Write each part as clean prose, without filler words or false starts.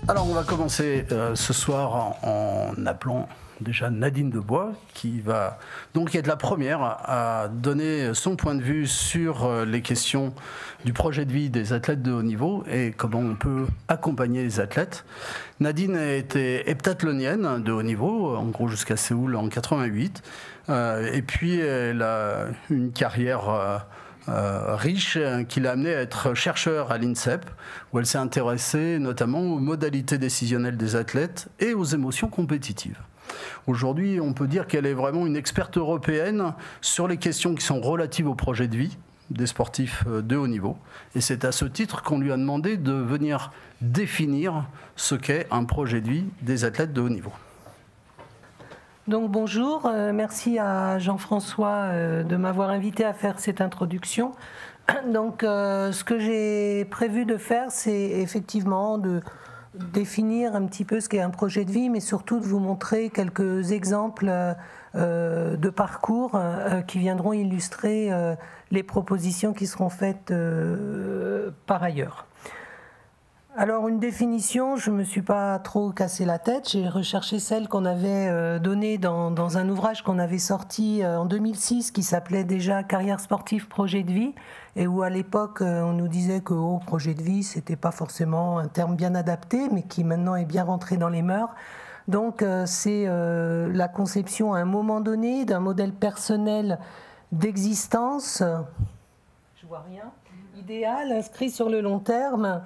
Alors on va commencer ce soir en appelant déjà Nadine Debois, qui va donc être la première à donner son point de vue sur les questions du projet de vie des athlètes de haut niveau et comment on peut accompagner les athlètes. Nadine a été heptathlonienne de haut niveau, en gros jusqu'à Séoul en 88, et puis elle a une carrière riche qui l'a amenée à être chercheur à l'INSEP, où elle s'est intéressée notamment aux modalités décisionnelles des athlètes et aux émotions compétitives. Aujourd'hui, on peut dire qu'elle est vraiment une experte européenne sur les questions qui sont relatives au projet de vie des sportifs de haut niveau. Et c'est à ce titre qu'on lui a demandé de venir définir ce qu'est un projet de vie des athlètes de haut niveau. Donc bonjour, merci à Jean-François de m'avoir invité à faire cette introduction. Donc ce que j'ai prévu de faire, c'est effectivement de définir un petit peu ce qu'est un projet de vie, mais surtout de vous montrer quelques exemples de parcours qui viendront illustrer les propositions qui seront faites par ailleurs. Alors une définition, je ne me suis pas trop cassé la tête, j'ai recherché celle qu'on avait donnée dans un ouvrage qu'on avait sorti en 2006 qui s'appelait déjà Carrière sportive, projet de vie, et où à l'époque on nous disait que projet de vie c'était pas forcément un terme bien adapté, mais qui maintenant est bien rentré dans les mœurs. Donc c'est la conception à un moment donné d'un modèle personnel d'existence, je vois rien, idéal, inscrit sur le long terme,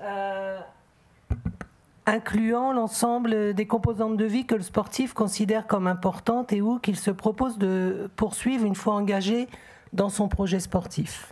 incluant l'ensemble des composantes de vie que le sportif considère comme importantes et ou qu'il se propose de poursuivre une fois engagé dans son projet sportif.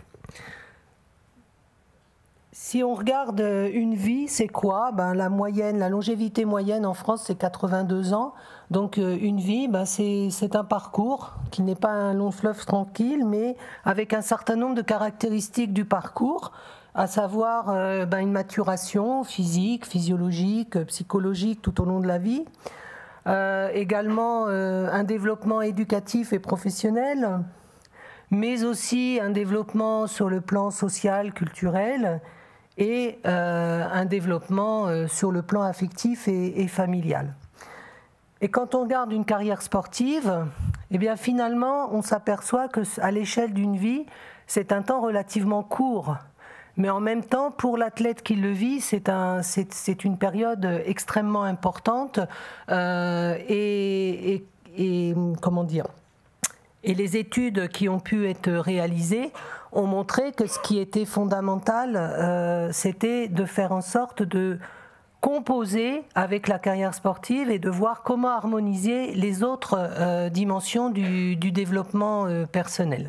Si on regarde une vie, c'est quoi ? La longévité moyenne en France, c'est 82 ans. Donc une vie, c'est un parcours qui n'est pas un long fleuve tranquille, mais avec un certain nombre de caractéristiques du parcours, à savoir une maturation physique, physiologique, psychologique tout au long de la vie. Également un développement éducatif et professionnel, mais aussi un développement sur le plan social, culturel, et un développement sur le plan affectif et familial. Et quand on regarde une carrière sportive, eh bien finalement, on s'aperçoit qu'à l'échelle d'une vie, c'est un temps relativement court. Mais en même temps, pour l'athlète qui le vit, c'est une période extrêmement importante et les études qui ont pu être réalisées ont montré que ce qui était fondamental, c'était de faire en sorte de composer avec la carrière sportive et de voir comment harmoniser les autres dimensions du développement personnel.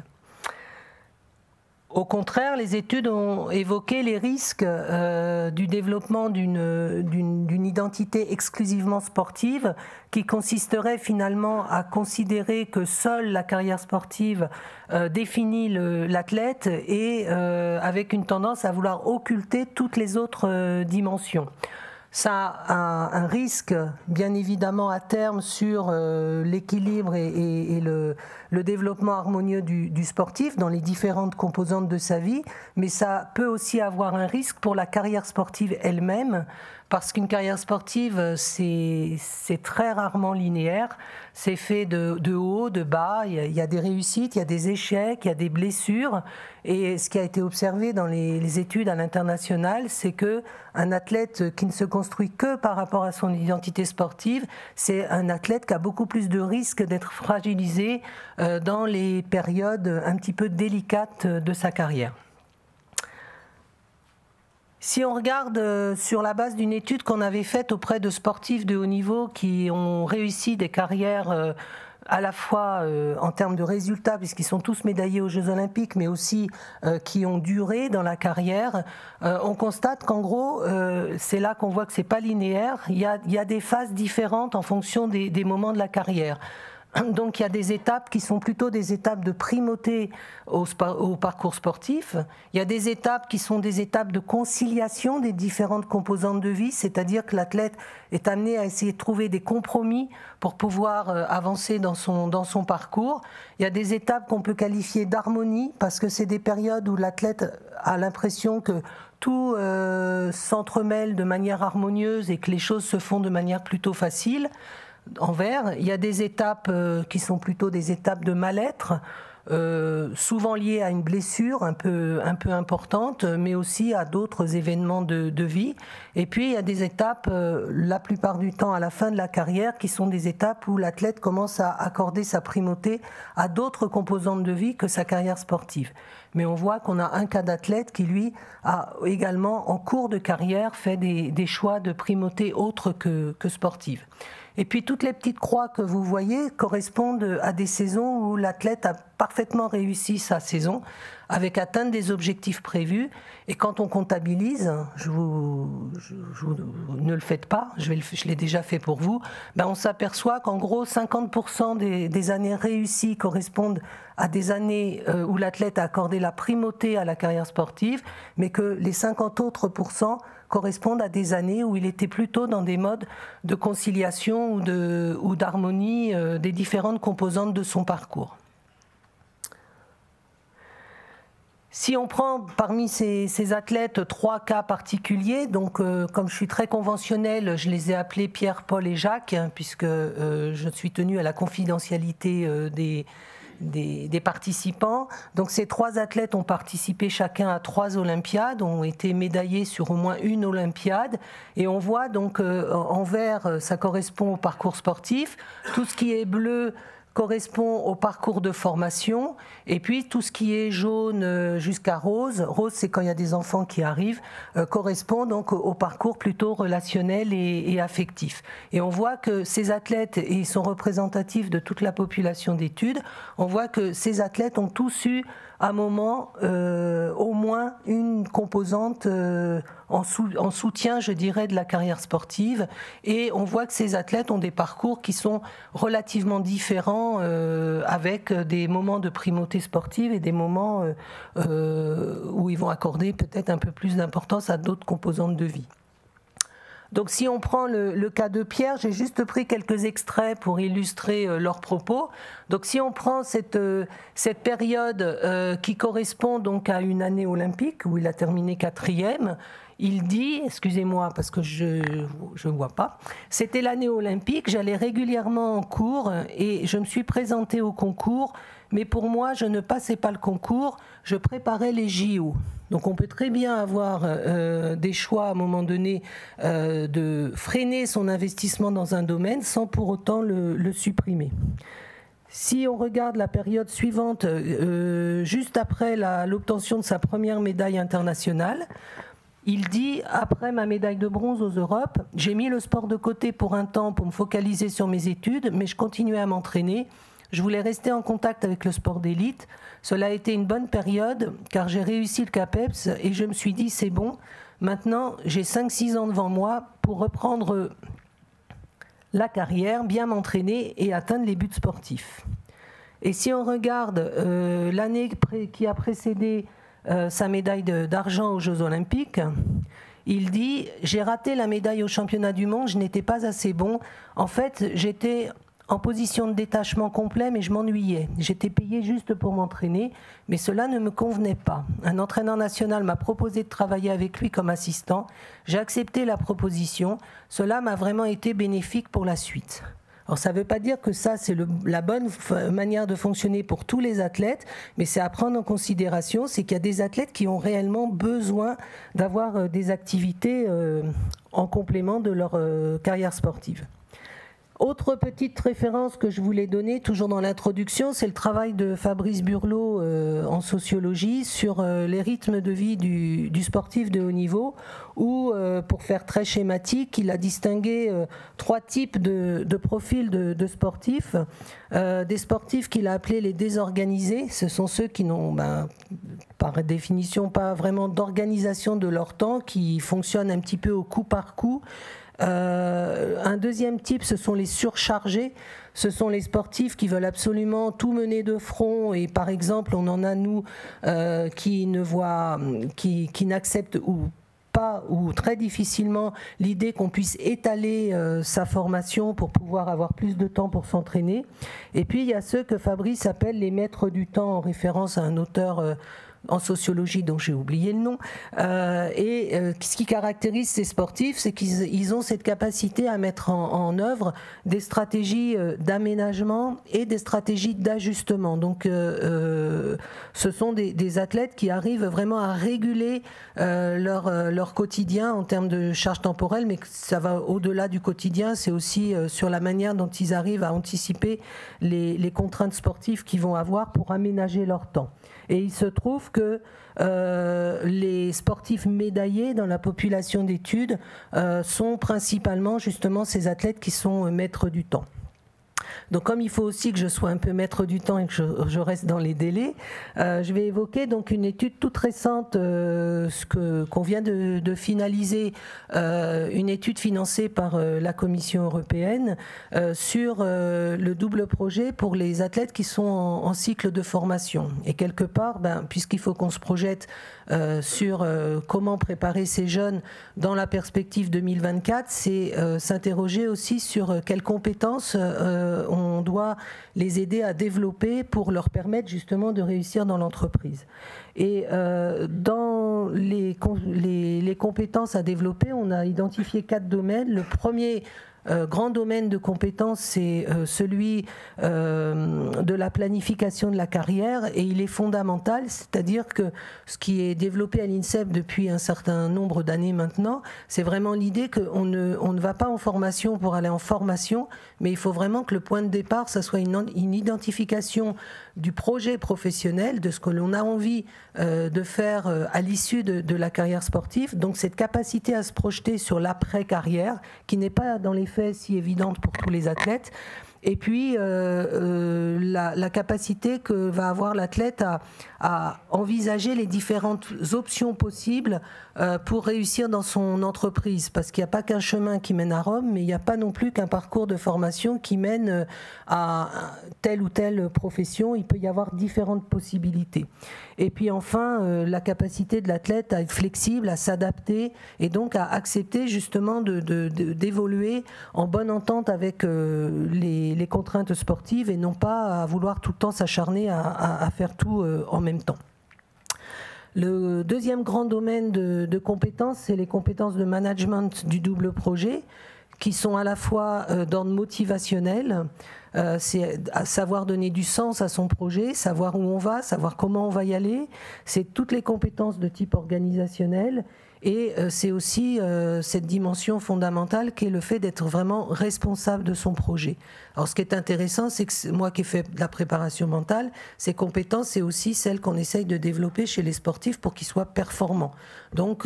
Au contraire, les études ont évoqué les risques du développement d'une identité exclusivement sportive qui consisterait finalement à considérer que seule la carrière sportive définit l'athlète et avec une tendance à vouloir occulter toutes les autres dimensions. Ça a un risque, bien évidemment, à terme sur l'équilibre et le développement harmonieux du sportif dans les différentes composantes de sa vie, mais ça peut aussi avoir un risque pour la carrière sportive elle-même, parce qu'une carrière sportive, c'est très rarement linéaire, c'est fait de haut, de bas, il y a des réussites, il y a des échecs, il y a des blessures, et ce qui a été observé dans les études à l'international, c'est qu'un athlète qui ne se construit que par rapport à son identité sportive, c'est un athlète qui a beaucoup plus de risques d'être fragilisé dans les périodes un petit peu délicates de sa carrière. Si on regarde sur la base d'une étude qu'on avait faite auprès de sportifs de haut niveau qui ont réussi des carrières à la fois en termes de résultats, puisqu'ils sont tous médaillés aux Jeux Olympiques, mais aussi qui ont duré dans la carrière, on constate qu'en gros, c'est là qu'on voit que c'est pas linéaire, il y a des phases différentes en fonction des moments de la carrière. Donc il y a des étapes qui sont plutôt des étapes de primauté au parcours sportif. Il y a des étapes qui sont des étapes de conciliation des différentes composantes de vie, c'est-à-dire que l'athlète est amené à essayer de trouver des compromis pour pouvoir avancer dans son parcours. Il y a des étapes qu'on peut qualifier d'harmonie, parce que c'est des périodes où l'athlète a l'impression que tout s'entremêle de manière harmonieuse et que les choses se font de manière plutôt facile. En vert, il y a des étapes qui sont plutôt des étapes de mal-être, souvent liées à une blessure un peu importante, mais aussi à d'autres événements de vie. Et puis il y a des étapes, la plupart du temps à la fin de la carrière, qui sont des étapes où l'athlète commence à accorder sa primauté à d'autres composantes de vie que sa carrière sportive. Mais on voit qu'on a un cas d'athlète qui, lui, a également, en cours de carrière, fait des choix de primauté autres que sportives. Et puis toutes les petites croix que vous voyez correspondent à des saisons où l'athlète a parfaitement réussi sa saison avec atteinte des objectifs prévus. Et quand on comptabilise, ne le faites pas, je l'ai déjà fait pour vous, on s'aperçoit qu'en gros 50% des années réussies correspondent à des années où l'athlète a accordé la primauté à la carrière sportive, mais que les 50 autres pourcents correspondent à des années où il était plutôt dans des modes de conciliation ou d'harmonie des différentes composantes de son parcours. Si on prend parmi ces athlètes 3 cas particuliers, donc comme je suis très conventionnelle, je les ai appelés Pierre, Paul et Jacques, puisque je suis tenue à la confidentialité des participants. Donc ces 3 athlètes ont participé chacun à 3 Olympiades, ont été médaillés sur au moins une Olympiade, et on voit donc en vert, ça correspond au parcours sportif, tout ce qui est bleu correspond au parcours de formation, et puis tout ce qui est jaune jusqu'à rose, rose c'est quand il y a des enfants qui arrivent, correspond donc au parcours plutôt relationnel et affectif. Et on voit que ces athlètes, et ils sont représentatifs de toute la population d'études, on voit que ces athlètes ont tous eu à un moment au moins une composante en soutien, je dirais, de la carrière sportive, et on voit que ces athlètes ont des parcours qui sont relativement différents, avec des moments de primauté sportive et des moments où ils vont accorder peut-être un peu plus d'importance à d'autres composantes de vie. Donc si on prend le cas de Pierre, j'ai juste pris quelques extraits pour illustrer leurs propos. Donc si on prend cette période qui correspond donc à une année olympique où il a terminé 4e, il dit, excusez-moi parce que je ne vois pas, c'était l'année olympique, j'allais régulièrement en cours et je me suis présenté au concours, mais pour moi je ne passais pas le concours, je préparais les JO. Donc on peut très bien avoir des choix à un moment donné de freiner son investissement dans un domaine sans pour autant le supprimer. Si on regarde la période suivante, juste après l'obtention de sa première médaille internationale, il dit, après ma médaille de bronze aux Europes, j'ai mis le sport de côté pour un temps pour me focaliser sur mes études, mais je continuais à m'entraîner. Je voulais rester en contact avec le sport d'élite. Cela a été une bonne période car j'ai réussi le CAPEPS et je me suis dit c'est bon, maintenant j'ai 5-6 ans devant moi pour reprendre la carrière, bien m'entraîner et atteindre les buts sportifs. Et si on regarde l'année qui a précédé sa médaille d'argent aux Jeux Olympiques, il dit « J'ai raté la médaille au championnat du monde, je n'étais pas assez bon. En fait, j'étais en position de détachement complet, mais je m'ennuyais. J'étais payé juste pour m'entraîner, mais cela ne me convenait pas. Un entraîneur national m'a proposé de travailler avec lui comme assistant. J'ai accepté la proposition. Cela m'a vraiment été bénéfique pour la suite. » Alors ça ne veut pas dire que ça c'est la bonne manière de fonctionner pour tous les athlètes, mais c'est à prendre en considération, c'est qu'il y a des athlètes qui ont réellement besoin d'avoir des activités en complément de leur carrière sportive. Autre petite référence que je voulais donner, toujours dans l'introduction, c'est le travail de Fabrice Burlot en sociologie sur les rythmes de vie du sportif de haut niveau, où, pour faire très schématique, il a distingué 3 types de profils de sportifs. Des sportifs qu'il a appelés les désorganisés, ce sont ceux qui n'ont, par définition, pas vraiment d'organisation de leur temps, qui fonctionnent un petit peu au coup par coup. Un deuxième type, ce sont les surchargés. Ce sont les sportifs qui veulent absolument tout mener de front et par exemple on en a nous qui n'acceptent pas ou très difficilement l'idée qu'on puisse étaler sa formation pour pouvoir avoir plus de temps pour s'entraîner. Et puis il y a ceux que Fabrice appelle les maîtres du temps en référence à un auteur en sociologie dont j'ai oublié le nom. Ce qui caractérise ces sportifs, c'est qu'ils ont cette capacité à mettre en œuvre des stratégies d'aménagement et des stratégies d'ajustement. Donc ce sont des athlètes qui arrivent vraiment à réguler leur quotidien en termes de charge temporelle, mais ça va au-delà du quotidien, c'est aussi sur la manière dont ils arrivent à anticiper les contraintes sportives qu'ils vont avoir pour aménager leur temps. Et il se trouve que les sportifs médaillés dans la population d'études sont principalement justement ces athlètes qui sont maîtres du temps. Donc comme il faut aussi que je sois un peu maître du temps et que je reste dans les délais, je vais évoquer donc une étude toute récente qu'on vient de finaliser, une étude financée par la Commission européenne sur le double projet pour les athlètes qui sont en cycle de formation. Et quelque part, puisqu'il faut qu'on se projette sur comment préparer ces jeunes dans la perspective 2024, c'est s'interroger aussi sur quelles compétences on doit les aider à développer pour leur permettre justement de réussir dans l'entreprise. Et dans les compétences à développer, on a identifié 4 domaines. Le premier grand domaine de compétences, c'est celui de la planification de la carrière, et il est fondamental, c'est-à-dire que ce qui est développé à l'INSEP depuis un certain nombre d'années maintenant, c'est vraiment l'idée qu'on ne va pas en formation pour aller en formation, mais il faut vraiment que le point de départ, ça soit une identification du projet professionnel, de ce que l'on a envie de faire à l'issue de la carrière sportive. Donc cette capacité à se projeter sur l'après-carrière, qui n'est pas dans les faits si évidente pour tous les athlètes. Et puis la capacité que va avoir l'athlète à envisager les différentes options possibles pour réussir dans son entreprise. Parce qu'il n'y a pas qu'un chemin qui mène à Rome, mais il n'y a pas non plus qu'un parcours de formation qui mène à telle ou telle profession. Il peut y avoir différentes possibilités. Et puis enfin, la capacité de l'athlète à être flexible, à s'adapter et donc à accepter justement d'évoluer en bonne entente avec les contraintes sportives et non pas à vouloir tout le temps s'acharner à faire tout en même temps. Le deuxième grand domaine de compétences, c'est les compétences de management du double projet, qui sont à la fois d'ordre motivationnel, c'est savoir donner du sens à son projet, savoir où on va, savoir comment on va y aller, c'est toutes les compétences de type organisationnel, et c'est aussi cette dimension fondamentale qui est le fait d'être vraiment responsable de son projet. Alors ce qui est intéressant, c'est que moi qui ai fait de la préparation mentale, ces compétences, c'est aussi celles qu'on essaye de développer chez les sportifs pour qu'ils soient performants. Donc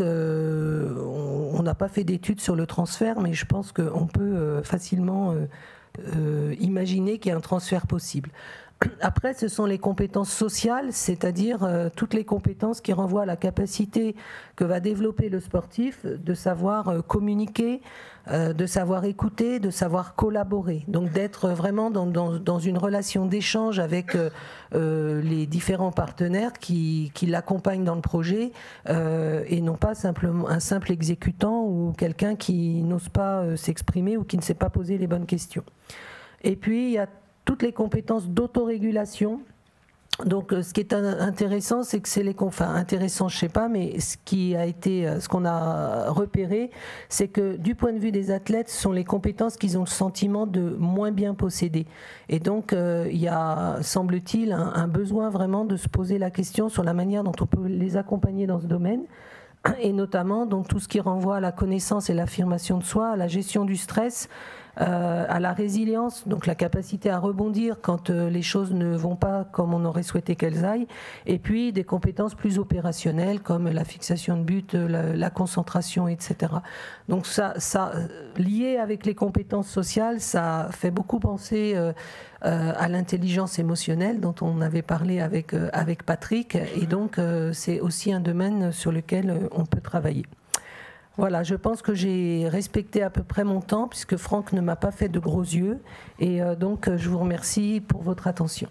on n'a pas fait d'études sur le transfert, mais je pense qu'on peut facilement imaginer qu'il y a un transfert possible. Après, ce sont les compétences sociales, c'est-à-dire toutes les compétences qui renvoient à la capacité que va développer le sportif de savoir communiquer, de savoir écouter, de savoir collaborer. Donc d'être vraiment dans une relation d'échange avec les différents partenaires qui l'accompagnent dans le projet et non pas simplement un simple exécutant ou quelqu'un qui n'ose pas s'exprimer ou qui ne sait pas poser les bonnes questions. Et puis, il y a toutes les compétences d'autorégulation. Donc, ce qui est intéressant, c'est que c'est intéressant, je sais pas, mais ce qu'on a repéré, c'est que du point de vue des athlètes, ce sont les compétences qu'ils ont le sentiment de moins bien posséder. Et donc, il y a, semble-t-il, un besoin vraiment de se poser la question sur la manière dont on peut les accompagner dans ce domaine. Et notamment, donc, tout ce qui renvoie à la connaissance et l'affirmation de soi, à la gestion du stress, à la résilience, donc la capacité à rebondir quand les choses ne vont pas comme on aurait souhaité qu'elles aillent, et puis des compétences plus opérationnelles comme la fixation de but, la concentration, etc. Donc ça lié avec les compétences sociales, ça fait beaucoup penser à l'intelligence émotionnelle dont on avait parlé avec Patrick, et donc c'est aussi un domaine sur lequel on peut travailler. Voilà, je pense que j'ai respecté à peu près mon temps puisque Franck ne m'a pas fait de gros yeux, et donc je vous remercie pour votre attention.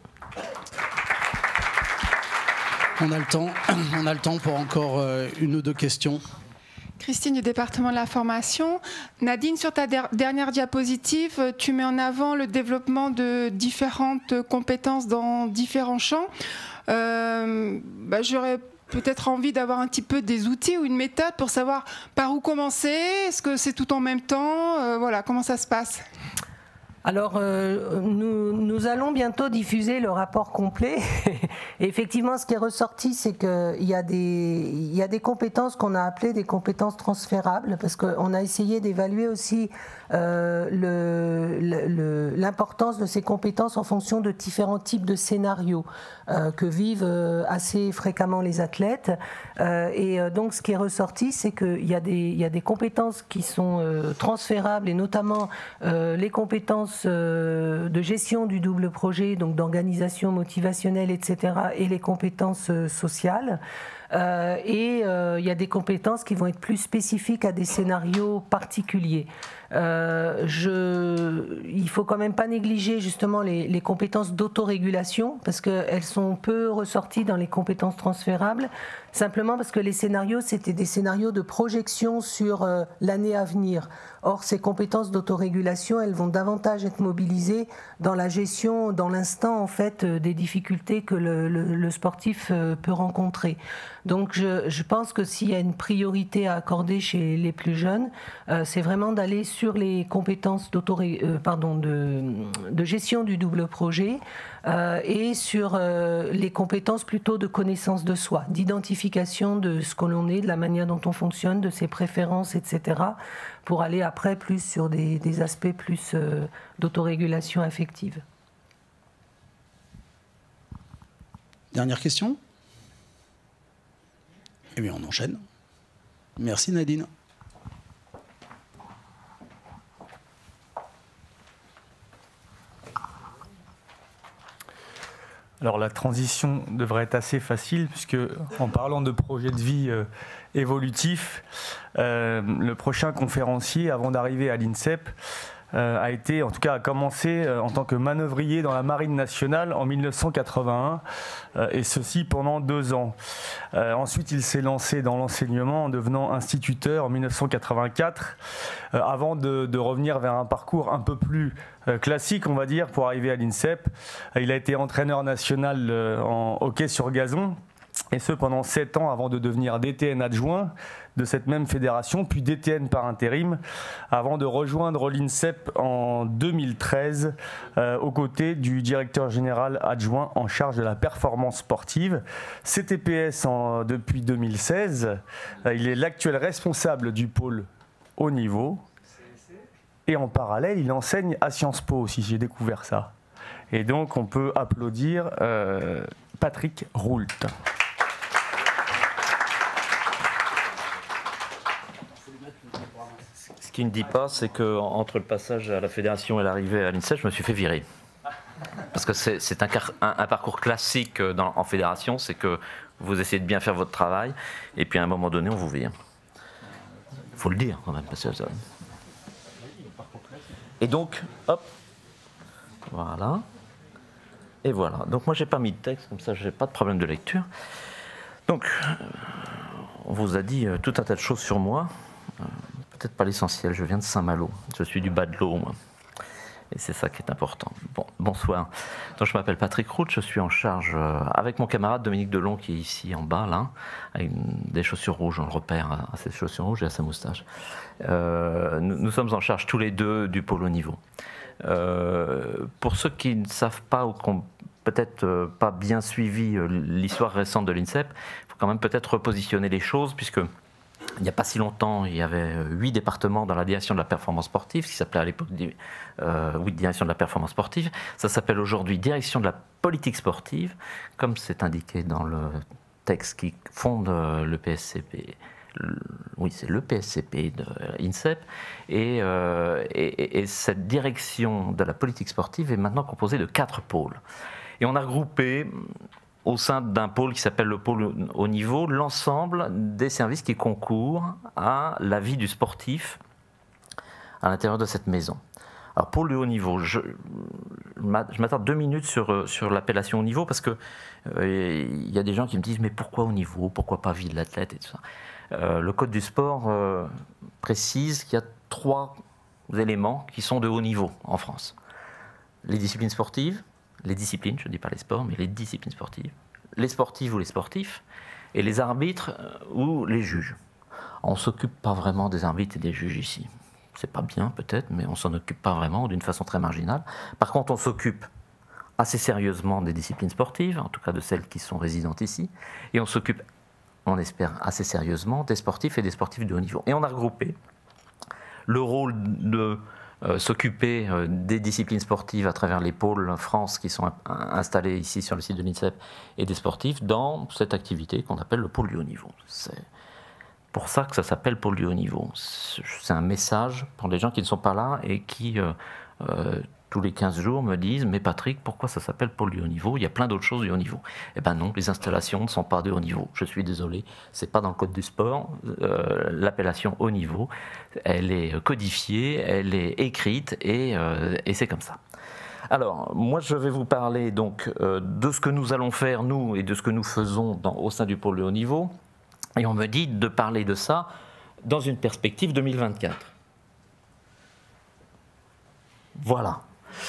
On a le temps pour encore une ou deux questions. Christine du département de la formation. Nadine, sur ta dernière diapositive, tu mets en avant le développement de différentes compétences dans différents champs. J'aurais peut-être envie d'avoir un petit peu des outils ou une méthode pour savoir par où commencer. Est-ce que c'est tout en même temps? Voilà, comment ça se passe? Alors, nous allons bientôt diffuser le rapport complet. Et effectivement, ce qui est ressorti, c'est qu'il y a des compétences qu'on a appelées des compétences transférables, parce qu'on a essayé d'évaluer aussi l'importance de ces compétences en fonction de différents types de scénarios que vivent assez fréquemment les athlètes. Et donc, ce qui est ressorti, c'est qu'il y a des compétences qui sont transférables, et notamment les compétences de gestion du double projet, donc d'organisation motivationnelle, etc., et les compétences sociales. Et il y a des compétences qui vont être plus spécifiques à des scénarios particuliers. Il faut quand même pas négliger justement les compétences d'autorégulation, parce qu'elles sont peu ressorties dans les compétences transférables, simplement parce que les scénarios, c'était des scénarios de projection sur l'année à venir. Or, ces compétences d'autorégulation, elles vont davantage être mobilisées dans la gestion, dans l'instant en fait, des difficultés que le sportif peut rencontrer. Donc je pense que s'il y a une priorité à accorder chez les plus jeunes, c'est vraiment d'aller sur les compétences de gestion du double projet et sur les compétences plutôt de connaissance de soi, d'identification de ce que l'on est, de la manière dont on fonctionne, de ses préférences, etc., pour aller après plus sur des aspects plus d'autorégulation affective. Dernière question? Eh bien, on enchaîne. Merci Nadine. Alors la transition devrait être assez facile, puisque en parlant de projet de vie évolutif, le prochain conférencier, avant d'arriver à l'INSEP, a commencé en tant que manœuvrier dans la Marine nationale en 1981, et ceci pendant 2 ans. Ensuite, il s'est lancé dans l'enseignement en devenant instituteur en 1984, avant de revenir vers un parcours un peu plus classique, on va dire, pour arriver à l'INSEP. Il a été entraîneur national en hockey sur gazon, et ce pendant 7 ans avant de devenir DTN adjoint de cette même fédération, puis DTN par intérim, avant de rejoindre l'INSEP en 2013 aux côtés du directeur général adjoint en charge de la performance sportive, CTPS depuis 2016. Il est l'actuel responsable du pôle haut niveau, et en parallèle, il enseigne à Sciences Po aussi, j'ai découvert ça. Et donc, on peut applaudir Patrick Roult. Ce qu'il ne dit pas, c'est qu'entre le passage à la fédération et l'arrivée à l'INSEP, je me suis fait virer. Parce que c'est un parcours classique en fédération, c'est que vous essayez de bien faire votre travail, et puis à un moment donné, on vous vire. Il faut le dire quand même. Parce que ça... Et donc, hop, voilà. Et voilà. Donc moi, j'ai pas mis de texte, comme ça, j'ai pas de problème de lecture. Donc, on vous a dit tout un tas de choses sur moi. Peut-être pas l'essentiel, je viens de Saint-Malo, je suis du bas de l'eau, moi. Et c'est ça qui est important. Bon, bonsoir. Donc, je m'appelle Patrick Roult, je suis en charge, avec mon camarade Dominique Delon, qui est ici en bas, là, avec des chaussures rouges, on le repère à ses chaussures rouges et à sa moustache. Nous sommes en charge tous les deux du pôle haut niveau. Pour ceux qui ne savent pas ou qui n'ont peut-être pas bien suivi l'histoire récente de l'INSEP, il faut quand même peut-être repositionner les choses, puisque il n'y a pas si longtemps, il y avait 8 départements dans la direction de la performance sportive, ce qui s'appelait à l'époque direction de la performance sportive. Ça s'appelle aujourd'hui direction de la politique sportive, comme c'est indiqué dans le texte qui fonde le PSCP. Oui, c'est le PSCP de l'INSEP. Et cette direction de la politique sportive est maintenant composée de 4 pôles. Et on a regroupé au sein d'un pôle qui s'appelle le pôle haut niveau, l'ensemble des services qui concourent à la vie du sportif à l'intérieur de cette maison. Alors pôle de haut niveau, je m'attarde 2 minutes sur l'appellation haut niveau, parce que y a des gens qui me disent mais pourquoi haut niveau, pourquoi pas vie de l'athlète et tout ça. Le code du sport précise qu'il y a 3 éléments qui sont de haut niveau en France. Les disciplines sportives, les disciplines, je ne dis pas les sports, mais les disciplines sportives, les sportives ou les sportifs, et les arbitres ou les juges. On ne s'occupe pas vraiment des arbitres et des juges ici. C'est pas bien peut-être, mais on s'en occupe pas vraiment, d'une façon très marginale. Par contre, on s'occupe assez sérieusement des disciplines sportives, en tout cas de celles qui sont résidentes ici, et on s'occupe, on espère, assez sérieusement des sportifs et des sportifs de haut niveau. Et on a regroupé le rôle de s'occuper des disciplines sportives à travers les pôles France qui sont installés ici sur le site de l'INSEP et des sportifs dans cette activité qu'on appelle le pôle du haut niveau. C'est pour ça que ça s'appelle pôle du haut niveau. C'est un message pour les gens qui ne sont pas là et qui, tous les 15 jours, me disent « Mais Patrick, pourquoi ça s'appelle pôle du haut niveau? Il y a plein d'autres choses du haut niveau. » Eh bien non, les installations ne sont pas de haut niveau. Je suis désolé, ce n'est pas dans le code du sport. L'appellation haut niveau, elle est codifiée, elle est écrite et c'est comme ça. Alors, moi je vais vous parler donc de ce que nous allons faire, nous, et de ce que nous faisons au sein du pôle de haut niveau. Et on me dit de parler de ça dans une perspective 2024. Voilà.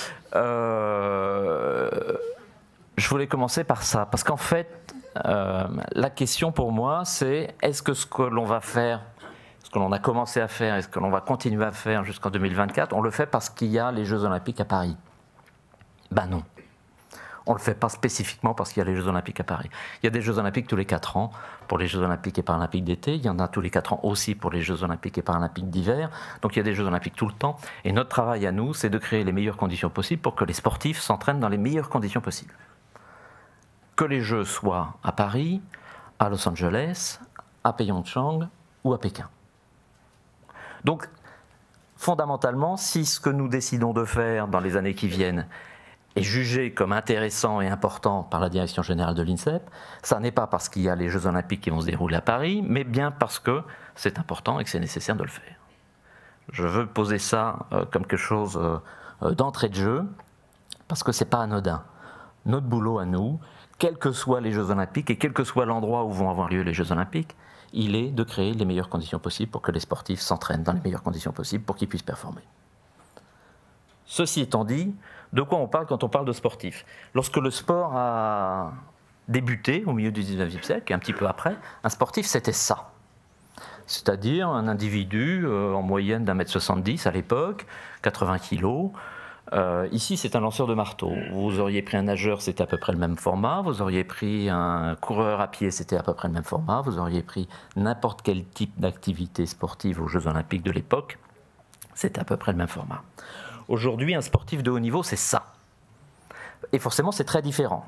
Je voulais commencer par ça, parce qu'en fait, la question pour moi, c'est est-ce que ce que l'on va faire, ce que l'on a commencé à faire et ce que l'on va continuer à faire jusqu'en 2024, on le fait parce qu'il y a les Jeux Olympiques à Paris? Ben non. On ne le fait pas spécifiquement parce qu'il y a les Jeux Olympiques à Paris. Il y a des Jeux Olympiques tous les 4 ans pour les Jeux Olympiques et Paralympiques d'été. Il y en a tous les 4 ans aussi pour les Jeux Olympiques et Paralympiques d'hiver. Donc il y a des Jeux Olympiques tout le temps. Et notre travail à nous, c'est de créer les meilleures conditions possibles pour que les sportifs s'entraînent dans les meilleures conditions possibles. Que les Jeux soient à Paris, à Los Angeles, à Pyeongchang ou à Pékin. Donc, fondamentalement, si ce que nous décidons de faire dans les années qui viennent est jugé comme intéressant et important par la direction générale de l'INSEP, ça n'est pas parce qu'il y a les Jeux Olympiques qui vont se dérouler à Paris, mais bien parce que c'est important et que c'est nécessaire de le faire. Je veux poser ça comme quelque chose d'entrée de jeu, parce que c'est pas anodin. Notre boulot à nous, quels que soient les Jeux Olympiques et quel que soit l'endroit où vont avoir lieu les Jeux Olympiques, il est de créer les meilleures conditions possibles pour que les sportifs s'entraînent dans les meilleures conditions possibles pour qu'ils puissent performer. Ceci étant dit, de quoi on parle quand on parle de sportifs? Lorsque le sport a débuté au milieu du 19e siècle, et un petit peu après, un sportif c'était ça. C'est-à-dire un individu en moyenne d'1,70 m à l'époque, 80 kg. Ici c'est un lanceur de marteau. Vous auriez pris un nageur, c'était à peu près le même format. Vous auriez pris un coureur à pied, c'était à peu près le même format. Vous auriez pris n'importe quel type d'activité sportive aux Jeux Olympiques de l'époque, c'était à peu près le même format. Aujourd'hui, un sportif de haut niveau, c'est ça. Et forcément, c'est très différent.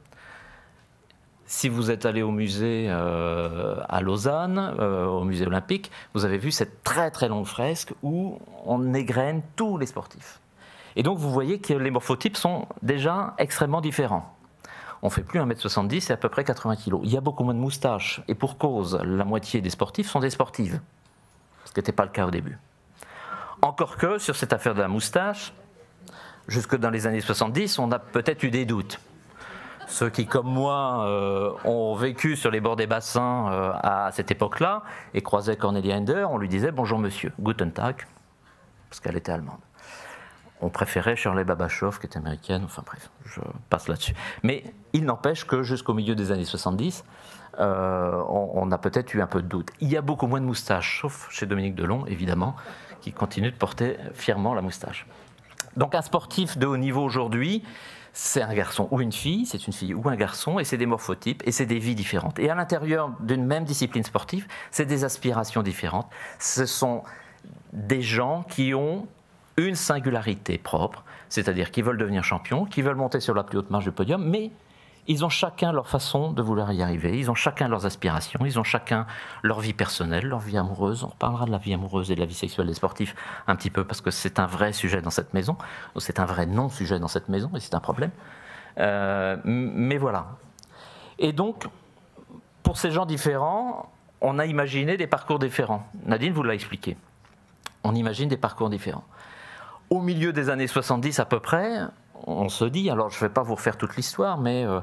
Si vous êtes allé au musée à Lausanne, au musée olympique, vous avez vu cette très très longue fresque où on égrène tous les sportifs. Et donc, vous voyez que les morphotypes sont déjà extrêmement différents. On ne fait plus 1,70 m, c'est à peu près 80 kg. Il y a beaucoup moins de moustaches. Et pour cause, la moitié des sportifs sont des sportives. Ce qui n'était pas le cas au début. Encore que, sur cette affaire de la moustache, jusque dans les années 70, on a peut-être eu des doutes. Ceux qui, comme moi, ont vécu sur les bords des bassins à cette époque-là et croisaient Cornelia Ender, on lui disait « Bonjour monsieur, guten Tag », parce qu'elle était allemande. On préférait Shirley Babashoff, qui est américaine, enfin bref, je passe là-dessus. Mais il n'empêche que jusqu'au milieu des années 70, on a peut-être eu un peu de doute. Il y a beaucoup moins de moustaches, sauf chez Dominique Delon, évidemment, qui continue de porter fièrement la moustache. Donc un sportif de haut niveau aujourd'hui, c'est un garçon ou une fille, c'est une fille ou un garçon, et c'est des morphotypes, et c'est des vies différentes. Et à l'intérieur d'une même discipline sportive, c'est des aspirations différentes. Ce sont des gens qui ont une singularité propre, c'est-à-dire qui veulent devenir champions, qui veulent monter sur la plus haute marche du podium, mais ils ont chacun leur façon de vouloir y arriver, ils ont chacun leurs aspirations, ils ont chacun leur vie personnelle, leur vie amoureuse. On reparlera de la vie amoureuse et de la vie sexuelle des sportifs un petit peu parce que c'est un vrai sujet dans cette maison, c'est un vrai non-sujet dans cette maison et c'est un problème. Mais voilà. Et donc, pour ces gens différents, on a imaginé des parcours différents. Nadine vous l'a expliqué. On imagine des parcours différents. Au milieu des années 70 à peu près, on se dit, alors je ne vais pas vous refaire toute l'histoire, mais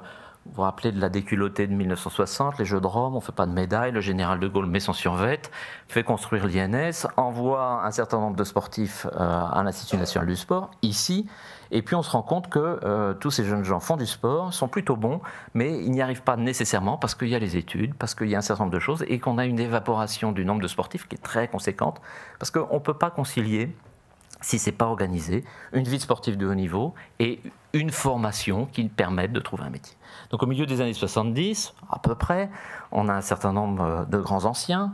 Vous vous rappelez de la déculottée de 1960, les Jeux de Rome, on ne fait pas de médailles, le général de Gaulle met son survêt, fait construire l'INS, envoie un certain nombre de sportifs à l'Institut national du sport, ici, et puis on se rend compte que tous ces jeunes gens font du sport, sont plutôt bons, mais ils n'y arrivent pas nécessairement parce qu'il y a les études, parce qu'il y a un certain nombre de choses, et qu'on a une évaporation du nombre de sportifs qui est très conséquente, parce qu'on ne peut pas concilier, si ce n'est pas organisé, une vie sportive de haut niveau et une formation qui permette de trouver un métier. Donc au milieu des années 70, à peu près, on a un certain nombre de grands anciens,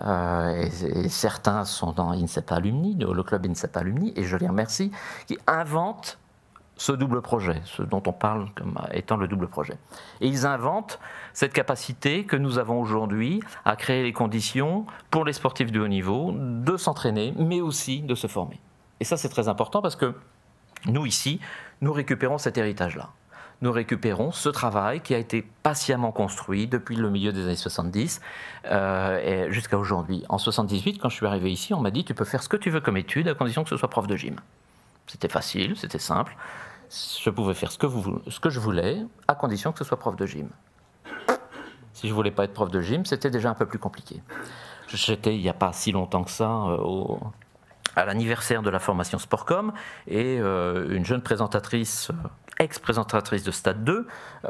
et certains sont dans INSEP Alumni, le club INSEP Alumni, et je les remercie, qui inventent ce double projet, ce dont on parle comme étant le double projet. Et ils inventent cette capacité que nous avons aujourd'hui à créer les conditions pour les sportifs de haut niveau de s'entraîner, mais aussi de se former. Et ça, c'est très important parce que nous, ici, nous récupérons cet héritage-là. Nous récupérons ce travail qui a été patiemment construit depuis le milieu des années 70 et jusqu'à aujourd'hui. En 78, quand je suis arrivé ici, on m'a dit « tu peux faire ce que tu veux comme étude à condition que ce soit prof de gym ». C'était facile, c'était simple. Je pouvais faire ce que je voulais à condition que ce soit prof de gym. Si je ne voulais pas être prof de gym, c'était déjà un peu plus compliqué. J'étais, il n'y a pas si longtemps que ça, à l'anniversaire de la formation Sportcom, et une jeune présentatrice, ex-présentatrice de Stade 2,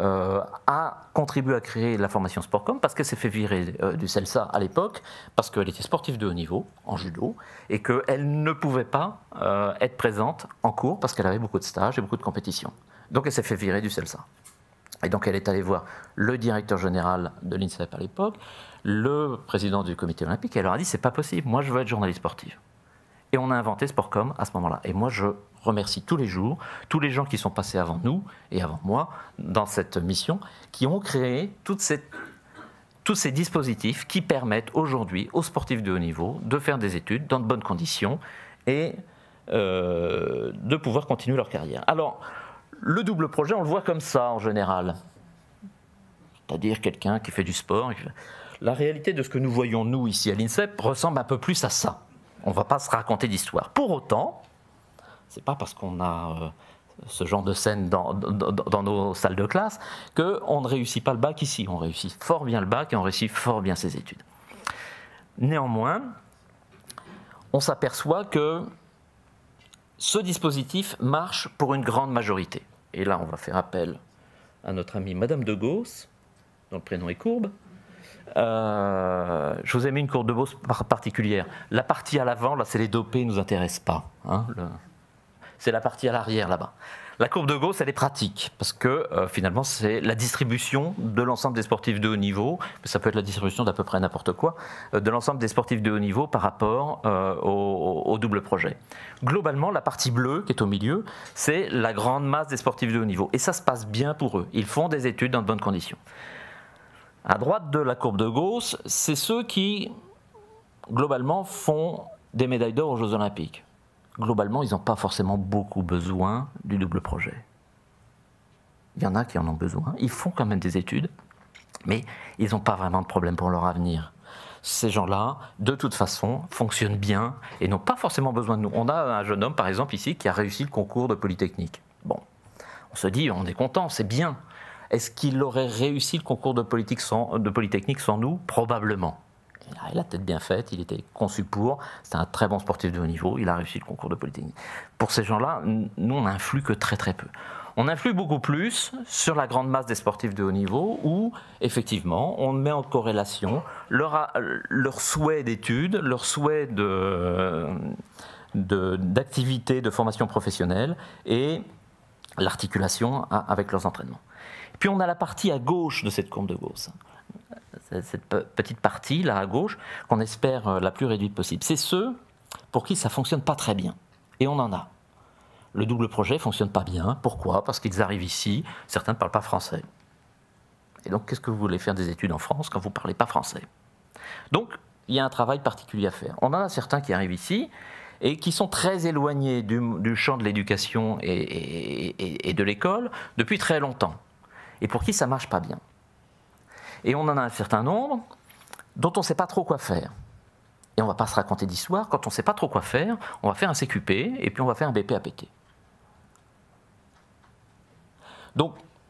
a contribué à créer la formation Sportcom parce qu'elle s'est fait virer du CELSA à l'époque, parce qu'elle était sportive de haut niveau, en judo, et qu'elle ne pouvait pas être présente en cours parce qu'elle avait beaucoup de stages et beaucoup de compétitions. Donc elle s'est fait virer du CELSA. Et donc elle est allée voir le directeur général de l'INSEP à l'époque, le président du comité olympique, et elle leur a dit « c'est pas possible, moi je veux être journaliste sportive ». Et on a inventé Sportcom à ce moment-là. Et moi, je remercie tous les jours tous les gens qui sont passés avant nous et avant moi dans cette mission, qui ont créé tous ces dispositifs qui permettent aujourd'hui aux sportifs de haut niveau de faire des études dans de bonnes conditions et de pouvoir continuer leur carrière. Alors, le double projet, on le voit comme ça en général. C'est-à-dire quelqu'un qui fait du sport. La réalité de ce que nous voyons, nous, ici à l'INSEP, ressemble un peu plus à ça. On ne va pas se raconter d'histoire. Pour autant, ce n'est pas parce qu'on a ce genre de scène dans nos salles de classe qu'on ne réussit pas le bac ici. On réussit fort bien le bac et on réussit fort bien ses études. Néanmoins, on s'aperçoit que ce dispositif marche pour une grande majorité. Et là, on va faire appel à notre amie Madame de Gauss, dont le prénom est Courbe. Je vous ai mis une courbe de Gauss particulière. La partie à l'avant, là, c'est les dopés, ne nous intéresse pas. Hein, c'est la partie à l'arrière, là-bas. La courbe de Gauss, elle est pratique, parce que finalement, c'est la distribution de l'ensemble des sportifs de haut niveau, ça peut être la distribution d'à peu près n'importe quoi, de l'ensemble des sportifs de haut niveau par rapport au double projet. Globalement, la partie bleue, qui est au milieu, c'est la grande masse des sportifs de haut niveau. Et ça se passe bien pour eux. Ils font des études dans de bonnes conditions. À droite de la courbe de Gauss, c'est ceux qui, globalement, font des médailles d'or aux Jeux Olympiques. Globalement, ils n'ont pas forcément beaucoup besoin du double projet. Il y en a qui en ont besoin. Ils font quand même des études, mais ils n'ont pas vraiment de problème pour leur avenir. Ces gens-là, de toute façon, fonctionnent bien et n'ont pas forcément besoin de nous. On a un jeune homme, par exemple, ici, qui a réussi le concours de Polytechnique. Bon, on se dit, on est content, c'est bien. Est-ce qu'il aurait réussi le concours de Polytechnique sans nous? Probablement. Il a peut-être bien fait, il était conçu pour, c'était un très bon sportif de haut niveau, il a réussi le concours de Polytechnique. Pour ces gens-là, nous, on n'influe que très très peu. On influe beaucoup plus sur la grande masse des sportifs de haut niveau où, effectivement, on met en corrélation leur souhait d'études, leur souhait d'activité, de formation professionnelle et l'articulation avec leurs entraînements. Puis on a la partie à gauche de cette courbe de Gauss. Cette petite partie là à gauche qu'on espère la plus réduite possible. C'est ceux pour qui ça ne fonctionne pas très bien. Et on en a. Le double projet ne fonctionne pas bien. Pourquoi? Parce qu'ils arrivent ici, certains ne parlent pas français. Et donc qu'est-ce que vous voulez faire des études en France quand vous ne parlez pas français? Donc il y a un travail particulier à faire. On en a certains qui arrivent ici et qui sont très éloignés du champ de l'éducation et de l'école depuis très longtemps. Et pour qui ça ne marche pas bien. Et on en a un certain nombre dont on ne sait pas trop quoi faire. Et on ne va pas se raconter d'histoire. Quand on ne sait pas trop quoi faire, on va faire un CQP et puis on va faire un BPAPT. Donc,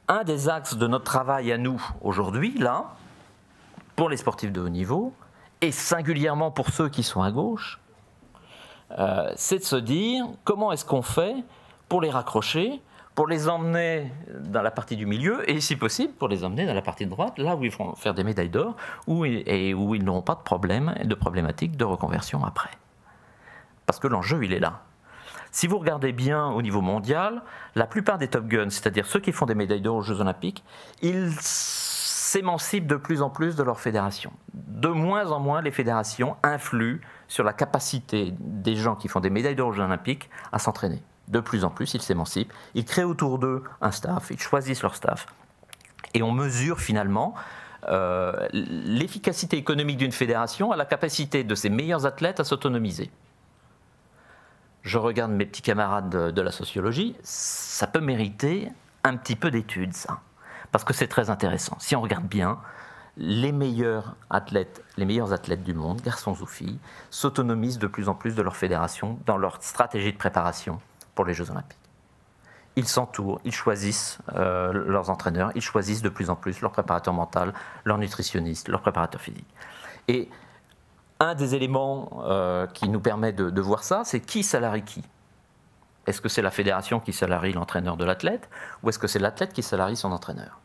un des axes de notre travail à nous, aujourd'hui, là, pour les sportifs de haut niveau, et singulièrement pour ceux qui sont à gauche, c'est de se dire comment est-ce qu'on fait pour les raccrocher, pour les emmener dans la partie du milieu, et si possible, pour les emmener dans la partie de droite, là où ils vont faire des médailles d'or, où ils n'auront pas de problème, de problématique de reconversion après. Parce que l'enjeu, il est là. Si vous regardez bien au niveau mondial, la plupart des Top Guns, c'est-à-dire ceux qui font des médailles d'or aux Jeux Olympiques, ils s'émancipent de plus en plus de leur fédération. De moins en moins, les fédérations influent sur la capacité des gens qui font des médailles d'or aux Jeux Olympiques à s'entraîner. De plus en plus, ils s'émancipent, ils créent autour d'eux un staff, ils choisissent leur staff. Et on mesure finalement l'efficacité économique d'une fédération à la capacité de ses meilleurs athlètes à s'autonomiser. Je regarde mes petits camarades de la sociologie, ça peut mériter un petit peu d'étude, ça. Parce que c'est très intéressant. Si on regarde bien, les meilleurs athlètes du monde, garçons ou filles, s'autonomisent de plus en plus de leur fédération dans leur stratégie de préparation pour les Jeux Olympiques. Ils s'entourent, ils choisissent leurs entraîneurs, ils choisissent de plus en plus leur préparateur mental, leur nutritionniste, leur préparateur physique. Et un des éléments qui nous permet de voir ça, c'est qui salarie qui. Est-ce que c'est la fédération qui salarie l'entraîneur de l'athlète, ou est-ce que c'est l'athlète qui salarie son entraîneur?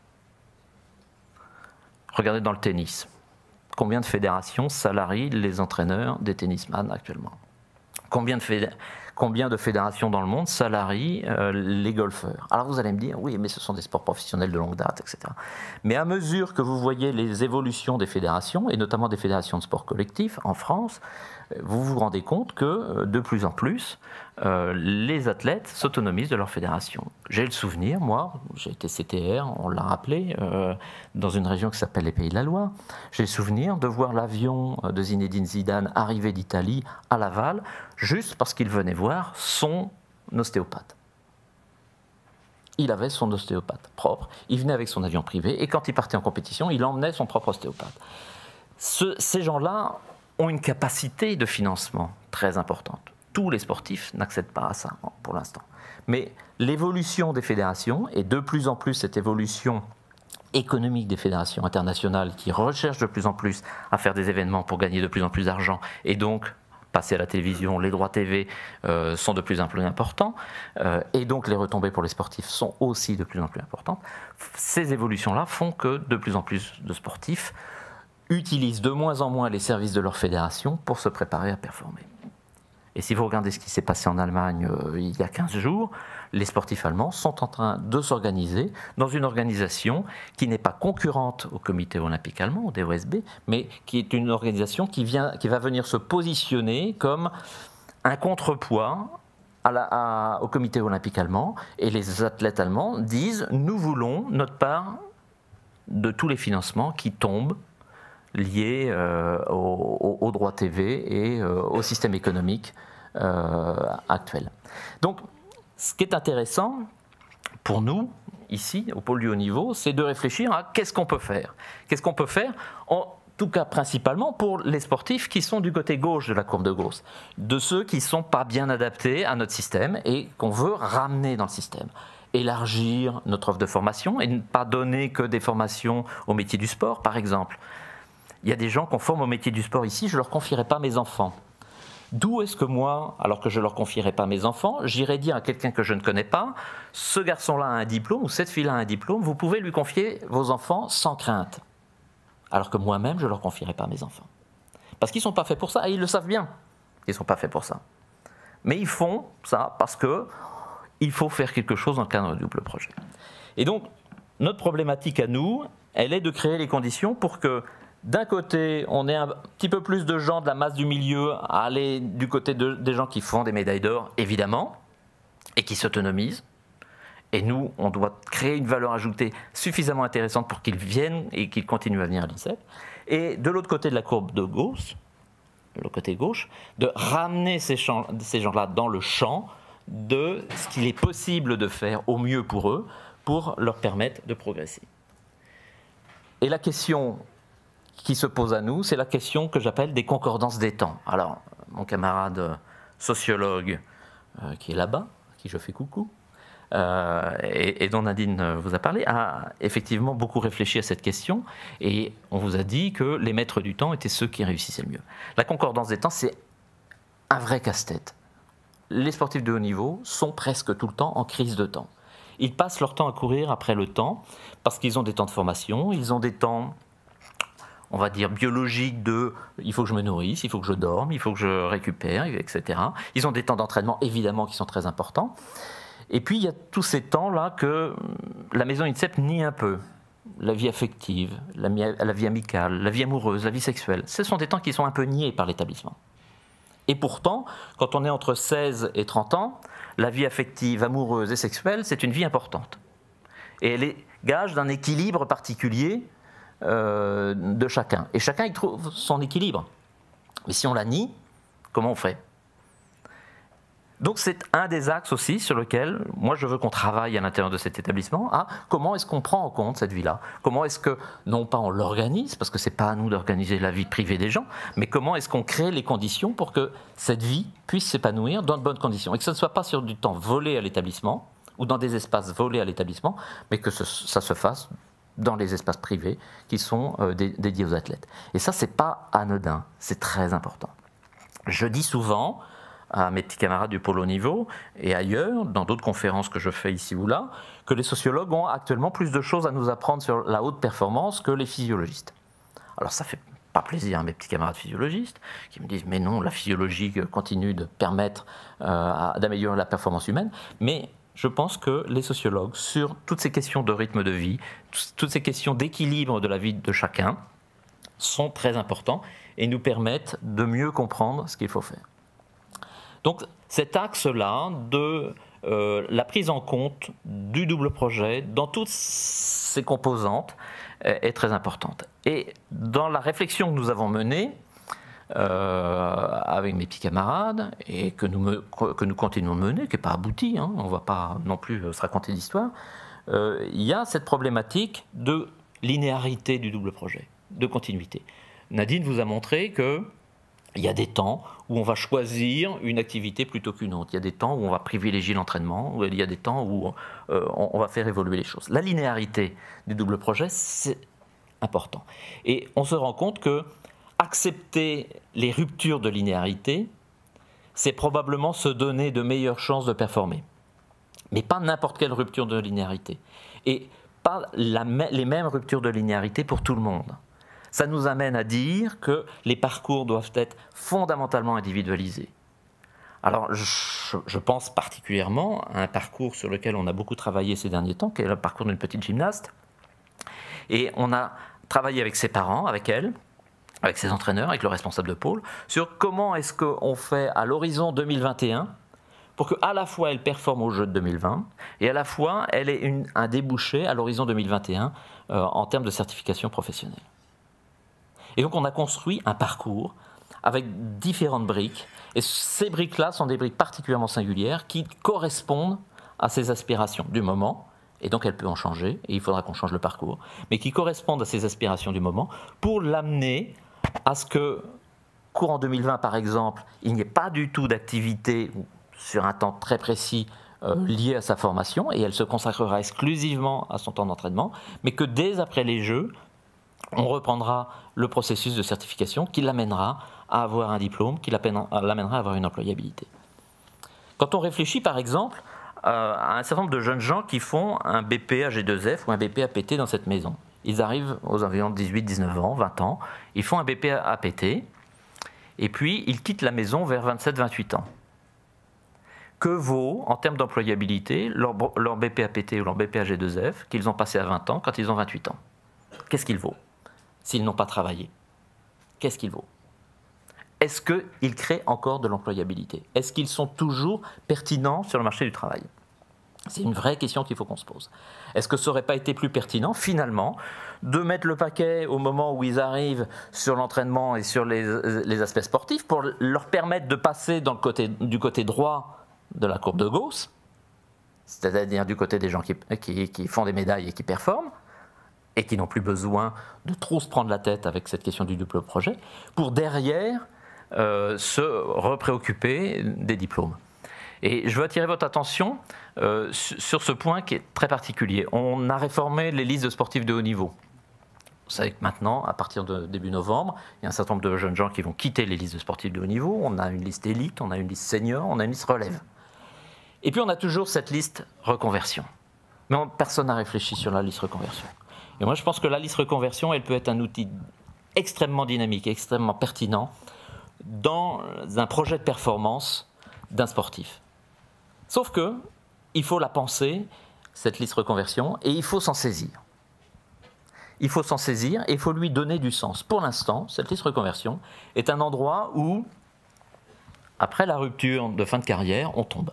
Regardez dans le tennis. Combien de fédérations salarient les entraîneurs des tennisman actuellement? Combien de fédérations dans le monde salarient les golfeurs? Alors vous allez me dire, oui, mais ce sont des sports professionnels de longue date, etc. Mais à mesure que vous voyez les évolutions des fédérations, et notamment des fédérations de sport collectif en France, vous vous rendez compte que de plus en plus, les athlètes s'autonomisent de leur fédération. J'ai le souvenir, moi, j'ai été CTR, on l'a rappelé, dans une région qui s'appelle les Pays de la Loire. J'ai le souvenir de voir l'avion de Zinedine Zidane arriver d'Italie à Laval, juste parce qu'il venait voir son ostéopathe. Il avait son ostéopathe propre, il venait avec son avion privé, et quand il partait en compétition, il emmenait son propre ostéopathe. Ces gens-là ont une capacité de financement très importante. Tous les sportifs n'accèdent pas à ça pour l'instant. Mais l'évolution des fédérations, et de plus en plus cette évolution économique des fédérations internationales qui recherchent de plus en plus à faire des événements pour gagner de plus en plus d'argent, et donc passer à la télévision, les droits TV sont de plus en plus importants, et donc les retombées pour les sportifs sont aussi de plus en plus importantes. Ces évolutions-là font que de plus en plus de sportifs utilisent de moins en moins les services de leur fédération pour se préparer à performer. Et si vous regardez ce qui s'est passé en Allemagne il y a 15 jours, les sportifs allemands sont en train de s'organiser dans une organisation qui n'est pas concurrente au comité olympique allemand, au DOSB, mais qui est une organisation qui va venir se positionner comme un contrepoids au comité olympique allemand. Et les athlètes allemands disent « Nous voulons notre part de tous les financements qui tombent liés aux droits TV et au système économique actuel. » Donc, ce qui est intéressant pour nous, ici, au pôle du haut niveau, c'est de réfléchir à qu'est-ce qu'on peut faire. Qu'est-ce qu'on peut faire, en tout cas principalement pour les sportifs qui sont du côté gauche de la courbe de Gauss, de ceux qui ne sont pas bien adaptés à notre système et qu'on veut ramener dans le système. Élargir notre offre de formation et ne pas donner que des formations au métier du sport, par exemple. Il y a des gens qu'on forme au métier du sport ici, je ne leur confierai pas mes enfants. D'où est-ce que moi, alors que je ne leur confierai pas mes enfants, j'irai dire à quelqu'un que je ne connais pas, ce garçon-là a un diplôme ou cette fille-là a un diplôme, vous pouvez lui confier vos enfants sans crainte. Alors que moi-même, je ne leur confierai pas mes enfants. Parce qu'ils ne sont pas faits pour ça, et ils le savent bien qu'ils ne sont pas faits pour ça. Mais ils font ça parce qu'il faut faire quelque chose dans le cadre du double projet. Et donc, notre problématique à nous, elle est de créer les conditions pour que d'un côté, on ait un petit peu plus de gens de la masse du milieu à aller du côté des gens qui font des médailles d'or, évidemment, et qui s'autonomisent. Et nous, on doit créer une valeur ajoutée suffisamment intéressante pour qu'ils viennent et qu'ils continuent à venir à l'INSEP. Et de l'autre côté de la courbe de Gauss, de l'autre côté gauche, de ramener ces gens-là dans le champ de ce qu'il est possible de faire au mieux pour eux, pour leur permettre de progresser. Et la question qui se pose à nous, c'est la question que j'appelle des concordances des temps. Alors, mon camarade sociologue qui est là-bas, à qui je fais coucou, et dont Nadine vous a parlé, a effectivement beaucoup réfléchi à cette question, et on vous a dit que les maîtres du temps étaient ceux qui réussissaient le mieux. La concordance des temps, c'est un vrai casse-tête. Les sportifs de haut niveau sont presque tout le temps en crise de temps. Ils passent leur temps à courir après le temps, parce qu'ils ont des temps de formation, ils ont des temps, on va dire, biologiques de « il faut que je me nourrisse, il faut que je dorme, il faut que je récupère », etc. Ils ont des temps d'entraînement, évidemment, qui sont très importants. Et puis, il y a tous ces temps-là que la maison INSEP nie un peu. La vie affective, la vie amicale, la vie amoureuse, la vie sexuelle. Ce sont des temps qui sont un peu niés par l'établissement. Et pourtant, quand on est entre 16 et 30 ans, la vie affective, amoureuse et sexuelle, c'est une vie importante. Et elle est gage d'un équilibre particulier de chacun. Et chacun y trouve son équilibre. Mais si on la nie, comment on fait ? Donc c'est un des axes aussi sur lequel moi je veux qu'on travaille à l'intérieur de cet établissement à comment est-ce qu'on prend en compte cette vie-là. Comment est-ce que, non pas on l'organise, parce que c'est pas à nous d'organiser la vie privée des gens, mais comment est-ce qu'on crée les conditions pour que cette vie puisse s'épanouir dans de bonnes conditions et que ce ne soit pas sur du temps volé à l'établissement ou dans des espaces volés à l'établissement, mais que ça se fasse dans les espaces privés qui sont dédiés aux athlètes. Et ça, c'est pas anodin, c'est très important. Je dis souvent à mes petits camarades du pôle haut niveau et ailleurs, dans d'autres conférences que je fais ici ou là, que les sociologues ont actuellement plus de choses à nous apprendre sur la haute performance que les physiologistes. Alors ça fait pas plaisir à mes petits camarades physiologistes qui me disent mais non, la physiologie continue de permettre d'améliorer la performance humaine, mais je pense que les sociologues, sur toutes ces questions de rythme de vie, toutes ces questions d'équilibre de la vie de chacun, sont très importants et nous permettent de mieux comprendre ce qu'il faut faire. Donc cet axe-là de la prise en compte du double projet dans toutes ses composantes est très importante. Et dans la réflexion que nous avons menée avec mes petits camarades et que nous continuons de mener, qui n'est pas aboutie, hein, on ne va pas non plus se raconter d'histoire, il y a cette problématique de linéarité du double projet, de continuité. Nadine vous a montré que il y a des temps où on va choisir une activité plutôt qu'une autre. Il y a des temps où on va privilégier l'entraînement, il y a des temps où on va faire évoluer les choses. La linéarité du double projet, c'est important. Et on se rend compte que accepter les ruptures de linéarité, c'est probablement se donner de meilleures chances de performer. Mais pas n'importe quelle rupture de linéarité. Et pas les mêmes ruptures de linéarité pour tout le monde. Ça nous amène à dire que les parcours doivent être fondamentalement individualisés. Alors, je pense particulièrement à un parcours sur lequel on a beaucoup travaillé ces derniers temps, qui est le parcours d'une petite gymnaste. Et on a travaillé avec ses parents, avec elle, avec ses entraîneurs, avec le responsable de pôle, sur comment est-ce qu'on fait à l'horizon 2021 pour qu'à la fois elle performe aux Jeux de 2020 et à la fois elle ait un débouché à l'horizon 2021 en termes de certification professionnelle. Et donc on a construit un parcours avec différentes briques. Et ces briques-là sont des briques particulièrement singulières qui correspondent à ses aspirations du moment. Et donc elle peut en changer, et il faudra qu'on change le parcours. Mais qui correspondent à ses aspirations du moment pour l'amener à ce que, courant 2020 par exemple, il n'y ait pas du tout d'activité sur un temps très précis lié à sa formation, et elle se consacrera exclusivement à son temps d'entraînement, mais que dès après les Jeux, on reprendra le processus de certification qui l'amènera à avoir un diplôme, qui l'amènera à avoir une employabilité. Quand on réfléchit par exemple à un certain nombre de jeunes gens qui font un BP AG2F ou un BP APT dans cette maison. Ils arrivent aux environs de 18, 19 ans, 20 ans, ils font un BP APT et puis ils quittent la maison vers 27, 28 ans. Que vaut, en termes d'employabilité, leur BP APT ou leur BP AG2F qu'ils ont passé à 20 ans quand ils ont 28 ans? Qu'est-ce qu'il vaut s'ils n'ont pas travaillé? Qu'est-ce qu'il vaut? Est-ce qu'ils créent encore de l'employabilité? Est-ce qu'ils sont toujours pertinents sur le marché du travail? C'est une vraie question qu'il faut qu'on se pose. Est-ce que ça n'aurait pas été plus pertinent, finalement, de mettre le paquet au moment où ils arrivent sur l'entraînement et sur les aspects sportifs pour leur permettre de passer du côté droit de la courbe de Gauss, c'est-à-dire du côté des gens qui font des médailles et qui performent, et qui n'ont plus besoin de trop se prendre la tête avec cette question du double projet, pour derrière se repréoccuper des diplômes. Et je veux attirer votre attention sur ce point qui est très particulier. On a réformé les listes de sportifs de haut niveau. Vous savez que maintenant, à partir de début novembre, il y a un certain nombre de jeunes gens qui vont quitter les listes de sportifs de haut niveau. On a une liste élite, on a une liste senior, on a une liste relève. Et puis on a toujours cette liste reconversion. Mais personne n'a réfléchi sur la liste reconversion. Et moi je pense que la liste reconversion, elle peut être un outil extrêmement dynamique, extrêmement pertinent dans un projet de performance d'un sportif. Sauf que il faut la penser, cette liste reconversion, et il faut s'en saisir. Il faut s'en saisir et il faut lui donner du sens. Pour l'instant, cette liste reconversion est un endroit où, après la rupture de fin de carrière, on tombe.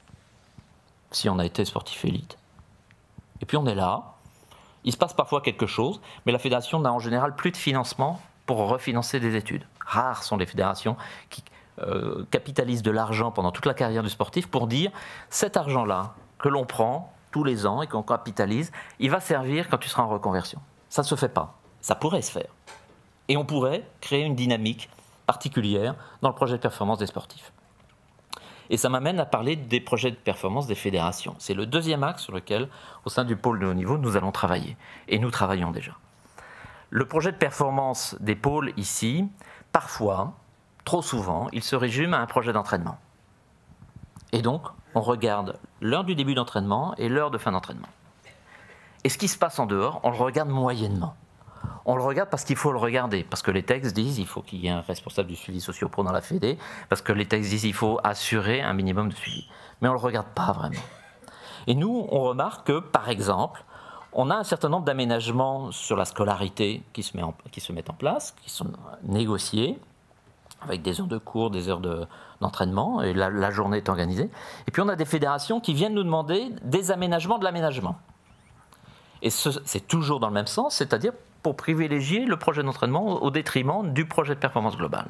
Si on a été sportif élite. Et puis on est là, il se passe parfois quelque chose, mais la fédération n'a en général plus de financement pour refinancer des études. Rares sont les fédérations qui capitalisent de l'argent pendant toute la carrière du sportif pour dire cet argent-là que l'on prend tous les ans et qu'on capitalise, il va servir quand tu seras en reconversion. Ça ne se fait pas. Ça pourrait se faire. Et on pourrait créer une dynamique particulière dans le projet de performance des sportifs. Et ça m'amène à parler des projets de performance des fédérations. C'est le deuxième axe sur lequel, au sein du pôle de haut niveau, nous allons travailler. Et nous travaillons déjà. Le projet de performance des pôles ici, parfois, trop souvent, il se résume à un projet d'entraînement. Et donc, on regarde l'heure du début d'entraînement et l'heure de fin d'entraînement. Et ce qui se passe en dehors, on le regarde moyennement. On le regarde parce qu'il faut le regarder, parce que les textes disent qu'il faut qu'il y ait un responsable du suivi socio-pro dans la fédé, parce que les textes disent qu'il faut assurer un minimum de suivi. Mais on ne le regarde pas vraiment. Et nous, on remarque que, par exemple, on a un certain nombre d'aménagements sur la scolarité qui se mettent en place, qui sont négociés, avec des heures de cours, des heures d'entraînement, et la journée est organisée. Et puis on a des fédérations qui viennent nous demander des aménagements de l'aménagement. Et c'est toujours dans le même sens, c'est-à-dire pour privilégier le projet d'entraînement au détriment du projet de performance globale.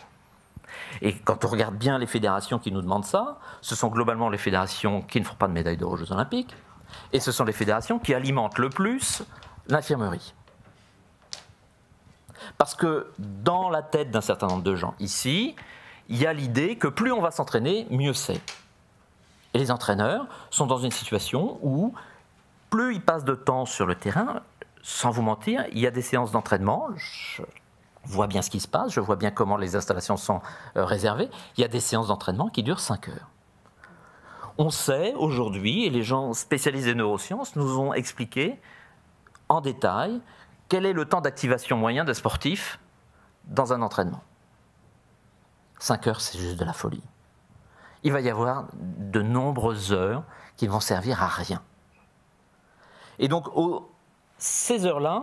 Et quand on regarde bien les fédérations qui nous demandent ça, ce sont globalement les fédérations qui ne font pas de médaille d'or aux Jeux Olympiques, et ce sont les fédérations qui alimentent le plus l'infirmerie. Parce que dans la tête d'un certain nombre de gens ici, il y a l'idée que plus on va s'entraîner, mieux c'est. Et les entraîneurs sont dans une situation où plus ils passent de temps sur le terrain, sans vous mentir, il y a des séances d'entraînement, je vois bien ce qui se passe, je vois bien comment les installations sont réservées, il y a des séances d'entraînement qui durent 5 heures. On sait aujourd'hui, et les gens spécialisés des neurosciences nous ont expliqué en détail quel est le temps d'activation moyen des sportifs dans un entraînement. 5 heures, c'est juste de la folie. Il va y avoir de nombreuses heures qui vont servir à rien. Et donc, ces heures-là,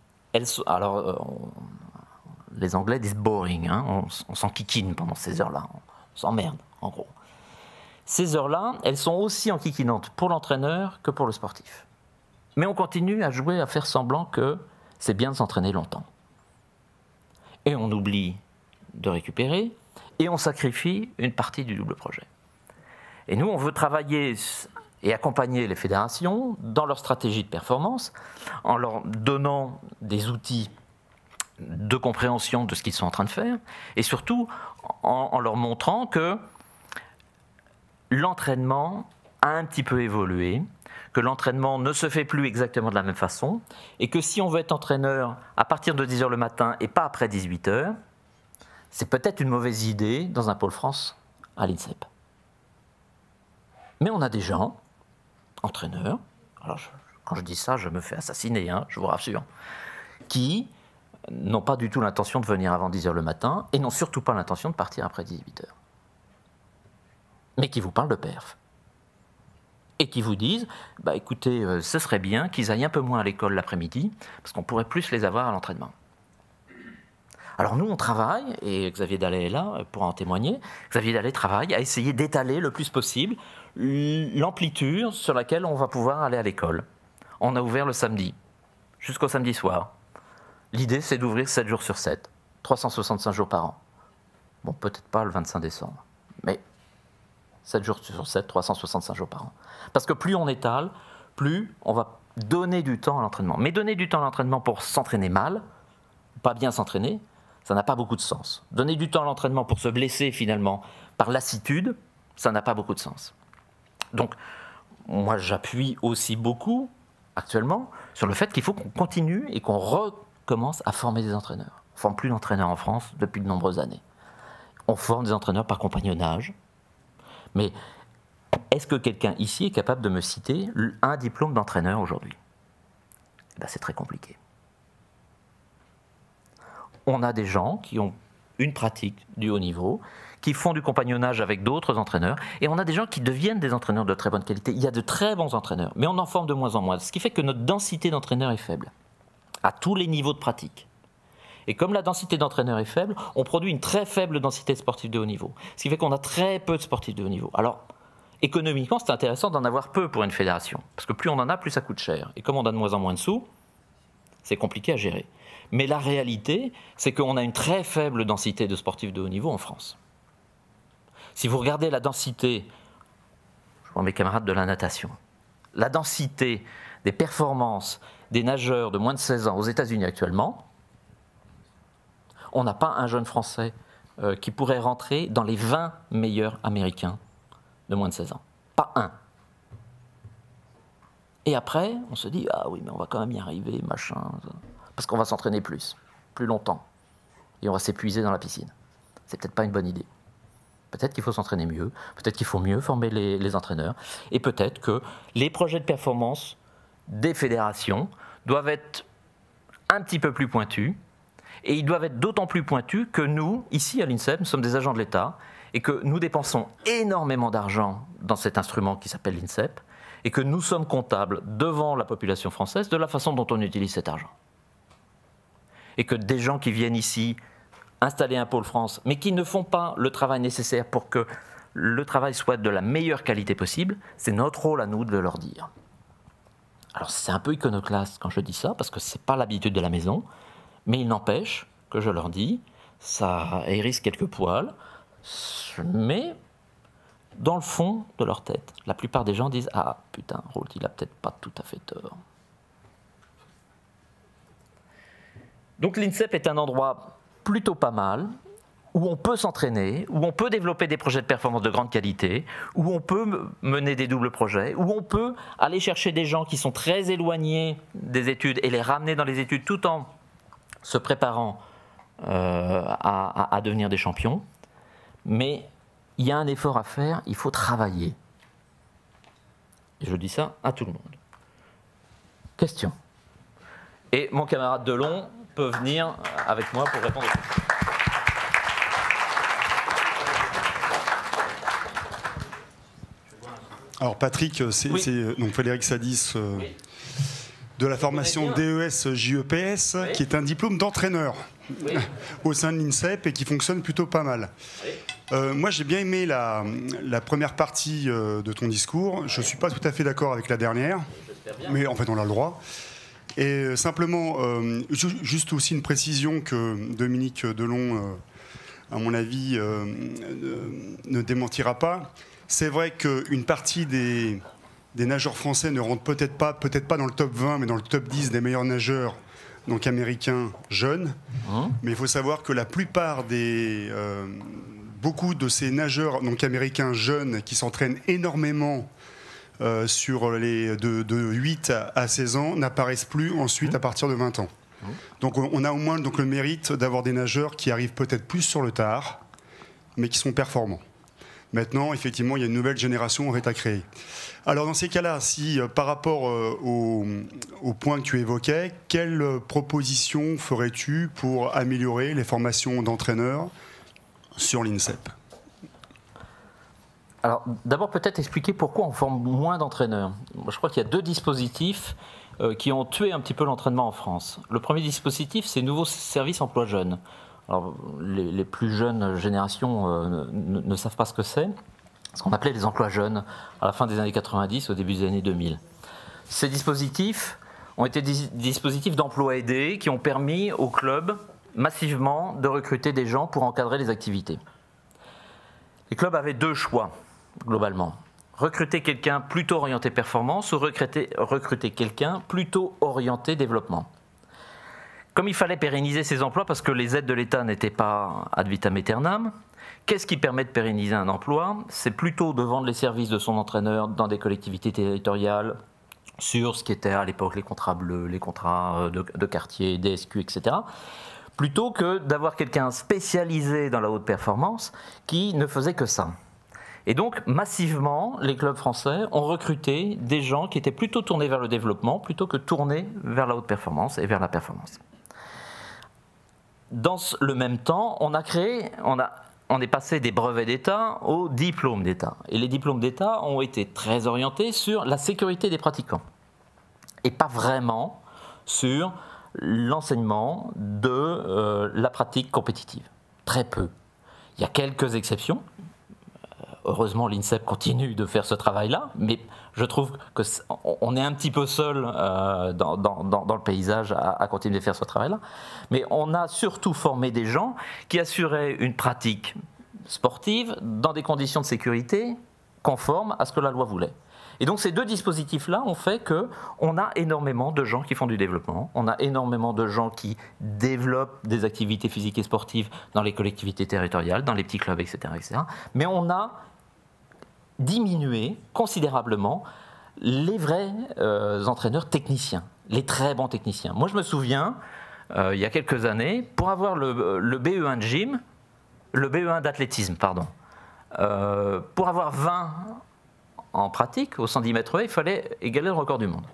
les Anglais disent boring, hein, on s'enquiquine pendant ces heures-là, on s'emmerde, en gros. Ces heures-là, elles sont aussi enquiquinantes pour l'entraîneur que pour le sportif. Mais on continue à jouer, à faire semblant que c'est bien de s'entraîner longtemps. Et on oublie de récupérer, et on sacrifie une partie du double projet. Et nous, on veut travailler et accompagner les fédérations dans leur stratégie de performance en leur donnant des outils de compréhension de ce qu'ils sont en train de faire et surtout en leur montrant que l'entraînement a un petit peu évolué, que l'entraînement ne se fait plus exactement de la même façon et que si on veut être entraîneur à partir de 10h le matin et pas après 18h, c'est peut-être une mauvaise idée dans un pôle France à l'INSEP. Mais on a des gens entraîneurs, alors quand je dis ça, je me fais assassiner, hein, je vous rassure, qui n'ont pas du tout l'intention de venir avant 10h le matin et n'ont surtout pas l'intention de partir après 18h. Mais qui vous parlent de perf. Et qui vous disent, bah écoutez, ce serait bien qu'ils aillent un peu moins à l'école l'après-midi, parce qu'on pourrait plus les avoir à l'entraînement. Alors nous, on travaille, et Xavier Dallet est là pour en témoigner, Xavier Dallet travaille à essayer d'étaler le plus possible l'amplitude sur laquelle on va pouvoir aller à l'école. On a ouvert le samedi, jusqu'au samedi soir. L'idée, c'est d'ouvrir 7 jours sur 7, 365 jours par an. Bon, peut-être pas le 25 décembre, mais 7 jours sur 7, 365 jours par an. Parce que plus on étale, plus on va donner du temps à l'entraînement. Mais donner du temps à l'entraînement pour s'entraîner mal, pas bien s'entraîner, ça n'a pas beaucoup de sens. Donner du temps à l'entraînement pour se blesser finalement par lassitude, Ça n'a pas beaucoup de sens. Donc, moi, j'appuie aussi beaucoup, actuellement, sur le fait qu'il faut qu'on continue et qu'on recommence à former des entraîneurs. On ne forme plus d'entraîneurs en France depuis de nombreuses années. On forme des entraîneurs par compagnonnage. Mais est-ce que quelqu'un ici est capable de me citer un diplôme d'entraîneur aujourd'hui ? Ben, c'est très compliqué. On a des gens qui ont une pratique du haut niveau, qui font du compagnonnage avec d'autres entraîneurs, et on a des gens qui deviennent des entraîneurs de très bonne qualité. Il y a de très bons entraîneurs, mais on en forme de moins en moins, ce qui fait que notre densité d'entraîneurs est faible, à tous les niveaux de pratique. Et comme la densité d'entraîneurs est faible, on produit une très faible densité sportive de haut niveau, ce qui fait qu'on a très peu de sportifs de haut niveau. Alors, économiquement, c'est intéressant d'en avoir peu pour une fédération, parce que plus on en a, plus ça coûte cher. Et comme on a de moins en moins de sous, c'est compliqué à gérer. Mais la réalité, c'est qu'on a une très faible densité de sportifs de haut niveau en France. Si vous regardez la densité, je prends mes camarades de la natation, la densité des performances des nageurs de moins de 16 ans aux États-Unis actuellement, on n'a pas un jeune Français qui pourrait rentrer dans les 20 meilleurs Américains de moins de 16 ans. Pas un. Et après, on se dit, ah oui, mais on va quand même y arriver, machin, parce qu'on va s'entraîner plus longtemps, et on va s'épuiser dans la piscine. C'est peut-être pas une bonne idée. Peut-être qu'il faut s'entraîner mieux, peut-être qu'il faut mieux former les entraîneurs, et peut-être que les projets de performance des fédérations doivent être un petit peu plus pointus, et ils doivent être d'autant plus pointus que nous, ici à l'INSEP, nous sommes des agents de l'État, et que nous dépensons énormément d'argent dans cet instrument qui s'appelle l'INSEP, et que nous sommes comptables devant la population française de la façon dont on utilise cet argent. Et que des gens qui viennent ici installer un pôle France, mais qui ne font pas le travail nécessaire pour que le travail soit de la meilleure qualité possible, c'est notre rôle à nous de leur dire. Alors c'est un peu iconoclaste quand je dis ça, parce que ce n'est pas l'habitude de la maison, mais il n'empêche que je leur dis, ça hérisse quelques poils, mais dans le fond de leur tête, la plupart des gens disent « Ah putain, Raoult, il a peut-être pas tout à fait tort ». Donc l'INSEP est un endroit plutôt pas mal, où on peut s'entraîner, où on peut développer des projets de performance de grande qualité, où on peut mener des doubles projets, où on peut aller chercher des gens qui sont très éloignés des études et les ramener dans les études tout en se préparant à devenir des champions. Mais il y a un effort à faire, il faut travailler. Et je dis ça à tout le monde. Question. Et mon camarade Delon peut venir avec moi pour répondre aux questions. Alors Patrick, c'est donc Frédéric Sadis de la formation DES JEPS, qui est un diplôme d'entraîneur au sein de l'INSEP et qui fonctionne plutôt pas mal. Moi j'ai bien aimé la première partie de ton discours. Je ne suis pas tout à fait d'accord avec la dernière, mais en fait on a le droit. Et simplement, juste aussi une précision que Dominique Delon, à mon avis, ne démentira pas. C'est vrai qu'une partie des nageurs français ne rentrent peut-être pas dans le top 20, mais dans le top 10 des meilleurs nageurs, donc américains jeunes. Mais il faut savoir que la plupart beaucoup de ces nageurs donc américains jeunes qui s'entraînent énormément sur les de 8 à 16 ans n'apparaissent plus ensuite à partir de 20 ans. Donc on a au moins donc le mérite d'avoir des nageurs qui arrivent peut-être plus sur le tard, mais qui sont performants. Maintenant, effectivement, il y a une nouvelle génération en fait à créer. Alors dans ces cas-là, si par rapport au point que tu évoquais, quelle proposition ferais-tu pour améliorer les formations d'entraîneurs sur l'INSEP ? Alors, d'abord, peut-être expliquer pourquoi on forme moins d'entraîneurs. Je crois qu'il y a deux dispositifs qui ont tué un petit peu l'entraînement en France. Le premier dispositif, c'est Nouveau Service Emploi Jeune. Alors, les plus jeunes générations ne savent pas ce que c'est. Ce qu'on appelait les emplois jeunes à la fin des années 90, au début des années 2000. Ces dispositifs ont été des dispositifs d'emploi aidé qui ont permis aux clubs massivement de recruter des gens pour encadrer les activités. Les clubs avaient deux choix, globalement. Recruter quelqu'un plutôt orienté performance ou recruter quelqu'un plutôt orienté développement. Comme il fallait pérenniser ces emplois parce que les aides de l'État n'étaient pas ad vitam aeternam, Qu'est-ce qui permet de pérenniser un emploi? C'est plutôt de vendre les services de son entraîneur dans des collectivités territoriales, sur ce qui était à l'époque les contrats bleus, les contrats de quartier, DSQ, etc., plutôt que d'avoir quelqu'un spécialisé dans la haute performance qui ne faisait que ça. Et donc, massivement, les clubs français ont recruté des gens qui étaient plutôt tournés vers le développement, plutôt que tournés vers la haute performance et vers la performance. Dans le même temps, on est passé des brevets d'État aux diplômes d'État. Et les diplômes d'État ont été très orientés sur la sécurité des pratiquants. Et pas vraiment sur l'enseignement de la pratique compétitive. Très peu. Il y a quelques exceptions. Heureusement, l'INSEP continue de faire ce travail-là, mais je trouve qu'on est un petit peu seul dans le paysage à continuer de faire ce travail-là. Mais on a surtout formé des gens qui assuraient une pratique sportive dans des conditions de sécurité conformes à ce que la loi voulait. Et donc ces deux dispositifs-là ont fait qu'on a énormément de gens qui font du développement, on a énormément de gens qui développent des activités physiques et sportives dans les collectivités territoriales, dans les petits clubs, etc. etc. Mais on a diminué considérablement les vrais entraîneurs techniciens, les très bons techniciens. Moi je me souviens, il y a quelques années, pour avoir le BE1 de gym, le BE1 d'athlétisme, pardon, pour avoir 20 en pratique, au 110 mètres haies, il fallait égaler le record du monde.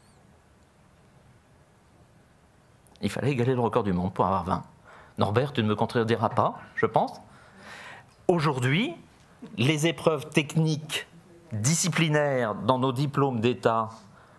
Il fallait égaler le record du monde pour avoir 20. Norbert, tu ne me contrediras pas, je pense. Aujourd'hui, les épreuves techniques, disciplinaires dans nos diplômes d'État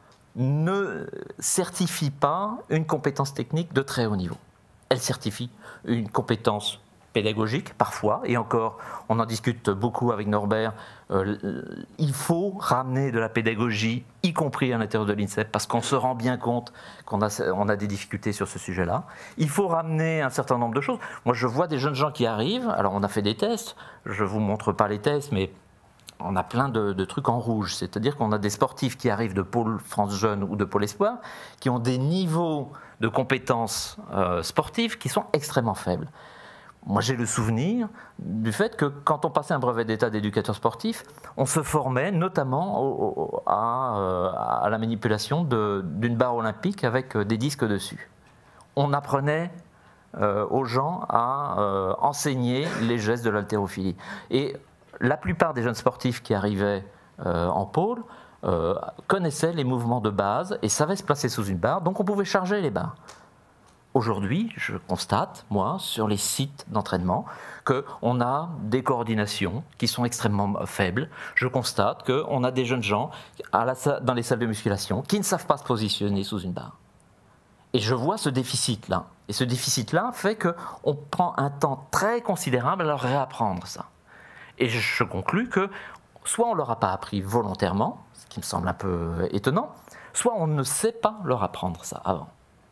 ne certifient pas une compétence technique de très haut niveau. Elles certifient une compétence pédagogique, parfois, et encore, on en discute beaucoup avec Norbert, il faut ramener de la pédagogie, y compris à l'intérieur de l'INSEP, parce qu'on se rend bien compte qu'on a des difficultés sur ce sujet-là. Il faut ramener un certain nombre de choses. Moi, je vois des jeunes gens qui arrivent, alors on a fait des tests, je ne vous montre pas les tests, mais on a plein de trucs en rouge, c'est-à-dire qu'on a des sportifs qui arrivent de Pôle France Jeune ou de Pôle Espoir, qui ont des niveaux de compétences sportives qui sont extrêmement faibles. Moi, j'ai le souvenir du fait que quand on passait un brevet d'État d'éducateur sportif, on se formait notamment à la manipulation d'une barre olympique avec des disques dessus. On apprenait aux gens à enseigner les gestes de l'haltérophilie. Et la plupart des jeunes sportifs qui arrivaient en pôle connaissaient les mouvements de base et savaient se placer sous une barre, donc on pouvait charger les barres. Aujourd'hui, je constate, moi, sur les sites d'entraînement, qu'on a des coordinations qui sont extrêmement faibles. Je constate qu'on a des jeunes gens dans les salles de musculation qui ne savent pas se positionner sous une barre. Et je vois ce déficit-là. Et ce déficit-là fait qu'on prend un temps très considérable à leur réapprendre ça. Et je conclus que soit on ne leur a pas appris volontairement, ce qui me semble un peu étonnant, soit on ne sait pas leur apprendre ça avant.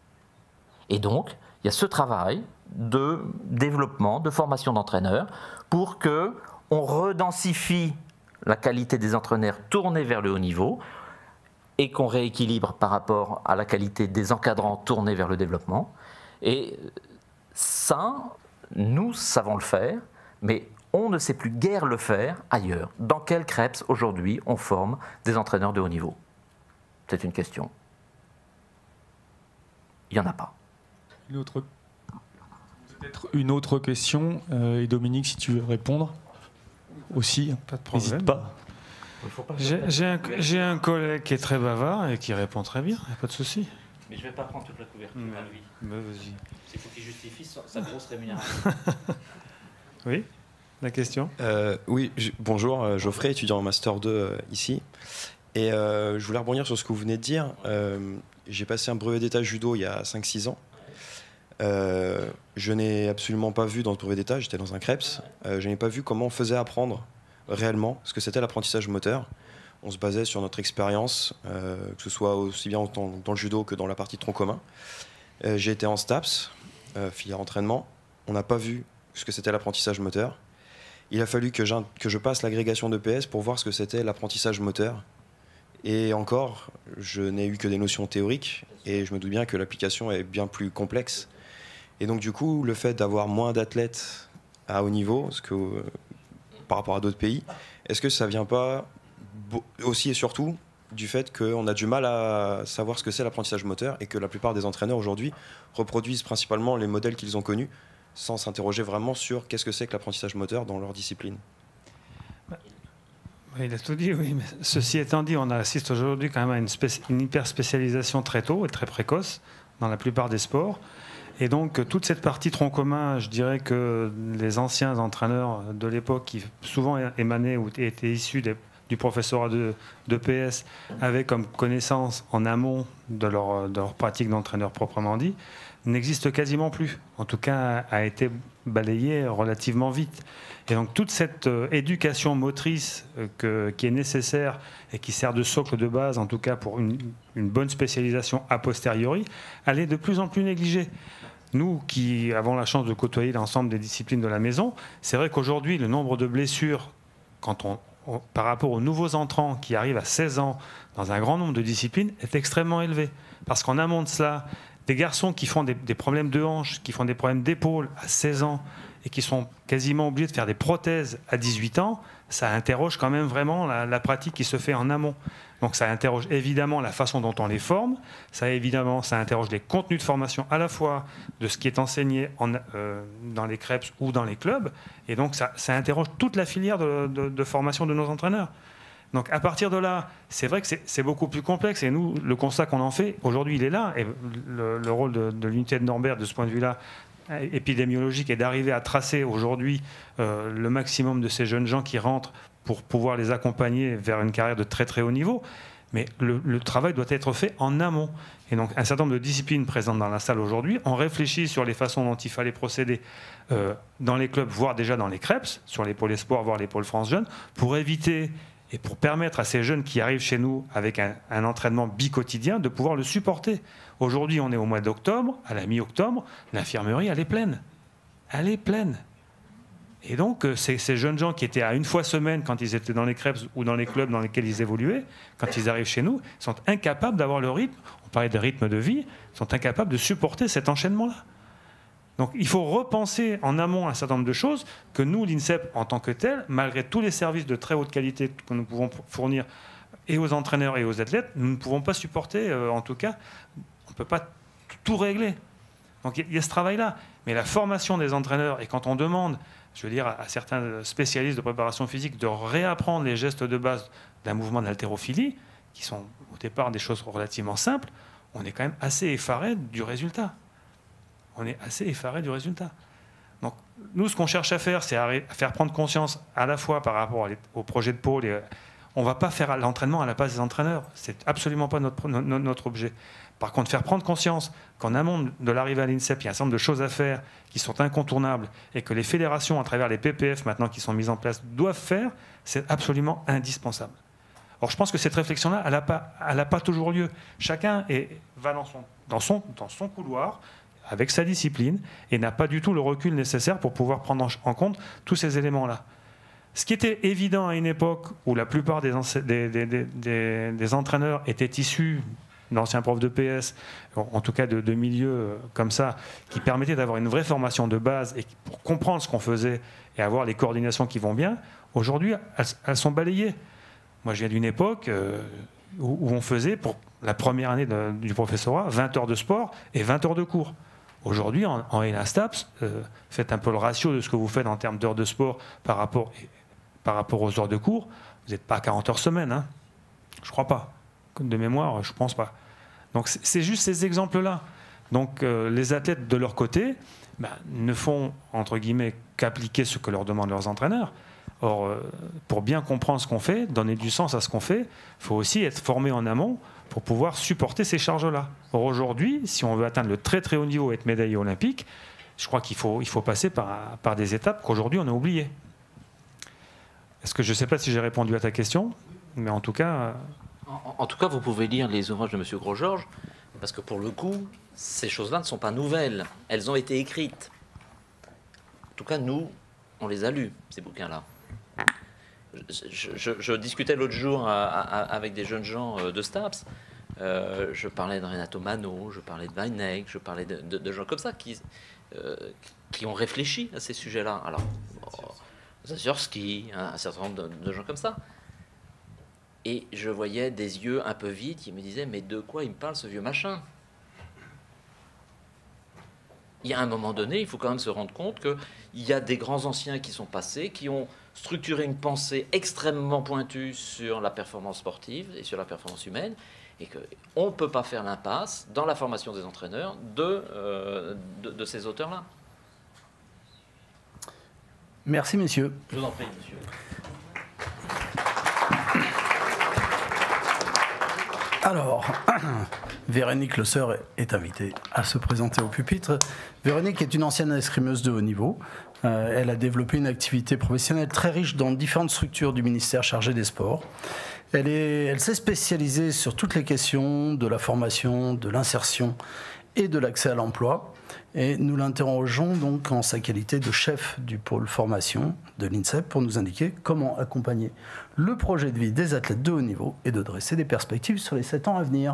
Et donc, il y a ce travail de développement, de formation d'entraîneurs pour qu'on redensifie la qualité des entraîneurs tournés vers le haut niveau et qu'on rééquilibre par rapport à la qualité des encadrants tournés vers le développement. Et ça, nous savons le faire, mais on ne sait plus guère le faire ailleurs. Dans quel CREPS, aujourd'hui, on forme des entraîneurs de haut niveau? C'est une question. Il n'y en a pas. Peut-être une autre question, et Dominique, si tu veux répondre aussi, pas de problème. N'hésite pas. J'ai un collègue qui est très bavard et qui répond très bien, il n'y a pas de souci. Mais je ne vais pas prendre toute la couverture à lui. Bah, vas-y. C'est pour qu'il justifie sa grosse rémunération. Oui, la question Oui, bonjour, Geoffrey, étudiant en Master 2 ici. Et je voulais rebondir sur ce que vous venez de dire. J'ai passé un brevet d'état judo il y a 5-6 ans. Je n'ai absolument pas vu dans le brevet d'état, j'étais dans un CREPS, je n'ai pas vu comment on faisait apprendre réellement ce que c'était l'apprentissage moteur. On se basait sur notre expérience, que ce soit aussi bien dans le judo que dans la partie tronc commun. J'ai été en STAPS, filière entraînement, on n'a pas vu ce que c'était l'apprentissage moteur. Il a fallu que je passe l'agrégation d'EPS pour voir ce que c'était l'apprentissage moteur. Et encore, je n'ai eu que des notions théoriques, et je me doute bien que l'application est bien plus complexe. Et donc du coup, le fait d'avoir moins d'athlètes à haut niveau, par rapport à d'autres pays, est-ce que ça vient pas aussi et surtout du fait qu'on a du mal à savoir ce que c'est l'apprentissage moteur et que la plupart des entraîneurs aujourd'hui reproduisent principalement les modèles qu'ils ont connus sans s'interroger vraiment sur qu'est-ce que c'est que l'apprentissage moteur dans leur discipline? Il a tout dit, oui. Mais ceci étant dit, on assiste aujourd'hui quand même à une hyper-spécialisation très tôt et très précoce dans la plupart des sports. Et donc, toute cette partie tronc commun, je dirais que les anciens entraîneurs de l'époque, qui souvent émanaient ou étaient issus du professorat de PS, avaient comme connaissance en amont de leur pratique d'entraîneur proprement dit, n'existe quasiment plus. En tout cas, a été balayé relativement vite. Et donc toute cette éducation motrice qui est nécessaire et qui sert de socle de base, en tout cas pour une bonne spécialisation a posteriori, elle est de plus en plus négligée. Nous qui avons la chance de côtoyer l'ensemble des disciplines de la maison, c'est vrai qu'aujourd'hui, le nombre de blessures, par rapport aux nouveaux entrants qui arrivent à 16 ans dans un grand nombre de disciplines, est extrêmement élevé. Parce qu'en amont de cela, des garçons qui font des problèmes de hanche, qui font des problèmes d'épaule à 16 ans et qui sont quasiment obligés de faire des prothèses à 18 ans, ça interroge quand même vraiment la pratique qui se fait en amont. Donc ça interroge évidemment la façon dont on les forme, ça interroge les contenus de formation à la fois de ce qui est enseigné dans les CREPS ou dans les clubs, et donc ça interroge toute la filière de formation de nos entraîneurs. Donc à partir de là, c'est vrai que c'est beaucoup plus complexe, et nous, le constat qu'on en fait, aujourd'hui il est là, et le rôle de l'unité de Norbert de ce point de vue-là, épidémiologique, est d'arriver à tracer aujourd'hui le maximum de ces jeunes gens qui rentrent pour pouvoir les accompagner vers une carrière de très très haut niveau. Mais le travail doit être fait en amont. Et donc un certain nombre de disciplines présentes dans la salle aujourd'hui, on réfléchit sur les façons dont il fallait procéder dans les clubs, voire déjà dans les CREPS, sur les pôles espoirs, voire les pôles France Jeunes, pour éviter et pour permettre à ces jeunes qui arrivent chez nous avec un entraînement bi-quotidien de pouvoir le supporter. Aujourd'hui, on est au mois d'octobre, à la mi-octobre, l'infirmerie, elle est pleine. Elle est pleine. Et donc, ces jeunes gens qui étaient à une fois semaine quand ils étaient dans les CREPS ou dans les clubs dans lesquels ils évoluaient, quand ils arrivent chez nous, sont incapables d'avoir le rythme, on parlait de rythme de vie, sont incapables de supporter cet enchaînement-là. Donc il faut repenser en amont un certain nombre de choses que nous, l'INSEP, en tant que tel, malgré tous les services de très haute qualité que nous pouvons fournir et aux entraîneurs et aux athlètes, nous ne pouvons pas supporter, en tout cas, on ne peut pas tout régler. Donc il y a ce travail-là. Mais la formation des entraîneurs, et quand on demande, je veux dire, à certains spécialistes de préparation physique de réapprendre les gestes de base d'un mouvement d'haltérophilie, qui sont au départ des choses relativement simples, on est quand même assez effaré du résultat. On est assez effaré du résultat. Donc, nous, ce qu'on cherche à faire, c'est à faire prendre conscience à la fois par rapport au projet de pôle. On ne va pas faire l'entraînement à la place des entraîneurs. C'est absolument pas notre objet. Par contre, faire prendre conscience qu'en amont de l'arrivée à l'INSEP, il y a un certain nombre de choses à faire qui sont incontournables et que les fédérations, à travers les PPF maintenant qui sont mises en place, doivent faire, c'est absolument indispensable. Or, je pense que cette réflexion-là, elle n'a pas toujours lieu. Chacun va dans son couloir, avec sa discipline, et n'a pas du tout le recul nécessaire pour pouvoir prendre en compte tous ces éléments-là. Ce qui était évident à une époque où la plupart des entraîneurs étaient issus d'anciens profs de PS, en tout cas de milieux comme ça, qui permettaient d'avoir une vraie formation de base et pour comprendre ce qu'on faisait et avoir les coordinations qui vont bien, aujourd'hui, elles sont balayées. Moi, je viens d'une époque où on faisait, pour la première année du professorat, 20 heures de sport et 20 heures de cours. Aujourd'hui, en ELASTAPS, faites un peu le ratio de ce que vous faites en termes d'heures de sport par rapport aux heures de cours. Vous n'êtes pas à 40 heures semaine, hein. Je ne crois pas. De mémoire, je ne pense pas. Donc c'est juste ces exemples-là. Donc les athlètes, de leur côté, ne font, entre guillemets, qu'appliquer ce que leur demandent leurs entraîneurs. Or, pour bien comprendre ce qu'on fait, donner du sens à ce qu'on fait, il faut aussi être formé en amont pour pouvoir supporter ces charges-là. Or, aujourd'hui, si on veut atteindre le très très haut niveau et être médaillé olympique, je crois qu'il faut passer par des étapes qu'aujourd'hui on a oubliées. Est-ce que je ne sais pas si j'ai répondu à ta question, mais en tout cas... En tout cas, vous pouvez lire les ouvrages de M. Gros-Georges, parce que pour le coup, ces choses-là ne sont pas nouvelles. Elles ont été écrites. En tout cas, nous, on les a lus, ces bouquins-là. Je discutais l'autre jour avec des jeunes gens de STAPS. Je parlais de Renato Mano, je parlais de Weineck, je parlais de gens comme ça qui ont réfléchi à ces sujets-là. Alors, Zazurski, un certain nombre de gens comme ça. Et je voyais des yeux un peu vides qui me disaient « Mais de quoi il me parle, ce vieux machin ?» Il y a un moment donné, il faut quand même se rendre compte qu'il y a des grands anciens qui sont passés, qui ont structuré une pensée extrêmement pointue sur la performance sportive et sur la performance humaine, et qu'on ne peut pas faire l'impasse dans la formation des entraîneurs de ces auteurs-là. Merci, messieurs. Je vous en prie, monsieur. Alors, Véronique Le Seur est invitée à se présenter au pupitre. Véronique est une ancienne escrimeuse de haut niveau. Elle a développé une activité professionnelle très riche dans différentes structures du ministère chargé des sports. Elle s'est spécialisée sur toutes les questions de la formation, de l'insertion et de l'accès à l'emploi. Et nous l'interrogeons donc en sa qualité de chef du pôle formation de l'INSEP pour nous indiquer comment accompagner le projet de vie des athlètes de haut niveau et de dresser des perspectives sur les 7 ans à venir.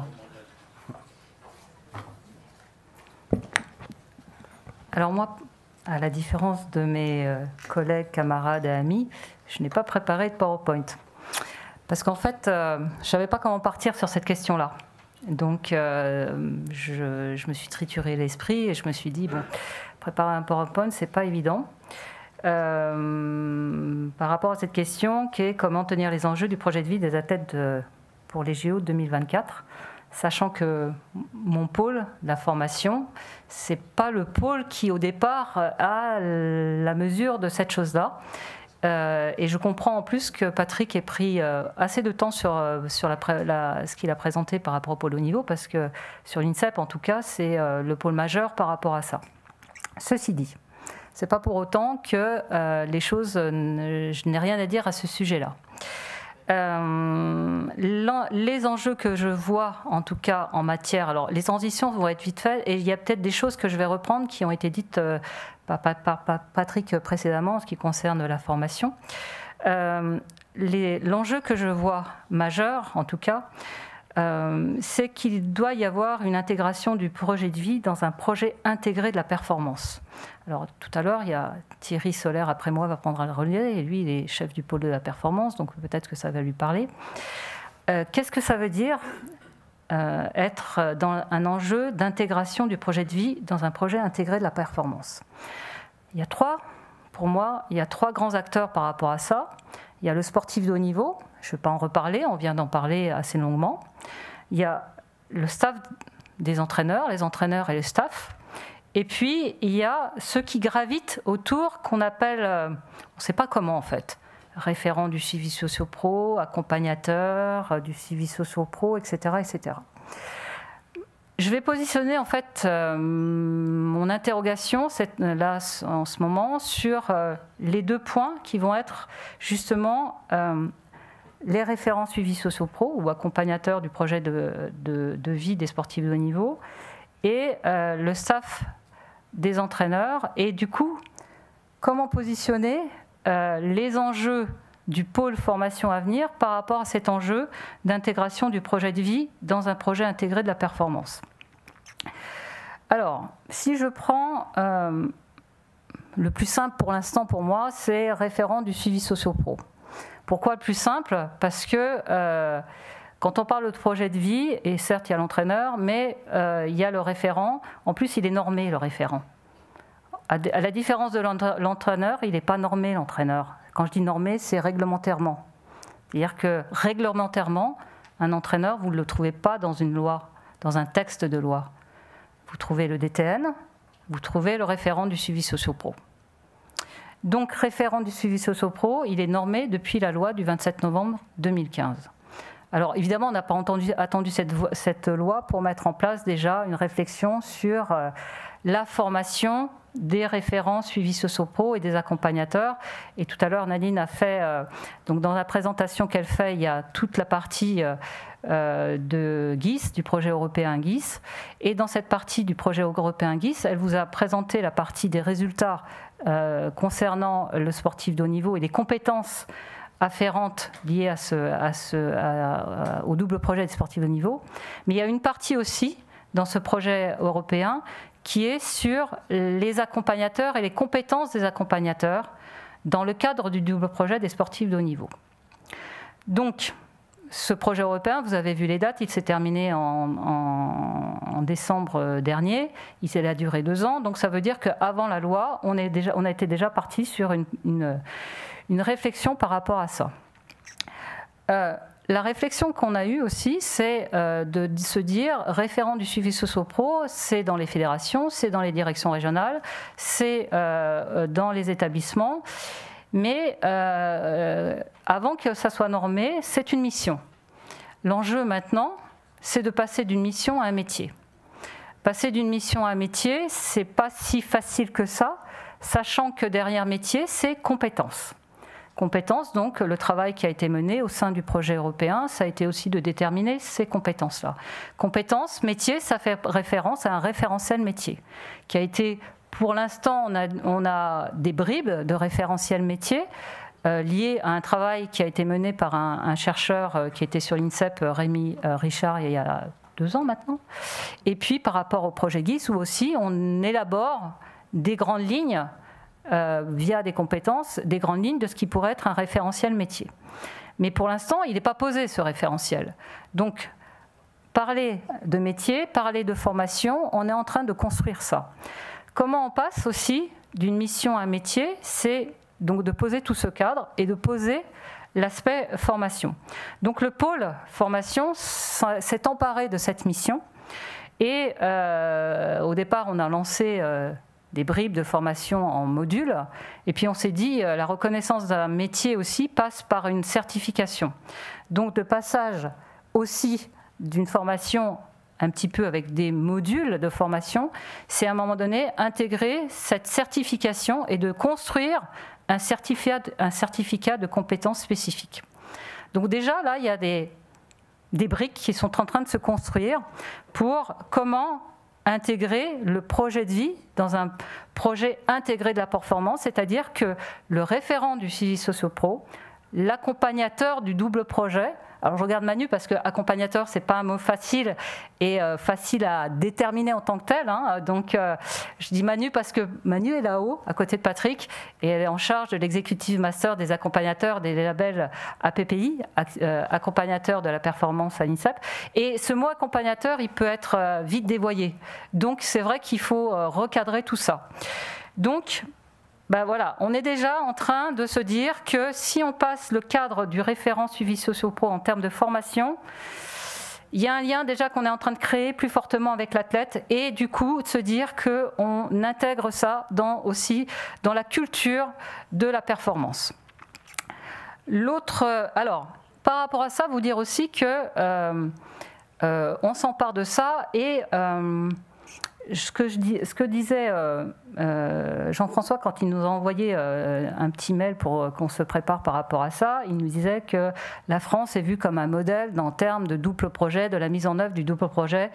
Alors moi, à la différence de mes collègues, camarades et amis, je n'ai pas préparé de PowerPoint. Parce qu'en fait, je ne savais pas comment partir sur cette question-là. Donc, je me suis trituré l'esprit et je me suis dit, bon, préparer un PowerPoint, c'est pas évident. Par rapport à cette question, qui est comment tenir les enjeux du projet de vie des athlètes pour les JO 2024, sachant que mon pôle, la formation, c'est pas le pôle qui, au départ, a la mesure de cette chose-là. Et je comprends en plus que Patrick ait pris assez de temps sur ce qu'il a présenté par rapport au pôle haut niveau, parce que sur l'INSEP, en tout cas, c'est le pôle majeur par rapport à ça. Ceci dit, c'est pas pour autant que les choses, je n'ai rien à dire à ce sujet-là. Les enjeux que je vois, en tout cas en matière, alors les transitions vont être vite faites, et il y a peut-être des choses que je vais reprendre qui ont été dites par Patrick précédemment en ce qui concerne la formation. L'enjeu que je vois majeur, en tout cas, c'est qu'il doit y avoir une intégration du projet de vie dans un projet intégré de la performance. Alors tout à l'heure, il y a Thierry Solaire, après moi, va prendre le relais, et lui, il est chef du pôle de la performance, donc peut-être que ça va lui parler. Qu'est-ce que ça veut dire être dans un enjeu d'intégration du projet de vie dans un projet intégré de la performance? Pour moi, il y a trois grands acteurs par rapport à ça. Il y a le sportif de haut niveau, je ne vais pas en reparler, on vient d'en parler assez longuement. Il y a le staff des entraîneurs, les entraîneurs et le staff. Et puis, il y a ceux qui gravitent autour, qu'on appelle, on ne sait pas comment en fait, référent du suivi socio-pro, accompagnateur du suivi socio-pro, etc., etc. Je vais positionner en fait mon interrogation là en ce moment sur les deux points qui vont être justement les référents suivi socio-pro ou accompagnateurs du projet de vie des sportifs de haut niveau et le staff des entraîneurs, et du coup comment positionner les enjeux du pôle formation à venir par rapport à cet enjeu d'intégration du projet de vie dans un projet intégré de la performance. Alors, si je prends le plus simple pour l'instant pour moi, c'est référent du suivi socio-pro. Pourquoi le plus simple? Parce que quand on parle de projet de vie, et certes il y a l'entraîneur, mais il y a le référent, en plus il est normé le référent. À la différence de l'entraîneur, il n'est pas normé l'entraîneur. Quand je dis normé, c'est réglementairement. C'est-à-dire que réglementairement, un entraîneur, vous ne le trouvez pas dans une loi, dans un texte de loi. Vous trouvez le DTN, vous trouvez le référent du suivi socio-pro. Donc, référent du suivi socio-pro, il est normé depuis la loi du 27 novembre 2015. Alors, évidemment, on n'a pas attendu cette loi pour mettre en place déjà une réflexion sur la formation des référents suivi socio-pro et des accompagnateurs. Et tout à l'heure, Nadine a fait, donc dans la présentation qu'elle fait, il y a toute la partie de GIS, du projet européen GIS. Et dans cette partie du projet européen GIS, elle vous a présenté la partie des résultats concernant le sportif de haut niveau et des compétences afférentes liées au double projet des sportifs de haut niveau. Mais il y a une partie aussi dans ce projet européen qui est sur les accompagnateurs et les compétences des accompagnateurs dans le cadre du double projet des sportifs de haut niveau. Donc, ce projet européen, vous avez vu les dates, il s'est terminé en décembre dernier, il a duré 2 ans, donc ça veut dire qu'avant la loi, on a été déjà parti sur une réflexion par rapport à ça. La réflexion qu'on a eue aussi, c'est de se dire, référent du suivi socio-pro, c'est dans les fédérations, c'est dans les directions régionales, c'est dans les établissements, mais avant que ça soit normé, c'est une mission. L'enjeu maintenant, c'est de passer d'une mission à un métier. Passer d'une mission à un métier, c'est pas si facile que ça, sachant que derrière métier, c'est compétences. Compétences, donc le travail qui a été mené au sein du projet européen, ça a été aussi de déterminer ces compétences-là. Compétences, métier, ça fait référence à un référentiel métier, qui a été, pour l'instant, on a des bribes de référentiel métier, liées à un travail qui a été mené par un chercheur qui était sur l'INSEP, Rémi Richard, il y a 2 ans maintenant. Et puis par rapport au projet GIS, où aussi on élabore des grandes lignes, via des compétences, des grandes lignes de ce qui pourrait être un référentiel métier. Mais pour l'instant, il n'est pas posé ce référentiel. Donc, parler de métier, parler de formation, on est en train de construire ça. Comment on passe aussi d'une mission à un métier? C'est donc de poser tout ce cadre et de poser l'aspect formation. Donc le pôle formation s'est emparé de cette mission et au départ, on a lancé des bribes de formation en modules. Et puis on s'est dit, la reconnaissance d'un métier aussi passe par une certification. Donc de passage aussi d'une formation un petit peu avec des modules de formation, c'est à un moment donné intégrer cette certification et de construire un certificat de compétences spécifiques. Donc déjà là, il y a des briques qui sont en train de se construire pour comment intégrer le projet de vie dans un projet intégré de la performance, c'est-à-dire que le référent du suivi socio-pro, l'accompagnateur du double projet, alors je regarde Manu parce que accompagnateur, c'est pas un mot facile et facile à déterminer en tant que tel, hein. Donc je dis Manu parce que Manu est là-haut, à côté de Patrick, et elle est en charge de l'executive master des accompagnateurs des labels APPI, accompagnateur de la performance à l'INSEP. Et ce mot accompagnateur, il peut être vite dévoyé. Donc c'est vrai qu'il faut recadrer tout ça. Donc ben voilà, on est déjà en train de se dire que si on passe le cadre du référent suivi socio-pro en termes de formation, il y a un lien déjà qu'on est en train de créer plus fortement avec l'athlète et du coup de se dire qu'on intègre ça aussi dans la culture de la performance. Alors, par rapport à ça, vous dire aussi que on s'empare de ça et ce que disait Jean-François quand il nous a envoyé un petit mail pour qu'on se prépare par rapport à ça, il nous disait que la France est vue comme un modèle en termes de double projet, de la mise en œuvre du double projet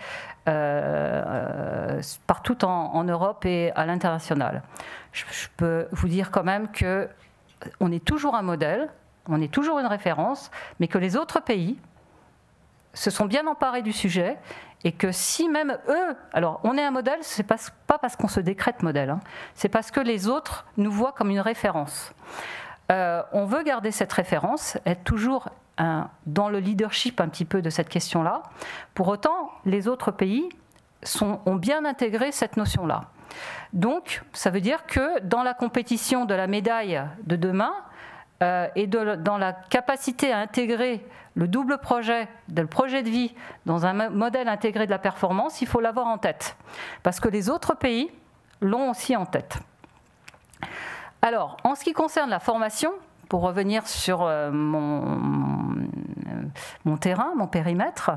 partout en Europe et à l'international. Je peux vous dire quand même qu'on est toujours un modèle, on est toujours une référence, mais que les autres pays se sont bien emparés du sujet et que si même eux, alors on est un modèle, c'est pas parce qu'on se décrète modèle, hein, c'est parce que les autres nous voient comme une référence. On veut garder cette référence, être toujours dans le leadership un petit peu de cette question-là. Pour autant, les autres pays ont bien intégré cette notion-là. Donc, ça veut dire que dans la compétition de la médaille de demain, et dans la capacité à intégrer le double projet, le projet de vie dans un modèle intégré de la performance, il faut l'avoir en tête. Parce que les autres pays l'ont aussi en tête. Alors, en ce qui concerne la formation, pour revenir sur mon terrain, mon périmètre,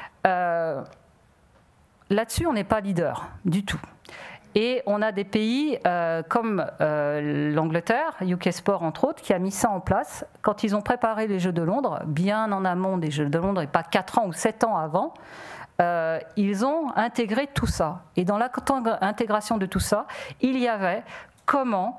là-dessus, on n'est pas leader du tout. Et on a des pays comme l'Angleterre, UK Sport entre autres, qui a mis ça en place quand ils ont préparé les Jeux de Londres, bien en amont des Jeux de Londres et pas 4 ans ou 7 ans avant. Ils ont intégré tout ça. Et dans l'intégration de tout ça, il y avait comment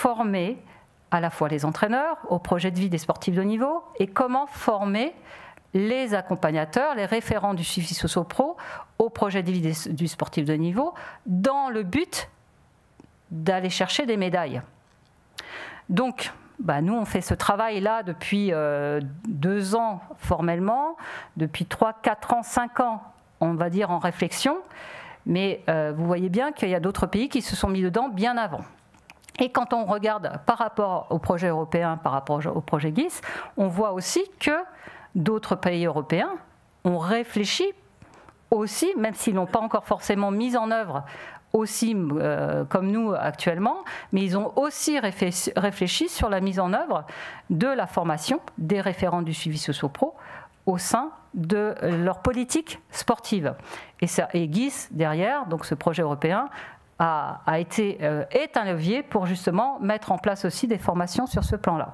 former à la fois les entraîneurs au projet de vie des sportifs de haut niveau et comment former les accompagnateurs, les référents du suivi socio-pro au projet de vie du sportif de niveau, dans le but d'aller chercher des médailles. Donc, nous, on fait ce travail-là depuis 2 ans formellement, depuis 3, 4 ans, 5 ans, on va dire en réflexion, mais vous voyez bien qu'il y a d'autres pays qui se sont mis dedans bien avant. Et quand on regarde par rapport au projet européen, par rapport au projet GIS, on voit aussi que d'autres pays européens ont réfléchi aussi, même s'ils n'ont pas encore forcément mis en œuvre aussi comme nous actuellement, mais ils ont aussi réfléchi sur la mise en œuvre de la formation des référents du suivi socio-pro au sein de leur politique sportive. Et GIS, derrière, donc ce projet européen, est un levier pour justement mettre en place aussi des formations sur ce plan-là.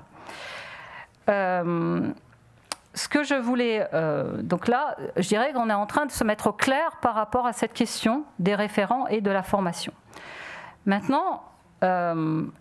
Ce que je voulais... donc là, je dirais qu'on est en train de se mettre au clair par rapport à cette question des référents et de la formation. Maintenant, la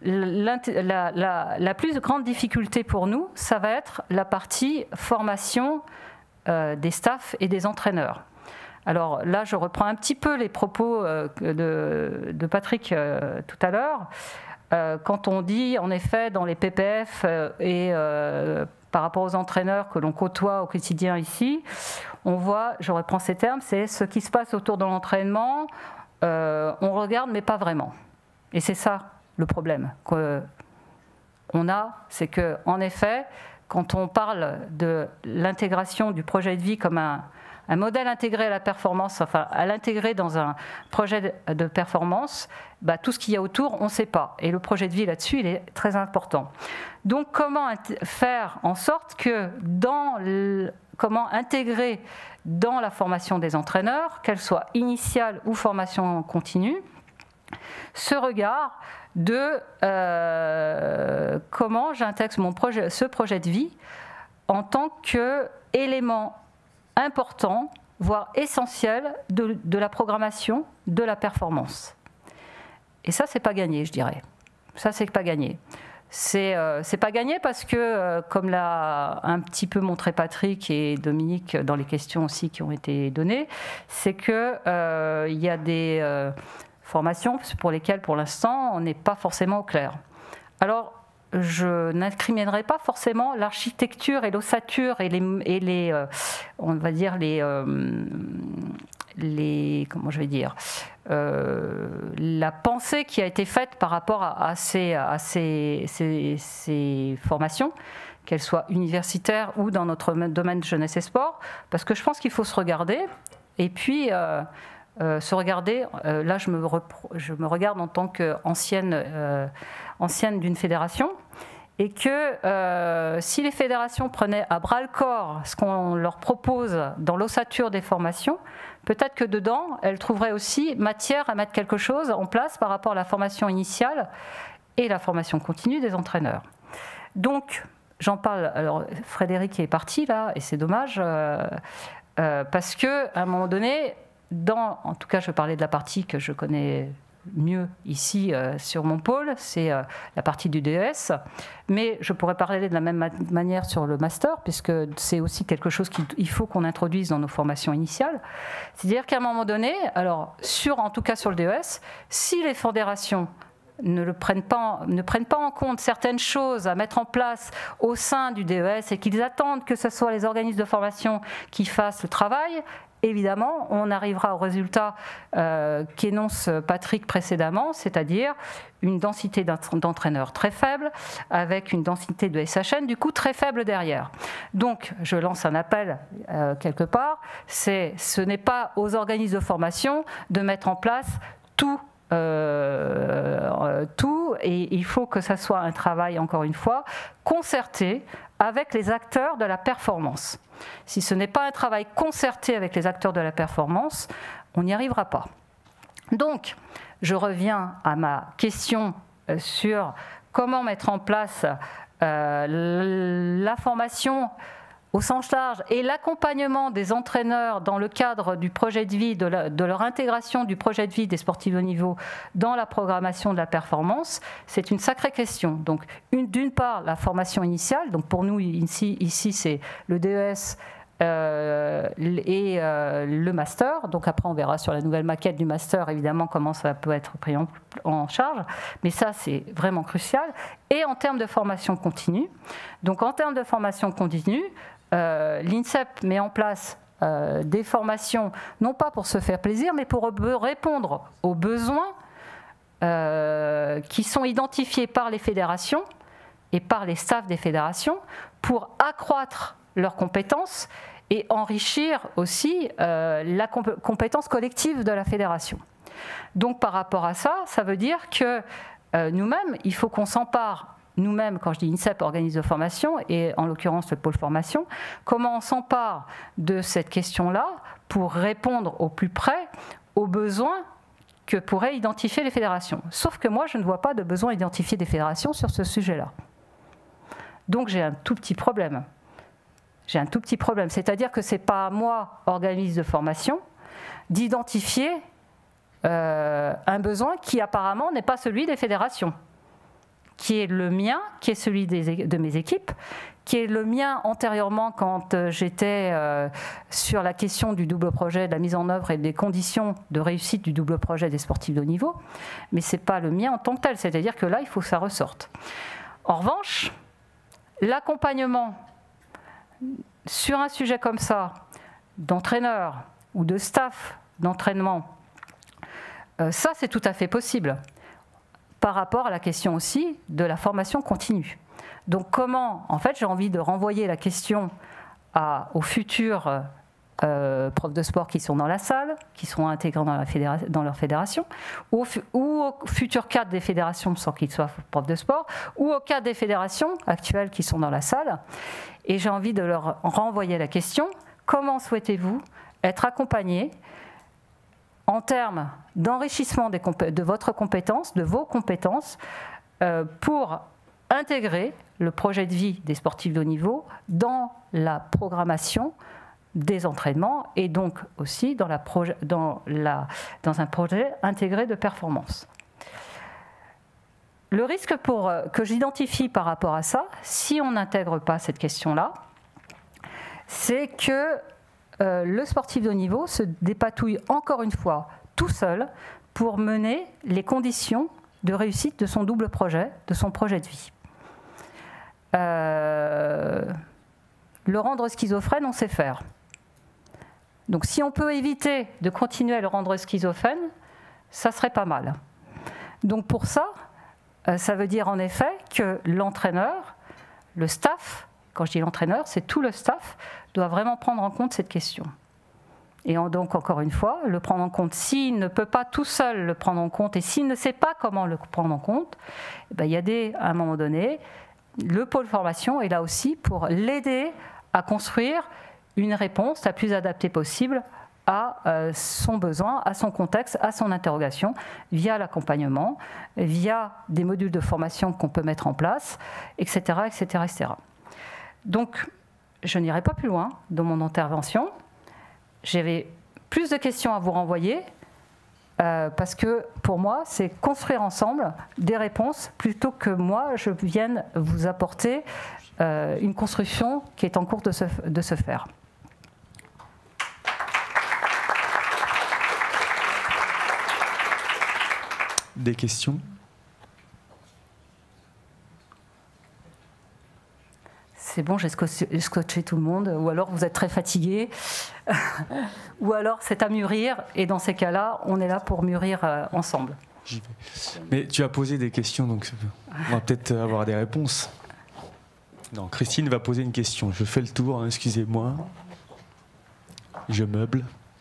plus grande difficulté pour nous, ça va être la partie formation des staffs et des entraîneurs. Alors là, je reprends un petit peu les propos de Patrick tout à l'heure. Quand on dit, en effet, dans les PPF et par rapport aux entraîneurs que l'on côtoie au quotidien ici, on voit, je reprends ces termes, c'est ce qui se passe autour de l'entraînement, on regarde mais pas vraiment. Et c'est ça le problème qu'on a, c'est qu'en effet, quand on parle de l'intégration du projet de vie comme un modèle intégré à la performance, enfin à l'intégrer dans un projet de performance, tout ce qu'il y a autour, on ne sait pas. Et le projet de vie là-dessus, il est très important. Donc comment faire en sorte que comment intégrer dans la formation des entraîneurs, qu'elle soit initiale ou formation continue, ce regard de comment j'intègre ce projet de vie en tant qu'élément important, voire essentiel de la programmation de la performance. Et ça, c'est pas gagné, je dirais. Ça, c'est pas gagné. C'est pas gagné parce que, comme l'a un petit peu montré Patrick et Dominique dans les questions aussi qui ont été données, c'est que il y a des formations pour lesquelles, pour l'instant, on n'est pas forcément au clair. Alors, je n'incriminerai pas forcément l'architecture et l'ossature et les on va dire comment je vais dire, la pensée qui a été faite par rapport à ces formations, qu'elles soient universitaires ou dans notre domaine jeunesse et sport, parce que je pense qu'il faut se regarder et puis se regarder. Là, je me regarde en tant qu'ancienne d'une fédération, et que si les fédérations prenaient à bras-le-corps ce qu'on leur propose dans l'ossature des formations, peut-être que dedans, elles trouveraient aussi matière à mettre quelque chose en place par rapport à la formation initiale et la formation continue des entraîneurs. Donc, j'en parle, alors Frédéric est parti là, et c'est dommage, parce qu'à un moment donné, en tout cas je parlais de la partie que je connais mieux ici sur mon pôle, c'est la partie du DES, mais je pourrais parler de la même manière sur le master, puisque c'est aussi quelque chose qu'il faut qu'on introduise dans nos formations initiales. C'est-à-dire qu'à un moment donné, alors en tout cas sur le DES, si les fédérations ne prennent pas en compte certaines choses à mettre en place au sein du DES et qu'ils attendent que ce soit les organismes de formation qui fassent le travail, évidemment, on arrivera au résultat qu'énonce Patrick précédemment, c'est-à-dire une densité d'entraîneurs très faible, avec une densité de SHN, du coup, très faible derrière. Donc, je lance un appel quelque part, ce n'est pas aux organismes de formation de mettre en place tout, et il faut que ça soit un travail, encore une fois, concerté avec les acteurs de la performance. Si ce n'est pas un travail concerté avec les acteurs de la performance, on n'y arrivera pas. Donc, je reviens à ma question sur comment mettre en place la formation au sens large et l'accompagnement des entraîneurs dans le cadre du projet de vie, de leur intégration du projet de vie des sportifs de haut niveau dans la programmation de la performance, c'est une sacrée question. Donc, d'une part, la formation initiale, donc pour nous ici c'est le DES le master. Donc après, on verra sur la nouvelle maquette du master, évidemment, comment ça peut être pris en charge. Mais ça, c'est vraiment crucial. Et en termes de formation continue. Donc en termes de formation continue, l'INSEP met en place des formations, non pas pour se faire plaisir, mais pour répondre aux besoins qui sont identifiés par les fédérations et par les staffs des fédérations pour accroître leurs compétences et enrichir aussi la compétence collective de la fédération. Donc par rapport à ça, ça veut dire que nous-mêmes, il faut qu'on s'empare, nous-mêmes, quand je dis INSEP, organisme de formation, et en l'occurrence le pôle formation, comment on s'empare de cette question-là pour répondre au plus près aux besoins que pourraient identifier les fédérations. Sauf que moi, je ne vois pas de besoin identifié des fédérations sur ce sujet-là. Donc j'ai un tout petit problème. J'ai un tout petit problème, c'est-à-dire que ce n'est pas à moi, organisme de formation, d'identifier un besoin qui apparemment n'est pas celui des fédérations, qui est le mien, qui est celui de mes équipes, qui est le mien antérieurement quand j'étais sur la question du double projet, de la mise en œuvre et des conditions de réussite du double projet des sportifs de haut niveau, mais ce n'est pas le mien en tant que tel, c'est-à-dire que là, il faut que ça ressorte. En revanche, l'accompagnement sur un sujet comme ça, d'entraîneur ou de staff d'entraînement, ça c'est tout à fait possible par rapport à la question aussi de la formation continue. Donc comment, en fait j'ai envie de renvoyer la question aux futurs profs de sport qui sont dans la salle, qui seront intégrés dans leur fédération, ou aux futurs cadres des fédérations sans qu'ils soient profs de sport, ou aux cadres des fédérations actuelles qui sont dans la salle. Et j'ai envie de leur renvoyer la question, comment souhaitez-vous être accompagnés en termes d'enrichissement de votre compétence, de vos compétences, pour intégrer le projet de vie des sportifs de haut niveau dans la programmation des entraînements et donc aussi dans un projet intégré de performance. Le risque que j'identifie par rapport à ça, si on n'intègre pas cette question-là, c'est que le sportif de haut niveau se dépatouille encore une fois tout seul pour mener les conditions de réussite de son double projet, de son projet de vie. Le rendre schizophrène, on sait faire. Donc si on peut éviter de continuer à le rendre schizophrène, ça serait pas mal. Donc pour ça, ça veut dire en effet que l'entraîneur, le staff, quand je dis l'entraîneur, c'est tout le staff, doit vraiment prendre en compte cette question. Et donc, encore une fois, le prendre en compte, s'il ne peut pas tout seul le prendre en compte et s'il ne sait pas comment le prendre en compte, il y a à un moment donné, le pôle formation est là aussi pour l'aider à construire une réponse la plus adaptée possible à son besoin, à son contexte, à son interrogation, via l'accompagnement, via des modules de formation qu'on peut mettre en place, etc., etc., etc. Donc, je n'irai pas plus loin dans mon intervention. J'avais plus de questions à vous renvoyer, parce que pour moi, c'est construire ensemble des réponses plutôt que moi, je vienne vous apporter une construction qui est en cours de se faire. Des questions ? C'est bon, j'ai scotché tout le monde, ou alors vous êtes très fatigué, ou alors c'est à mûrir, et dans ces cas-là, on est là pour mûrir ensemble. J'y vais. Mais tu as posé des questions, donc on va peut-être avoir des réponses. Non, Christine va poser une question. Je fais le tour, hein, excusez-moi. Je meuble.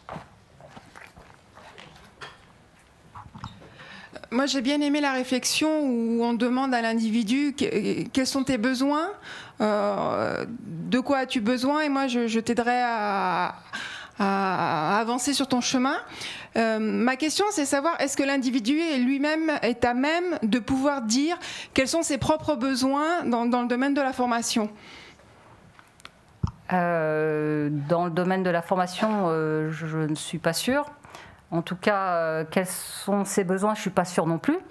Moi, j'ai bien aimé la réflexion où on demande à l'individu quels sont tes besoins, de quoi as-tu besoin, et moi, je t'aiderai à avancer sur ton chemin. Ma question, c'est savoir, est-ce que l'individu lui-même est à même de pouvoir dire quels sont ses propres besoins dans le domaine de la formation ? Dans le domaine de la formation, je ne suis pas sûre. En tout cas, quels sont ses besoins, je ne suis pas sûre non plus.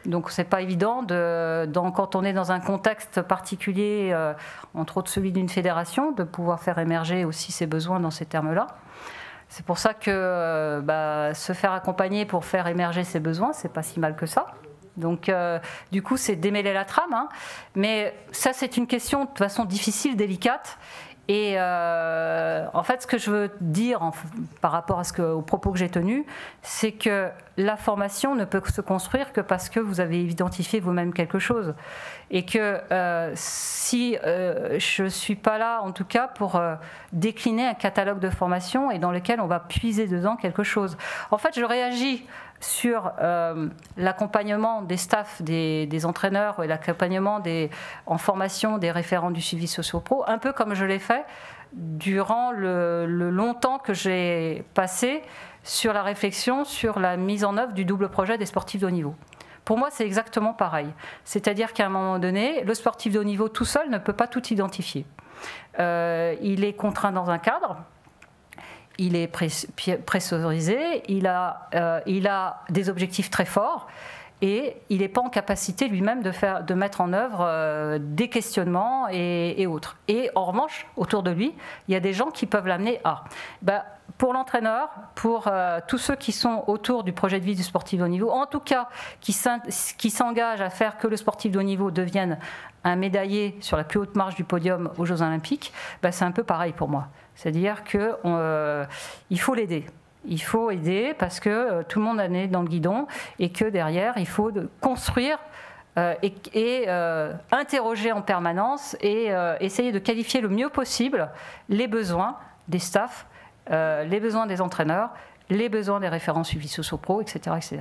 Donc c'est pas évident, quand on est dans un contexte particulier, entre autres celui d'une fédération, de pouvoir faire émerger aussi ses besoins dans ces termes-là. C'est pour ça que se faire accompagner pour faire émerger ses besoins, c'est pas si mal que ça. Donc du coup, c'est démêler la trame, hein. Mais ça, c'est une question de toute façon difficile, délicate. Et en fait, ce que je veux dire par rapport aux propos que j'ai tenus, c'est que la formation ne peut se construire que parce que vous avez identifié vous-même quelque chose. Et que si je ne suis pas là, en tout cas, pour décliner un catalogue de formation et dans lequel on va puiser dedans quelque chose. En fait, je réagis sur l'accompagnement des staffs, des entraîneurs et l'accompagnement en formation des référents du suivi socio-pro, un peu comme je l'ai fait durant le long temps que j'ai passé sur la réflexion sur la mise en œuvre du double projet des sportifs de haut niveau. Pour moi, c'est exactement pareil. C'est-à-dire qu'à un moment donné, le sportif de haut niveau tout seul ne peut pas tout identifier. Il est contraint dans un cadre. Il est pressurisé, il a des objectifs très forts et il n'est pas en capacité lui-même de mettre en œuvre des questionnements et autres. Et en revanche, autour de lui, il y a des gens qui peuvent l'amener à... pour l'entraîneur, pour tous ceux qui sont autour du projet de vie du sportif de haut niveau, en tout cas qui s'engagent à faire que le sportif de haut niveau devienne un médaillé sur la plus haute marche du podium aux Jeux Olympiques, c'est un peu pareil pour moi. C'est-à-dire qu'il faut l'aider. Il faut aider parce que tout le monde a né dans le guidon et que derrière, il faut construire et interroger en permanence et essayer de qualifier le mieux possible les besoins des staffs, les besoins des entraîneurs, les besoins des référents suivis socio-pro, etc., etc.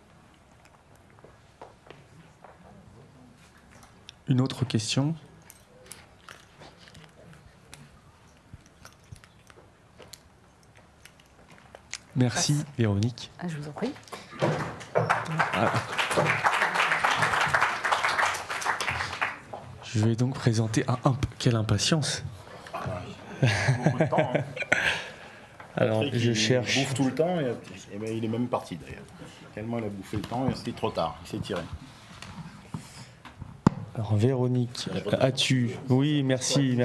Une autre question ? Merci Véronique. Je vous en prie. Je vais donc présenter quelle impatience. Beaucoup de temps. Hein. Alors je cherche. Il bouffe tout le temps et il est même parti d'ailleurs. Tellement il a bouffé le temps et c'était trop tard. Il s'est tiré. Alors Véronique, as-tu... Oui, merci.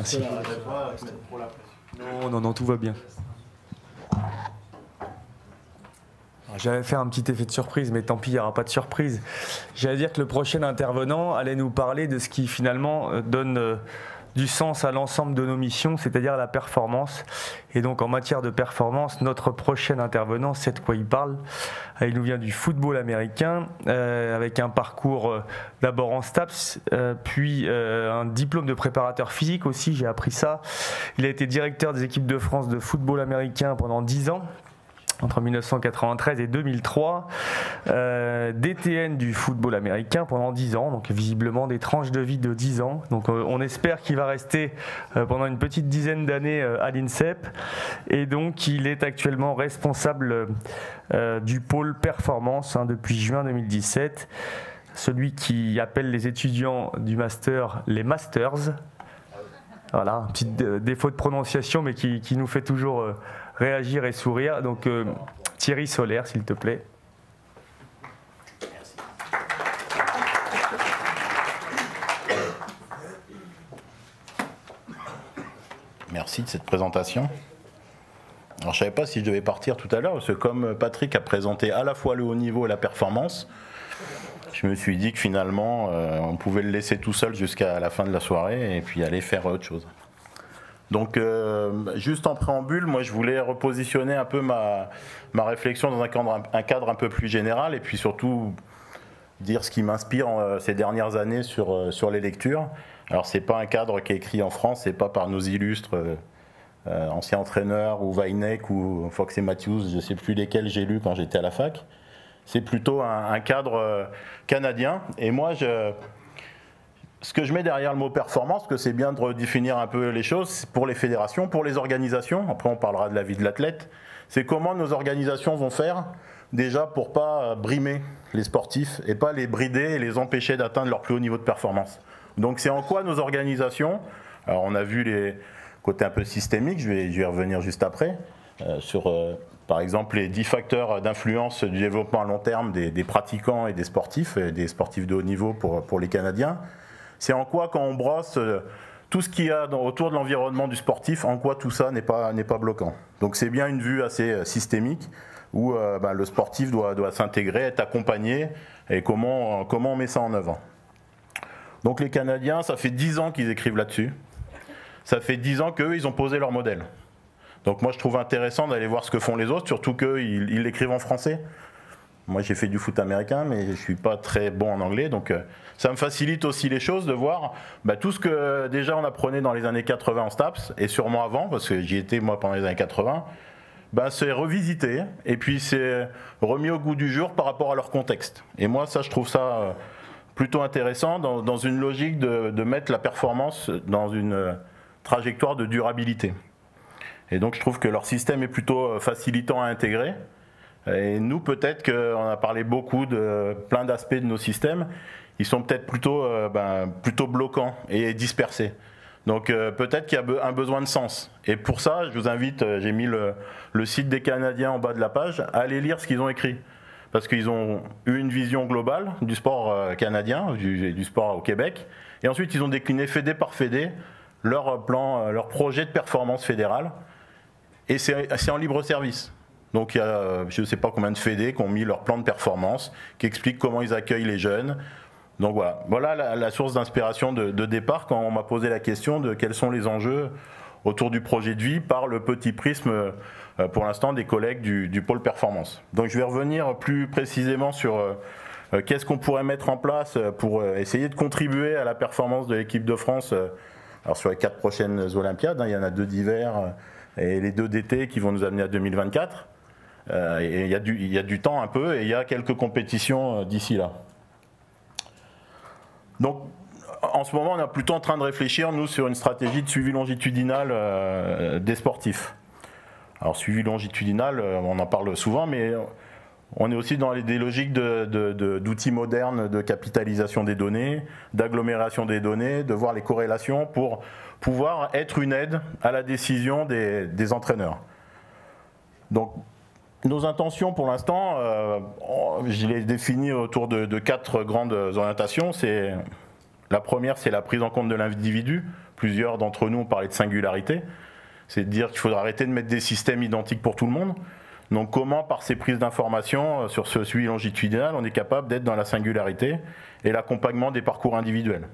Non, tout va bien. J'allais faire un petit effet de surprise, mais tant pis, il n'y aura pas de surprise. J'allais dire que le prochain intervenant allait nous parler de ce qui finalement donne du sens à l'ensemble de nos missions, c'est-à-dire la performance. Et donc en matière de performance, notre prochain intervenant sait de quoi il parle. Il nous vient du football américain, avec un parcours d'abord en STAPS, puis un diplôme de préparateur physique aussi, j'ai appris ça. Il a été directeur des équipes de France de football américain pendant 10 ans. Entre 1993 et 2003, DTN du football américain pendant 10 ans, donc visiblement des tranches de vie de 10 ans. Donc on espère qu'il va rester pendant une petite dizaine d'années à l'INSEP. Et donc il est actuellement responsable du pôle performance depuis juin 2017. Celui qui appelle les étudiants du master les masters. Voilà, un petit défaut de prononciation, mais qui nous fait toujours réagir et sourire. Donc Thierry Solaire, s'il te plaît. Merci de cette présentation. Alors, je ne savais pas si je devais partir tout à l'heure, parce que comme Patrick a présenté à la fois le haut niveau et la performance, je me suis dit que finalement, on pouvait le laisser tout seul jusqu'à la fin de la soirée et puis aller faire autre chose. Donc, juste en préambule, moi, je voulais repositionner un peu ma réflexion dans un cadre un peu plus général et puis surtout dire ce qui m'inspire ces dernières années sur les lectures. Alors, ce n'est pas un cadre qui est écrit en France, ce n'est pas par nos illustres anciens entraîneurs ou Weineck ou Fox et Matthews, je ne sais plus lesquels j'ai lu quand j'étais à la fac. C'est plutôt un cadre canadien. Et moi, ce que je mets derrière le mot performance, que c'est bien de redéfinir un peu les choses pour les fédérations, pour les organisations, après on parlera de la vie de l'athlète, c'est comment nos organisations vont faire déjà pour pas brimer les sportifs et pas les brider et les empêcher d'atteindre leur plus haut niveau de performance. Donc c'est en quoi nos organisations, alors on a vu les côtés un peu systémiques, je vais y revenir juste après, sur, par exemple, les 10 facteurs d'influence du développement à long terme des pratiquants et des sportifs de haut niveau pour les Canadiens. C'est en quoi, quand on brosse tout ce qu'il y a autour de l'environnement du sportif, en quoi tout ça n'est pas bloquant. Donc c'est bien une vue assez systémique où le sportif doit s'intégrer, être accompagné, et comment on met ça en œuvre. Donc les Canadiens, ça fait 10 ans qu'ils écrivent là-dessus. Ça fait 10 ans qu'eux, ils ont posé leur modèle. Donc moi, je trouve intéressant d'aller voir ce que font les autres, surtout qu'ils l'écrivent en français. Moi, j'ai fait du foot américain, mais je ne suis pas très bon en anglais, donc ça me facilite aussi les choses de voir tout ce que déjà on apprenait dans les années 80 en STAPS, et sûrement avant, parce que j'y étais moi pendant les années 80, c'est revisité, et puis c'est remis au goût du jour par rapport à leur contexte. Et moi, ça, je trouve ça plutôt intéressant dans une logique de mettre la performance dans une trajectoire de durabilité. Et donc je trouve que leur système est plutôt facilitant à intégrer. Et nous, peut-être qu'on a parlé beaucoup de plein d'aspects de nos systèmes, ils sont peut-être plutôt bloquants et dispersés. Donc peut-être qu'il y a un besoin de sens. Et pour ça, je vous invite, j'ai mis le site des Canadiens en bas de la page, à aller lire ce qu'ils ont écrit. Parce qu'ils ont eu une vision globale du sport canadien, du sport au Québec. Et ensuite, ils ont décliné fédé par fédé leur plan, leur projet de performance fédérale. Et c'est en libre service. Donc il y a je ne sais pas combien de fédés qui ont mis leur plan de performance, qui expliquent comment ils accueillent les jeunes. Donc voilà la source d'inspiration de départ quand on m'a posé la question de quels sont les enjeux autour du projet de vie par le petit prisme pour l'instant des collègues du pôle performance. Donc je vais revenir plus précisément sur qu'est-ce qu'on pourrait mettre en place pour essayer de contribuer à la performance de l'équipe de France alors sur les 4 prochaines Olympiades, il y en a 2 d'hiver et les 2 d'été qui vont nous amener à 2024. Et il y a du temps un peu et il y a quelques compétitions d'ici là. Donc en ce moment on est plutôt en train de réfléchir nous sur une stratégie de suivi longitudinal des sportifs. Alors suivi longitudinal, on en parle souvent, mais on est aussi dans des logiques d'outils modernes de capitalisation des données, d'agglomération des données, de voir les corrélations pour pouvoir être une aide à la décision des entraîneurs. Donc nos intentions pour l'instant, je les définis autour de 4 grandes orientations. La première, c'est la prise en compte de l'individu. Plusieurs d'entre nous ont parlé de singularité. C'est de dire qu'il faudra arrêter de mettre des systèmes identiques pour tout le monde. Donc comment, par ces prises d'informations sur ce suivi longitudinal, on est capable d'être dans la singularité et l'accompagnement des parcours individuels.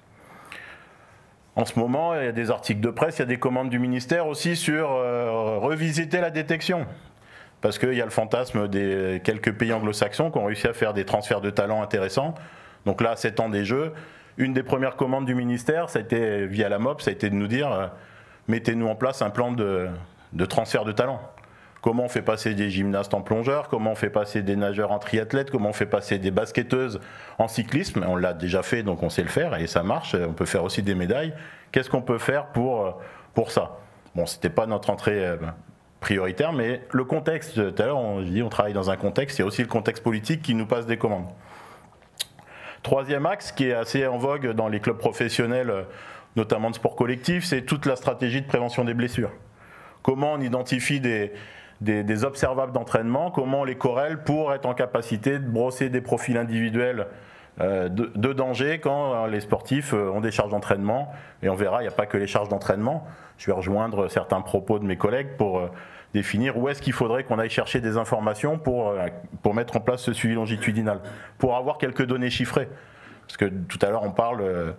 En ce moment, il y a des articles de presse, il y a des commandes du ministère aussi sur revisiter la détection. Parce qu'il y a le fantasme des quelques pays anglo-saxons qui ont réussi à faire des transferts de talents intéressants. Donc là, à 7 ans des Jeux, une des premières commandes du ministère, ça a été, via la MOP, ça a été de nous dire mettez-nous en place un plan de transfert de talents. Comment on fait passer des gymnastes en plongeurs, comment on fait passer des nageurs en triathlète, comment on fait passer des basketteuses en cyclisme. On l'a déjà fait, donc on sait le faire et ça marche. On peut faire aussi des médailles. Qu'est-ce qu'on peut faire pour ça? Bon, c'était pas notre entrée prioritaire, mais le contexte, tout à l'heure on travaille dans un contexte, il y a aussi le contexte politique qui nous passe des commandes. Troisième axe qui est assez en vogue dans les clubs professionnels, notamment de sport collectif, c'est toute la stratégie de prévention des blessures. Comment on identifie des observables d'entraînement, comment on les corrèle pour être en capacité de brosser des profils individuels de danger quand les sportifs ont des charges d'entraînement. Et on verra, il n'y a pas que les charges d'entraînement. Je vais rejoindre certains propos de mes collègues pour définir où est-ce qu'il faudrait qu'on aille chercher des informations pour mettre en place ce suivi longitudinal, pour avoir quelques données chiffrées. Parce que tout à l'heure on parle,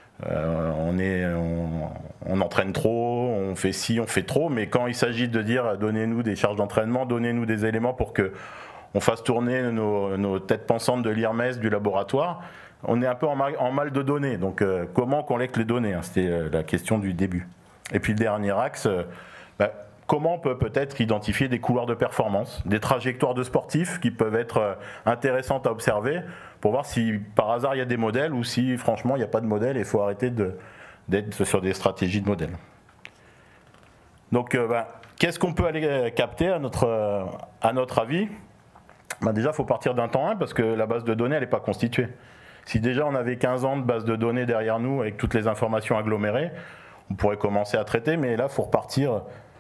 on entraîne trop, on fait ci, on fait trop, mais quand il s'agit de dire donnez-nous des charges d'entraînement, donnez-nous des éléments pour qu'on fasse tourner nos têtes pensantes de l'IRMES, du laboratoire, on est un peu en mal de données. Donc comment on collecte les données, c'était la question du début. Et puis le dernier axe, comment on peut peut-être identifier des couloirs de performance, des trajectoires de sportifs qui peuvent être intéressantes à observer pour voir si par hasard il y a des modèles ou si franchement il n'y a pas de modèle et il faut arrêter d'être sur des stratégies de modèles. Donc qu'est-ce qu'on peut aller capter à notre avis? Déjà il faut partir d'un temps 1 parce que la base de données elle n'est pas constituée. Si déjà on avait 15 ans de base de données derrière nous avec toutes les informations agglomérées, on pourrait commencer à traiter, mais là il faut repartir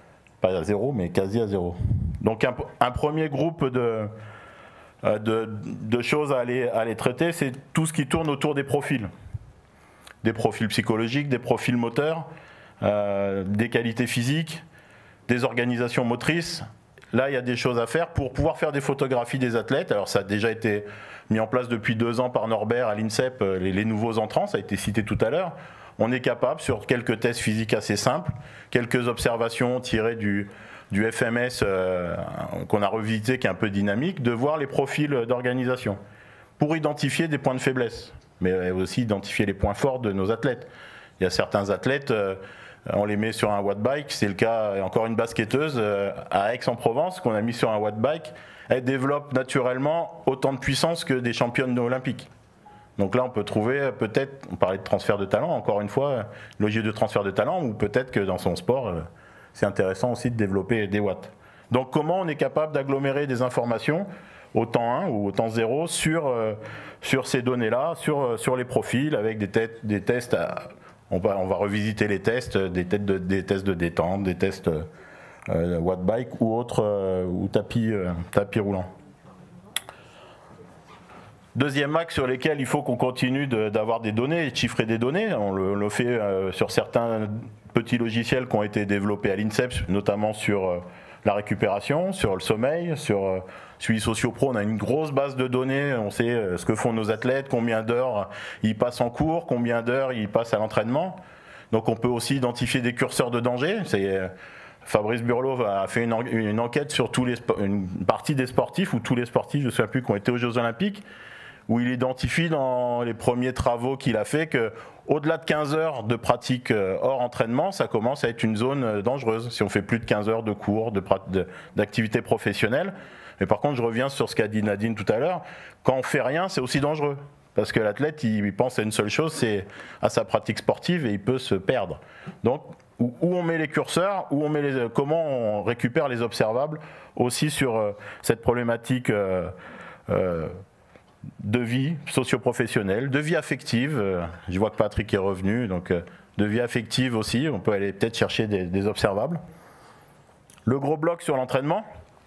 pas à zéro, mais quasi à zéro. Donc un premier groupe de choses à aller traiter, c'est tout ce qui tourne autour des profils. Des profils psychologiques, des profils moteurs, des qualités physiques, des organisations motrices. Là, il y a des choses à faire pour pouvoir faire des photographies des athlètes. Alors ça a déjà été mis en place depuis 2 ans par Norbert à l'INSEP, les nouveaux entrants, ça a été cité tout à l'heure. On est capable, sur quelques tests physiques assez simples, quelques observations tirées du FMS qu'on a revisité, qui est un peu dynamique, de voir les profils d'organisation pour identifier des points de faiblesse, mais aussi identifier les points forts de nos athlètes. Il y a certains athlètes, on les met sur un watt bike, c'est le cas, encore une basketteuse à Aix-en-Provence qu'on a mis sur un watt bike, elle développe naturellement autant de puissance que des championnes olympiques. Donc là, on peut trouver peut-être, on parlait de transfert de talent, encore une fois, logique de transfert de talent, ou peut-être que dans son sport, c'est intéressant aussi de développer des watts. Donc comment on est capable d'agglomérer des informations au temps 1 ou au temps 0 sur ces données-là, sur les profils, avec des tests, on va revisiter les tests, des tests de détente, des tests watt bike ou autres, ou tapis roulant. Deuxième axe sur lesquels il faut qu'on continue d'avoir des données et de chiffrer des données. On le fait sur certains petits logiciels qui ont été développés à l'INSEP, notamment sur la récupération, sur le sommeil, sur Suivi Socio-Pro. On a une grosse base de données, on sait ce que font nos athlètes, combien d'heures ils passent en cours, combien d'heures ils passent à l'entraînement. Donc on peut aussi identifier des curseurs de danger. Fabrice Burlot a fait une enquête sur une partie des sportifs, ou tous les sportifs, je ne sais plus, qui ont été aux Jeux Olympiques, où il identifie dans les premiers travaux qu'il a fait qu'au-delà de 15 heures de pratique hors entraînement, ça commence à être une zone dangereuse, si on fait plus de 15 heures de cours, d'activité professionnelle. Mais par contre, je reviens sur ce qu'a dit Nadine tout à l'heure, quand on fait rien, c'est aussi dangereux. Parce que l'athlète, il pense à une seule chose, c'est à sa pratique sportive, et il peut se perdre. Donc, où on met les curseurs, comment on récupère les observables aussi sur cette problématique de vie socio-professionnelle, de vie affective. Je vois que Patrick est revenu, donc de vie affective aussi, on peut aller peut-être chercher des observables. Le gros bloc sur l'entraînement.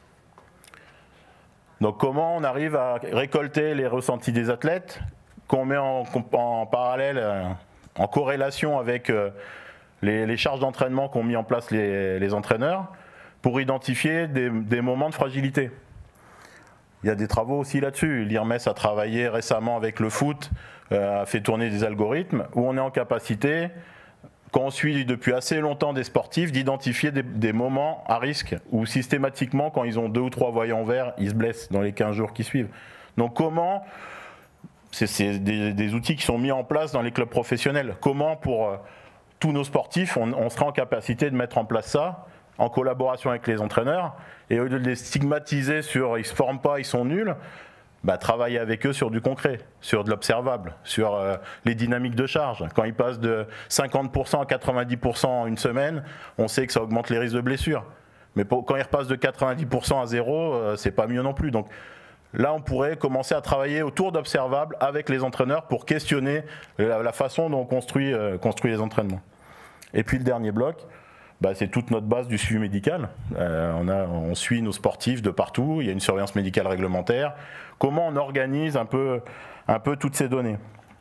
Donc comment on arrive à récolter les ressentis des athlètes, qu'on met en parallèle, en corrélation avec les charges d'entraînement qu'ont mis en place les entraîneurs, pour identifier des moments de fragilité. Il y a des travaux aussi là-dessus. L'IRMES a travaillé récemment avec le foot, a fait tourner des algorithmes où on est en capacité, quand on suit depuis assez longtemps des sportifs, d'identifier des moments à risque où systématiquement, quand ils ont 2 ou 3 voyants verts, ils se blessent dans les 15 jours qui suivent. Donc comment, c'est des outils qui sont mis en place dans les clubs professionnels, comment pour tous nos sportifs, on sera en capacité de mettre en place ça, en collaboration avec les entraîneurs, et au lieu de les stigmatiser sur ils se forment pas, ils sont nuls, travailler avec eux sur du concret, sur de l'observable, sur les dynamiques de charge. Quand ils passent de 50% à 90% en une semaine, on sait que ça augmente les risques de blessures. Mais quand ils repassent de 90% à 0, c'est pas mieux non plus. Donc là, on pourrait commencer à travailler autour d'observables avec les entraîneurs pour questionner la façon dont on construit les entraînements. Et puis le dernier bloc, c'est toute notre base du suivi médical. On suit nos sportifs de partout, il y a une surveillance médicale réglementaire. Comment on organise un peu toutes ces données?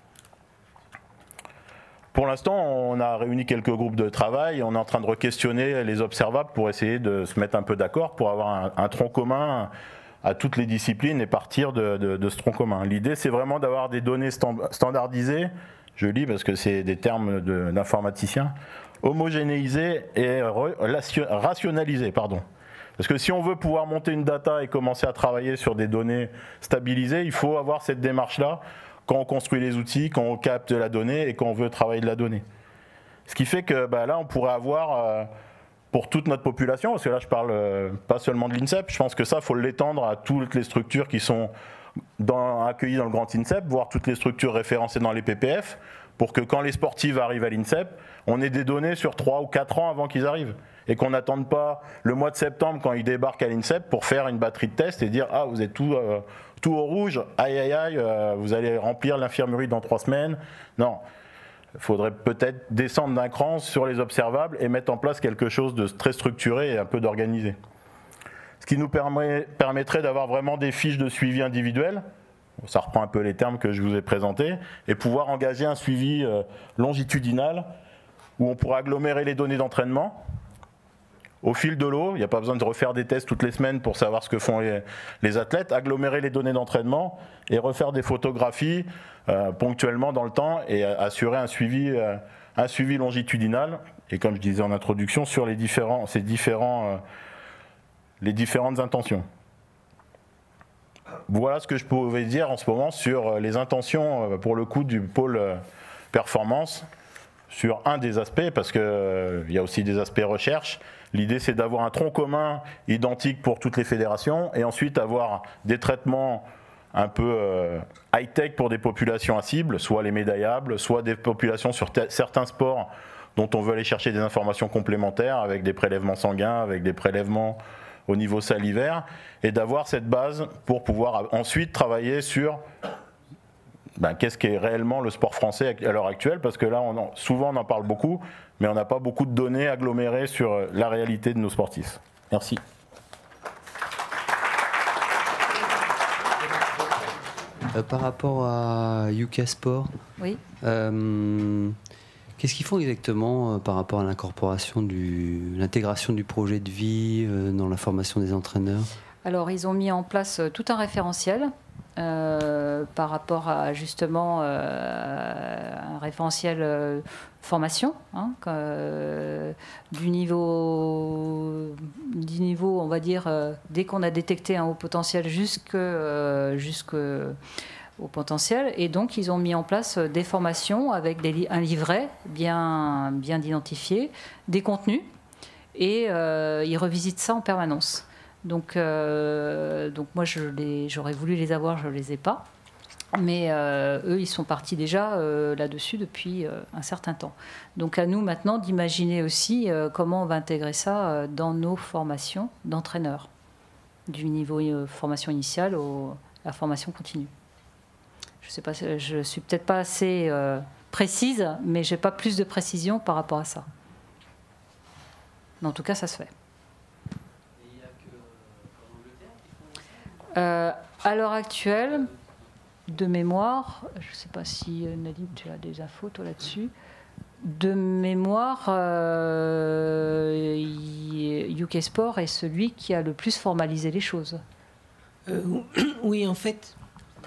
Pour l'instant, on a réuni quelques groupes de travail, on est en train de re-questionner les observables pour essayer de se mettre un peu d'accord, pour avoir un tronc commun à toutes les disciplines et partir de ce tronc commun. L'idée, c'est vraiment d'avoir des données standardisées, je lis parce que c'est des termes d'informaticiens, homogénéisées et rationalisées, pardon. Parce que si on veut pouvoir monter une data et commencer à travailler sur des données stabilisées, il faut avoir cette démarche-là quand on construit les outils, quand on capte la donnée et quand on veut travailler de la donnée. Ce qui fait que là, on pourrait avoir, pour toute notre population, parce que là, je parle pas seulement de l'INSEP, je pense que ça, il faut l'étendre à toutes les structures qui sont accueillies dans le grand INSEP, voire toutes les structures référencées dans les PPF, pour que quand les sportifs arrivent à l'INSEP, on ait des données sur 3 ou 4 ans avant qu'ils arrivent. Et qu'on n'attende pas le mois de septembre quand ils débarquent à l'INSEP pour faire une batterie de tests et dire « Ah, vous êtes tout au rouge, aïe aïe aïe, vous allez remplir l'infirmerie dans 3 semaines ». Non. Il faudrait peut-être descendre d'un cran sur les observables et mettre en place quelque chose de très structuré et un peu d'organisé. Ce qui nous permettrait d'avoir vraiment des fiches de suivi individuel, ça reprend un peu les termes que je vous ai présentés, et pouvoir engager un suivi longitudinal où on pourra agglomérer les données d'entraînement au fil de l'eau. Il n'y a pas besoin de refaire des tests toutes les semaines pour savoir ce que font les athlètes, agglomérer les données d'entraînement et refaire des photographies ponctuellement dans le temps et assurer un suivi longitudinal. Et comme je disais en introduction, sur les différentes intentions. Voilà ce que je pouvais dire en ce moment sur les intentions, pour le coup, du pôle performance, sur un des aspects, parce qu'il y a aussi des aspects recherche. L'idée, c'est d'avoir un tronc commun identique pour toutes les fédérations, et ensuite avoir des traitements un peu high-tech pour des populations à cible, soit les médaillables, soit des populations sur certains sports dont on veut aller chercher des informations complémentaires, avec des prélèvements sanguins, avec des prélèvements au niveau salivaire, et d'avoir cette base pour pouvoir ensuite travailler sur qu'est-ce qu'est réellement le sport français à l'heure actuelle, parce que là, souvent on en parle beaucoup, mais on n'a pas beaucoup de données agglomérées sur la réalité de nos sportifs. Merci. Par rapport à UK Sport, oui. Qu'est-ce qu'ils font exactement par rapport à l'intégration du projet de vie dans la formation des entraîneurs? Alors, ils ont mis en place tout un référentiel par rapport à justement un référentiel formation, du niveau, on va dire, dès qu'on a détecté un haut potentiel jusqu'au potentiel, et donc ils ont mis en place des formations avec un livret bien identifié, des contenus, et ils revisitent ça en permanence. Donc moi j'aurais voulu les avoir, je ne les ai pas, mais eux ils sont partis déjà là-dessus depuis un certain temps. Donc à nous maintenant d'imaginer aussi comment on va intégrer ça dans nos formations d'entraîneurs, du niveau formation initiale à la formation continue. Je sais pas, je suis peut-être pas assez précise, mais j'ai pas plus de précision par rapport à ça. Mais en tout cas, ça se fait. À l'heure actuelle, de mémoire, je ne sais pas si Nadine, tu as des infos toi là-dessus. De mémoire, UK Sport est celui qui a le plus formalisé les choses. Oui, en fait.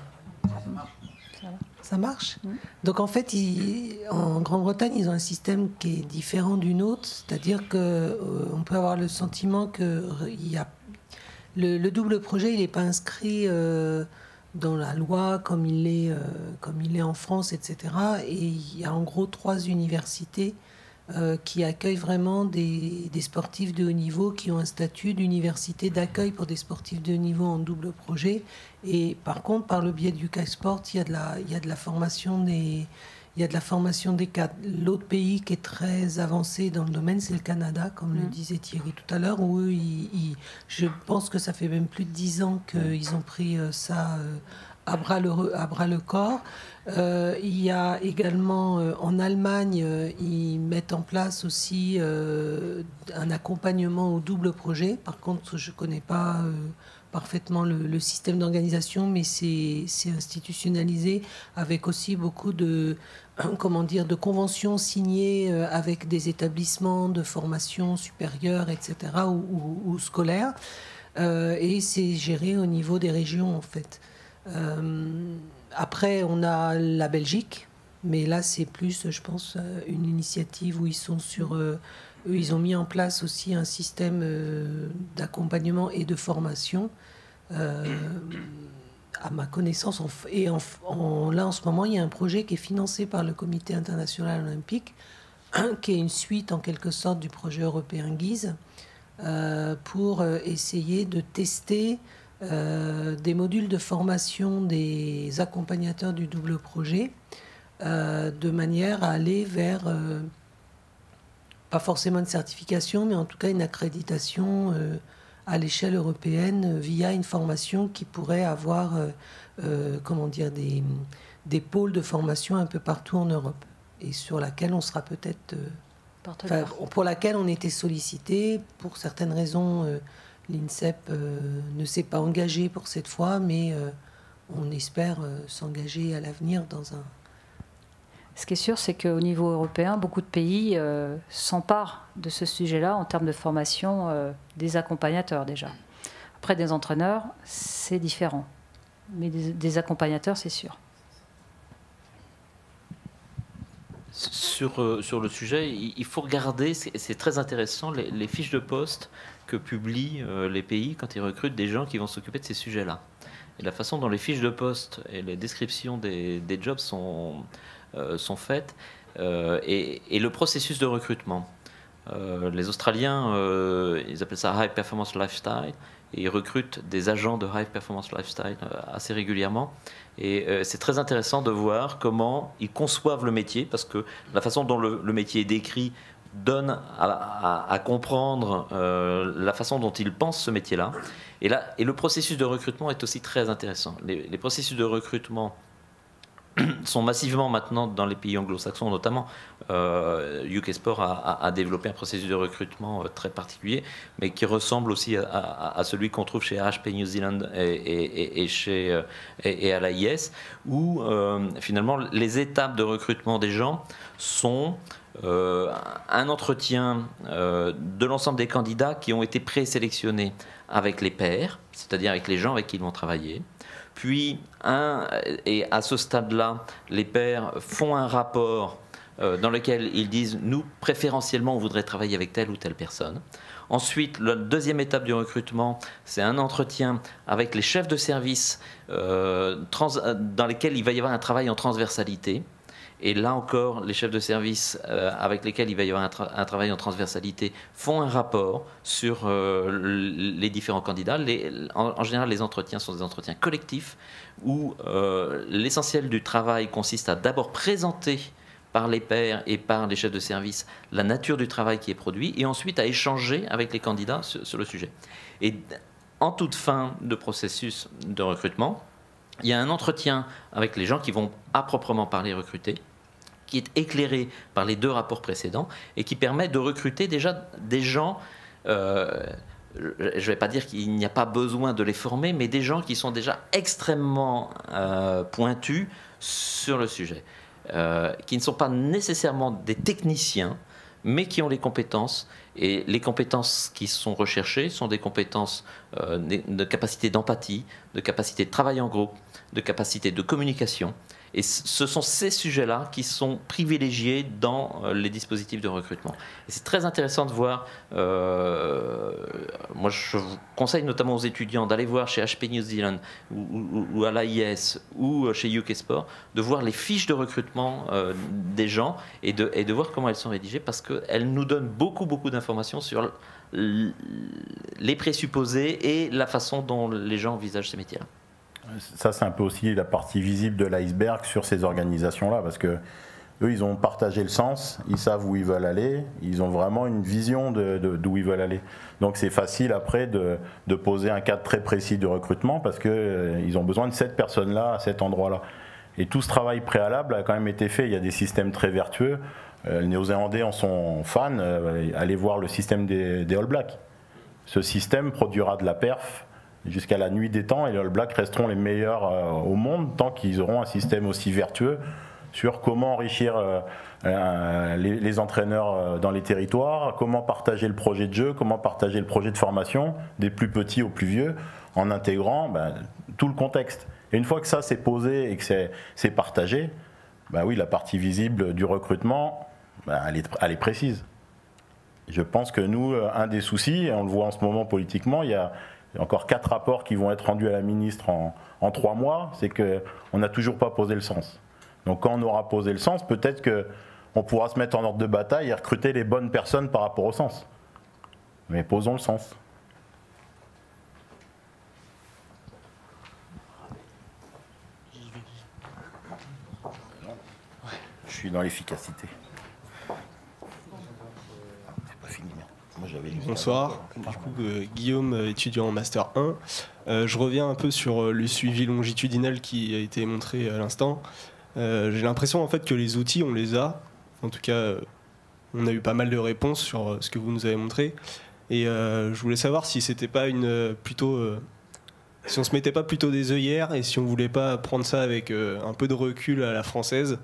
Ça marche. Donc en fait, en Grande-Bretagne, ils ont un système qui est différent du nôtre, c'est-à-dire qu'on peut avoir le sentiment que le double projet, il n'est pas inscrit dans la loi comme il est en France, etc. Et il y a en gros 3 universités qui accueillent vraiment des sportifs de haut niveau, qui ont un statut d'université d'accueil pour des sportifs de haut niveau en double projet. Et par contre, par le biais du UK Sport, il y a de la formation des cadres. L'autre pays qui est très avancé dans le domaine, c'est le Canada, comme le disait Thierry tout à l'heure, où eux, je pense que ça fait même plus de 10 ans qu'ils ont pris ça à bras le corps. Il y a également en Allemagne, ils mettent en place aussi un accompagnement au double projet. Par contre, je ne connais pas parfaitement le système d'organisation, mais c'est institutionnalisé avec aussi beaucoup de conventions signées avec des établissements de formation supérieure, etc., ou scolaires. Et c'est géré au niveau des régions, en fait. Après, on a la Belgique, mais là, c'est plus, je pense, une initiative où ils sont ils ont mis en place aussi un système d'accompagnement et de formation. À ma connaissance, là, en ce moment, il y a un projet qui est financé par le Comité international olympique, qui est une suite, en quelque sorte, du projet européen GUISE, pour essayer de tester des modules de formation des accompagnateurs du double projet, de manière à aller vers, pas forcément une certification, mais en tout cas une accréditation à l'échelle européenne via une formation qui pourrait avoir des pôles de formation un peu partout en Europe. et sur laquelle on sera peut-être... Partenaire. pour laquelle on était sollicité. Pour certaines raisons, l'INSEP ne s'est pas engagé pour cette fois, mais on espère s'engager à l'avenir dans un... Ce qui est sûr, c'est qu'au niveau européen, beaucoup de pays s'emparent de ce sujet-là en termes de formation des accompagnateurs déjà. Après, des entraîneurs, c'est différent. Mais des accompagnateurs, c'est sûr. Sur le sujet, il faut regarder, c'est très intéressant, les fiches de poste que publient les pays quand ils recrutent des gens qui vont s'occuper de ces sujets-là. Et la façon dont les fiches de poste et les descriptions des jobs sont faites et le processus de recrutement. Les Australiens, ils appellent ça High Performance Lifestyle, et ils recrutent des agents de High Performance Lifestyle assez régulièrement. Et c'est très intéressant de voir comment ils conçoivent le métier, parce que la façon dont le métier est décrit donne à comprendre la façon dont ils pensent ce métier-là. Et le processus de recrutement est aussi très intéressant. Les processus de recrutement sont massivement maintenant dans les pays anglo-saxons notamment. UK Sport a développé un processus de recrutement très particulier, mais qui ressemble aussi à celui qu'on trouve chez HP New Zealand et à l'AIS, où finalement les étapes de recrutement des gens sont un entretien de l'ensemble des candidats qui ont été présélectionnés avec les pairs, c'est-à-dire avec les gens avec qui ils vont travailler. Puis, et à ce stade-là, les pairs font un rapport dans lequel ils disent « nous, préférentiellement, on voudrait travailler avec telle ou telle personne ». Ensuite, la deuxième étape du recrutement, c'est un entretien avec les chefs de service dans lesquels il va y avoir un travail en transversalité. Et là encore, les chefs de service avec lesquels il va y avoir un travail en transversalité font un rapport sur les différents candidats. En général, les entretiens sont des entretiens collectifs où l'essentiel du travail consiste à d'abord présenter par les pairs et par les chefs de service la nature du travail qui est produit et ensuite à échanger avec les candidats sur le sujet. Et en toute fin de processus de recrutement, il y a un entretien avec les gens qui vont à proprement parler recruter, qui est éclairé par les deux rapports précédents et qui permet de recruter déjà des gens, je ne vais pas dire qu'il n'y a pas besoin de les former, mais des gens qui sont déjà extrêmement pointus sur le sujet, qui ne sont pas nécessairement des techniciens, mais qui ont les compétences. Et les compétences qui sont recherchées sont des compétences de capacité d'empathie, de capacité de travail en groupe, de capacité de communication. Et ce sont ces sujets-là qui sont privilégiés dans les dispositifs de recrutement. Et c'est très intéressant de voir, moi je vous conseille notamment aux étudiants d'aller voir chez HP New Zealand ou à l'AIS ou chez UK Sport, de voir les fiches de recrutement des gens et de voir comment elles sont rédigées, parce qu'elles nous donnent beaucoup d'informations sur les présupposés et la façon dont les gens envisagent ces métiers-là. Ça, c'est un peu aussi la partie visible de l'iceberg sur ces organisations-là, parce que eux, ils ont partagé le sens, ils savent où ils veulent aller, ils ont vraiment une vision d'où ils veulent aller. Donc c'est facile après de poser un cadre très précis de recrutement, parce qu'ils ont besoin de cette personne-là à cet endroit-là. Et tout ce travail préalable a quand même été fait. Il y a des systèmes très vertueux. Les Néo-Zélandais en sont fans. Allez voir le système des All Blacks. Ce système produira de la perf jusqu'à la nuit des temps, et les All Blacks resteront les meilleurs au monde tant qu'ils auront un système aussi vertueux sur comment enrichir les entraîneurs dans les territoires, comment partager le projet de jeu, comment partager le projet de formation, des plus petits aux plus vieux, en intégrant tout le contexte. Et une fois que ça c'est posé et que c'est partagé, oui, la partie visible du recrutement, elle est précise. Je pense que nous, un des soucis, et on le voit en ce moment politiquement, il y a encore 4 rapports qui vont être rendus à la ministre en 3 mois, c'est qu'on n'a toujours pas posé le sens. Donc quand on aura posé le sens, peut-être qu'on pourra se mettre en ordre de bataille et recruter les bonnes personnes par rapport au sens. Mais posons le sens. Je suis dans l'efficacité. Bonsoir, du coup Guillaume, étudiant en Master 1. Je reviens un peu sur le suivi longitudinal qui a été montré à l'instant. J'ai l'impression en fait que les outils on les a, En tout cas, on a eu pas mal de réponses sur ce que vous nous avez montré. Et je voulais savoir si c'était pas si on se mettait pas plutôt des œillères et si on voulait pas prendre ça avec un peu de recul à la française.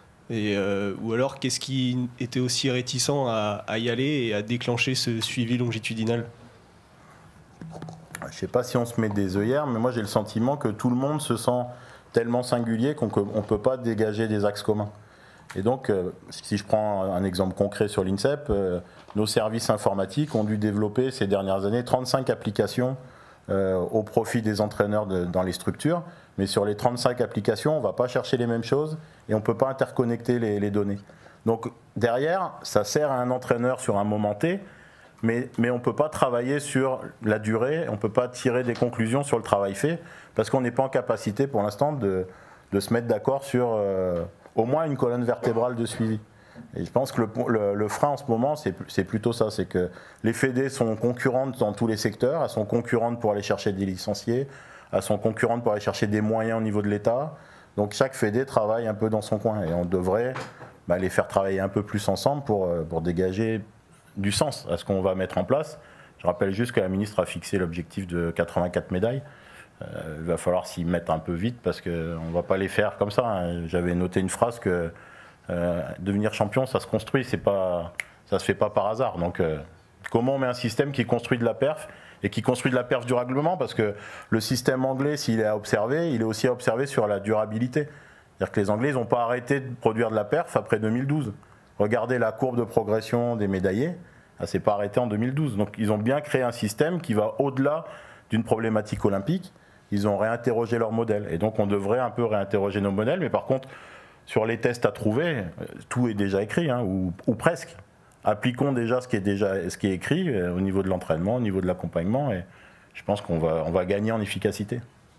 Ou alors, qu'est-ce qui était aussi réticent à y aller et à déclencher ce suivi longitudinal? Je ne sais pas si on se met des œillères, mais moi j'ai le sentiment que tout le monde se sent tellement singulier qu'on ne peut pas dégager des axes communs. Et donc, si je prends un exemple concret sur l'INSEP, nos services informatiques ont dû développer ces dernières années 35 applications au profit des entraîneurs dans les structures. Mais sur les 35 applications, on ne va pas chercher les mêmes choses et on ne peut pas interconnecter les données. Donc derrière, ça sert à un entraîneur sur un moment T, mais on ne peut pas travailler sur la durée, on ne peut pas tirer des conclusions sur le travail fait, parce qu'on n'est pas en capacité pour l'instant de se mettre d'accord sur au moins une colonne vertébrale de suivi. Et je pense que le frein en ce moment, c'est plutôt ça, c'est que les fédés sont concurrentes dans tous les secteurs, elles sont concurrentes pour aller chercher des licenciés, elles sont concurrentes pour aller chercher des moyens au niveau de l'État. Donc chaque fédé travaille un peu dans son coin et on devrait les faire travailler un peu plus ensemble pour dégager du sens à ce qu'on va mettre en place. Je rappelle juste que la ministre a fixé l'objectif de 84 médailles. Il va falloir s'y mettre un peu vite parce qu'on ne va pas les faire comme ça. J'avais noté une phrase que devenir champion, ça se construit, ça ne se fait pas par hasard. Donc comment on met un système qui construit de la perf et qui construit de la perf durablement, parce que le système anglais, s'il est à observer, il est aussi à observer sur la durabilité. C'est-à-dire que les Anglais n'ont pas arrêté de produire de la perf après 2012. Regardez la courbe de progression des médaillés, elle ne s'est pas arrêtée en 2012. Donc ils ont bien créé un système qui va au-delà d'une problématique olympique. Ils ont réinterrogé leur modèle. Et donc on devrait un peu réinterroger nos modèles, mais par contre, sur les tests à trouver, tout est déjà écrit, ou presque. Appliquons déjà ce qui est écrit au niveau de l'entraînement, au niveau de l'accompagnement, et je pense qu'on va gagner en efficacité.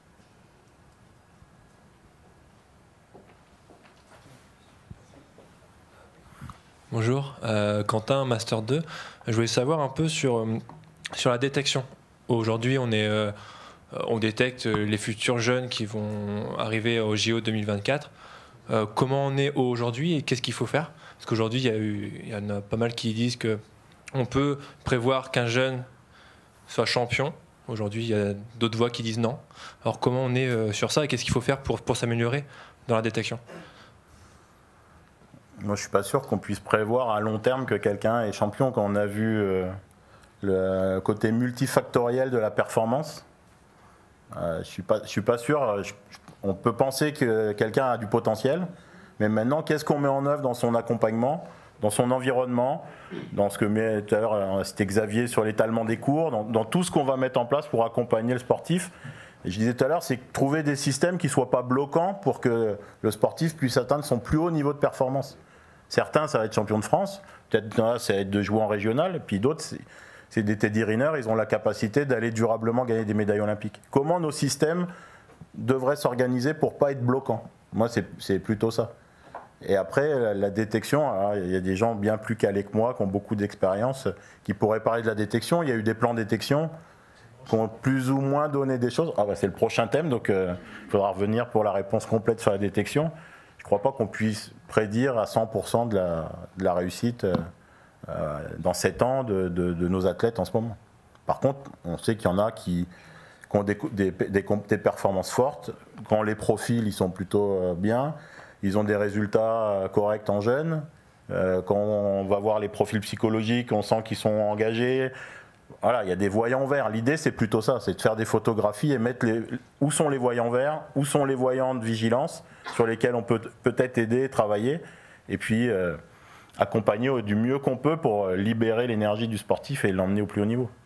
Bonjour, Quentin, Master 2. Je voulais savoir un peu sur la détection. Aujourd'hui, on détecte les futurs jeunes qui vont arriver au JO 2024. Comment on est aujourd'hui et qu'est-ce qu'il faut faire? Parce qu'aujourd'hui, il y en a pas mal qui disent qu'on peut prévoir qu'un jeune soit champion. Aujourd'hui, il y a d'autres voix qui disent non. Alors comment on est sur ça et qu'est-ce qu'il faut faire pour s'améliorer dans la détection? Moi, je ne suis pas sûr qu'on puisse prévoir à long terme que quelqu'un est champion quand on a vu le côté multifactoriel de la performance. Je suis pas sûr. On peut penser que quelqu'un a du potentiel, mais maintenant, qu'est-ce qu'on met en œuvre dans son accompagnement, dans son environnement, dans ce que met tout à l'heure c'était Xavier sur l'étalement des cours, dans tout ce qu'on va mettre en place pour accompagner le sportif. Et je disais tout à l'heure, c'est trouver des systèmes qui ne soient pas bloquants pour que le sportif puisse atteindre son plus haut niveau de performance. Certains, ça va être champion de France, peut-être ça va être de jouer en régional, puis d'autres, c'est des Teddy Riner, ils ont la capacité d'aller durablement gagner des médailles olympiques. Comment nos systèmes devraient s'organiser pour ne pas être bloquants? Moi, c'est plutôt ça. Et après, la détection, il y a des gens bien plus calés que moi, qui ont beaucoup d'expérience, qui pourraient parler de la détection. Il y a eu des plans de détection qui ont plus ou moins donné des choses. C'est le prochain thème, donc il faudra revenir pour la réponse complète sur la détection. Je ne crois pas qu'on puisse prédire à 100% de la réussite dans 7 ans de nos athlètes en ce moment. Par contre, on sait qu'il y en a qui ont des performances fortes. Quand les profils ils sont plutôt bien, ils ont des résultats corrects en jeunes. Quand on va voir les profils psychologiques, on sent qu'ils sont engagés. Voilà, il y a des voyants verts. L'idée, c'est plutôt ça, c'est de faire des photographies et mettre où sont les voyants verts, où sont les voyants de vigilance sur lesquels on peut peut-être aider et travailler, et puis accompagner du mieux qu'on peut pour libérer l'énergie du sportif et l'emmener au plus haut niveau.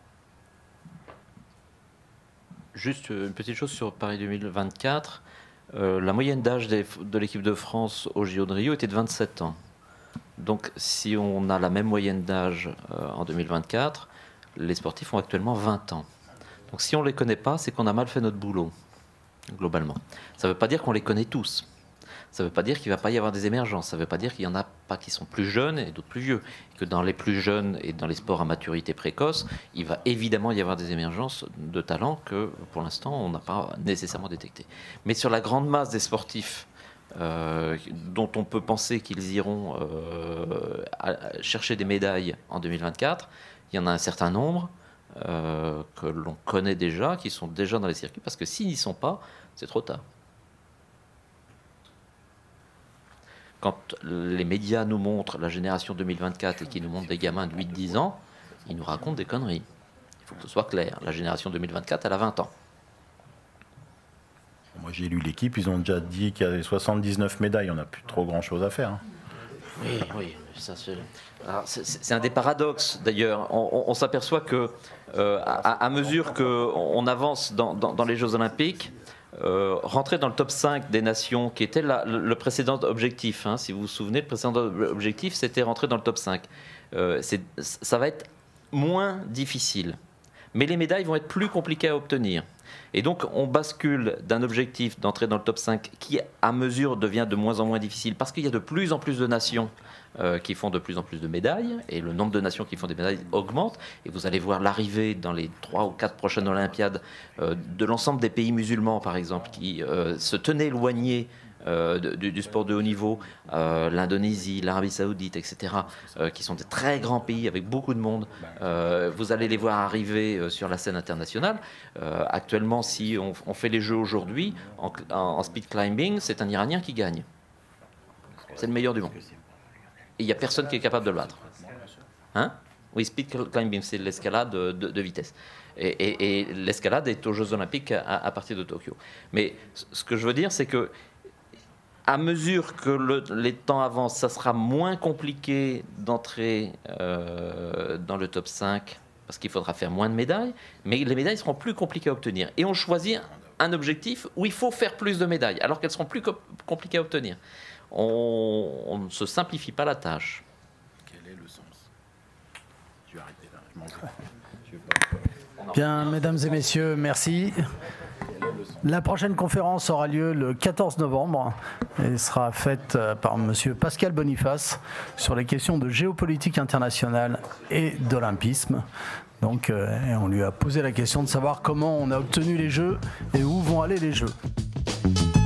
Juste une petite chose sur Paris 2024. La moyenne d'âge de l'équipe de France au JO de Rio était de 27 ans. Donc si on a la même moyenne d'âge en 2024, les sportifs ont actuellement 20 ans. Donc si on ne les connaît pas, c'est qu'on a mal fait notre boulot, globalement. Ça ne veut pas dire qu'on les connaît tous. Ça ne veut pas dire qu'il ne va pas y avoir des émergences. Ça ne veut pas dire qu'il n'y en a pas qui sont plus jeunes et d'autres plus vieux. Et que dans les plus jeunes et dans les sports à maturité précoce, il va évidemment y avoir des émergences de talents que, pour l'instant, on n'a pas nécessairement détectées. Mais sur la grande masse des sportifs dont on peut penser qu'ils iront chercher des médailles en 2024. Il y en a un certain nombre que l'on connaît déjà, qui sont déjà dans les circuits, parce que s'ils n'y sont pas, c'est trop tard. Quand les médias nous montrent la génération 2024 et qui nous montrent des gamins de 8-10 ans, ils nous racontent des conneries. Il faut que ce soit clair. La génération 2024, elle a 20 ans. Moi, j'ai lu l'équipe, ils ont déjà dit qu'il y avait 79 médailles. On n'a plus trop grand-chose à faire. Hein. Oui. C'est un des paradoxes, d'ailleurs. On s'aperçoit que, à mesure qu'on avance dans les Jeux Olympiques, rentrer dans le top 5 des nations, qui était le précédent objectif, hein, si vous vous souvenez, le précédent objectif, c'était rentrer dans le top 5. Ça va être moins difficile. Mais les médailles vont être plus compliquées à obtenir. Et donc, on bascule d'un objectif d'entrer dans le top 5 qui, à mesure, devient de moins en moins difficile parce qu'il y a de plus en plus de nations qui font de plus en plus de médailles et le nombre de nations qui font des médailles augmente. Et vous allez voir l'arrivée dans les 3 ou 4 prochaines Olympiades de l'ensemble des pays musulmans, par exemple, qui se tenaient éloignés du sport de haut niveau, l'Indonésie, l'Arabie Saoudite, etc., qui sont des très grands pays avec beaucoup de monde. Vous allez les voir arriver sur la scène internationale. Actuellement, si on fait les Jeux aujourd'hui, en speed climbing, c'est un Iranien qui gagne. C'est le meilleur du monde. Et il n'y a personne qui est capable de le battre. Hein? Oui, speed climbing, c'est l'escalade de vitesse. Et l'escalade est aux Jeux Olympiques à partir de Tokyo. Mais ce que je veux dire, c'est que à mesure que les temps avancent, ça sera moins compliqué d'entrer dans le top 5 parce qu'il faudra faire moins de médailles, mais les médailles seront plus compliquées à obtenir. Et on choisit un objectif où il faut faire plus de médailles, alors qu'elles seront plus compliquées à obtenir. On ne se simplifie pas la tâche. Quel est le sens? Je vais arrêter là, je m'en vais. Bien, mesdames et messieurs, merci. La prochaine conférence aura lieu le 14 novembre et sera faite par monsieur Pascal Boniface sur les questions de géopolitique internationale et d'olympisme. Donc, on lui a posé la question de savoir comment on a obtenu les Jeux et où vont aller les Jeux.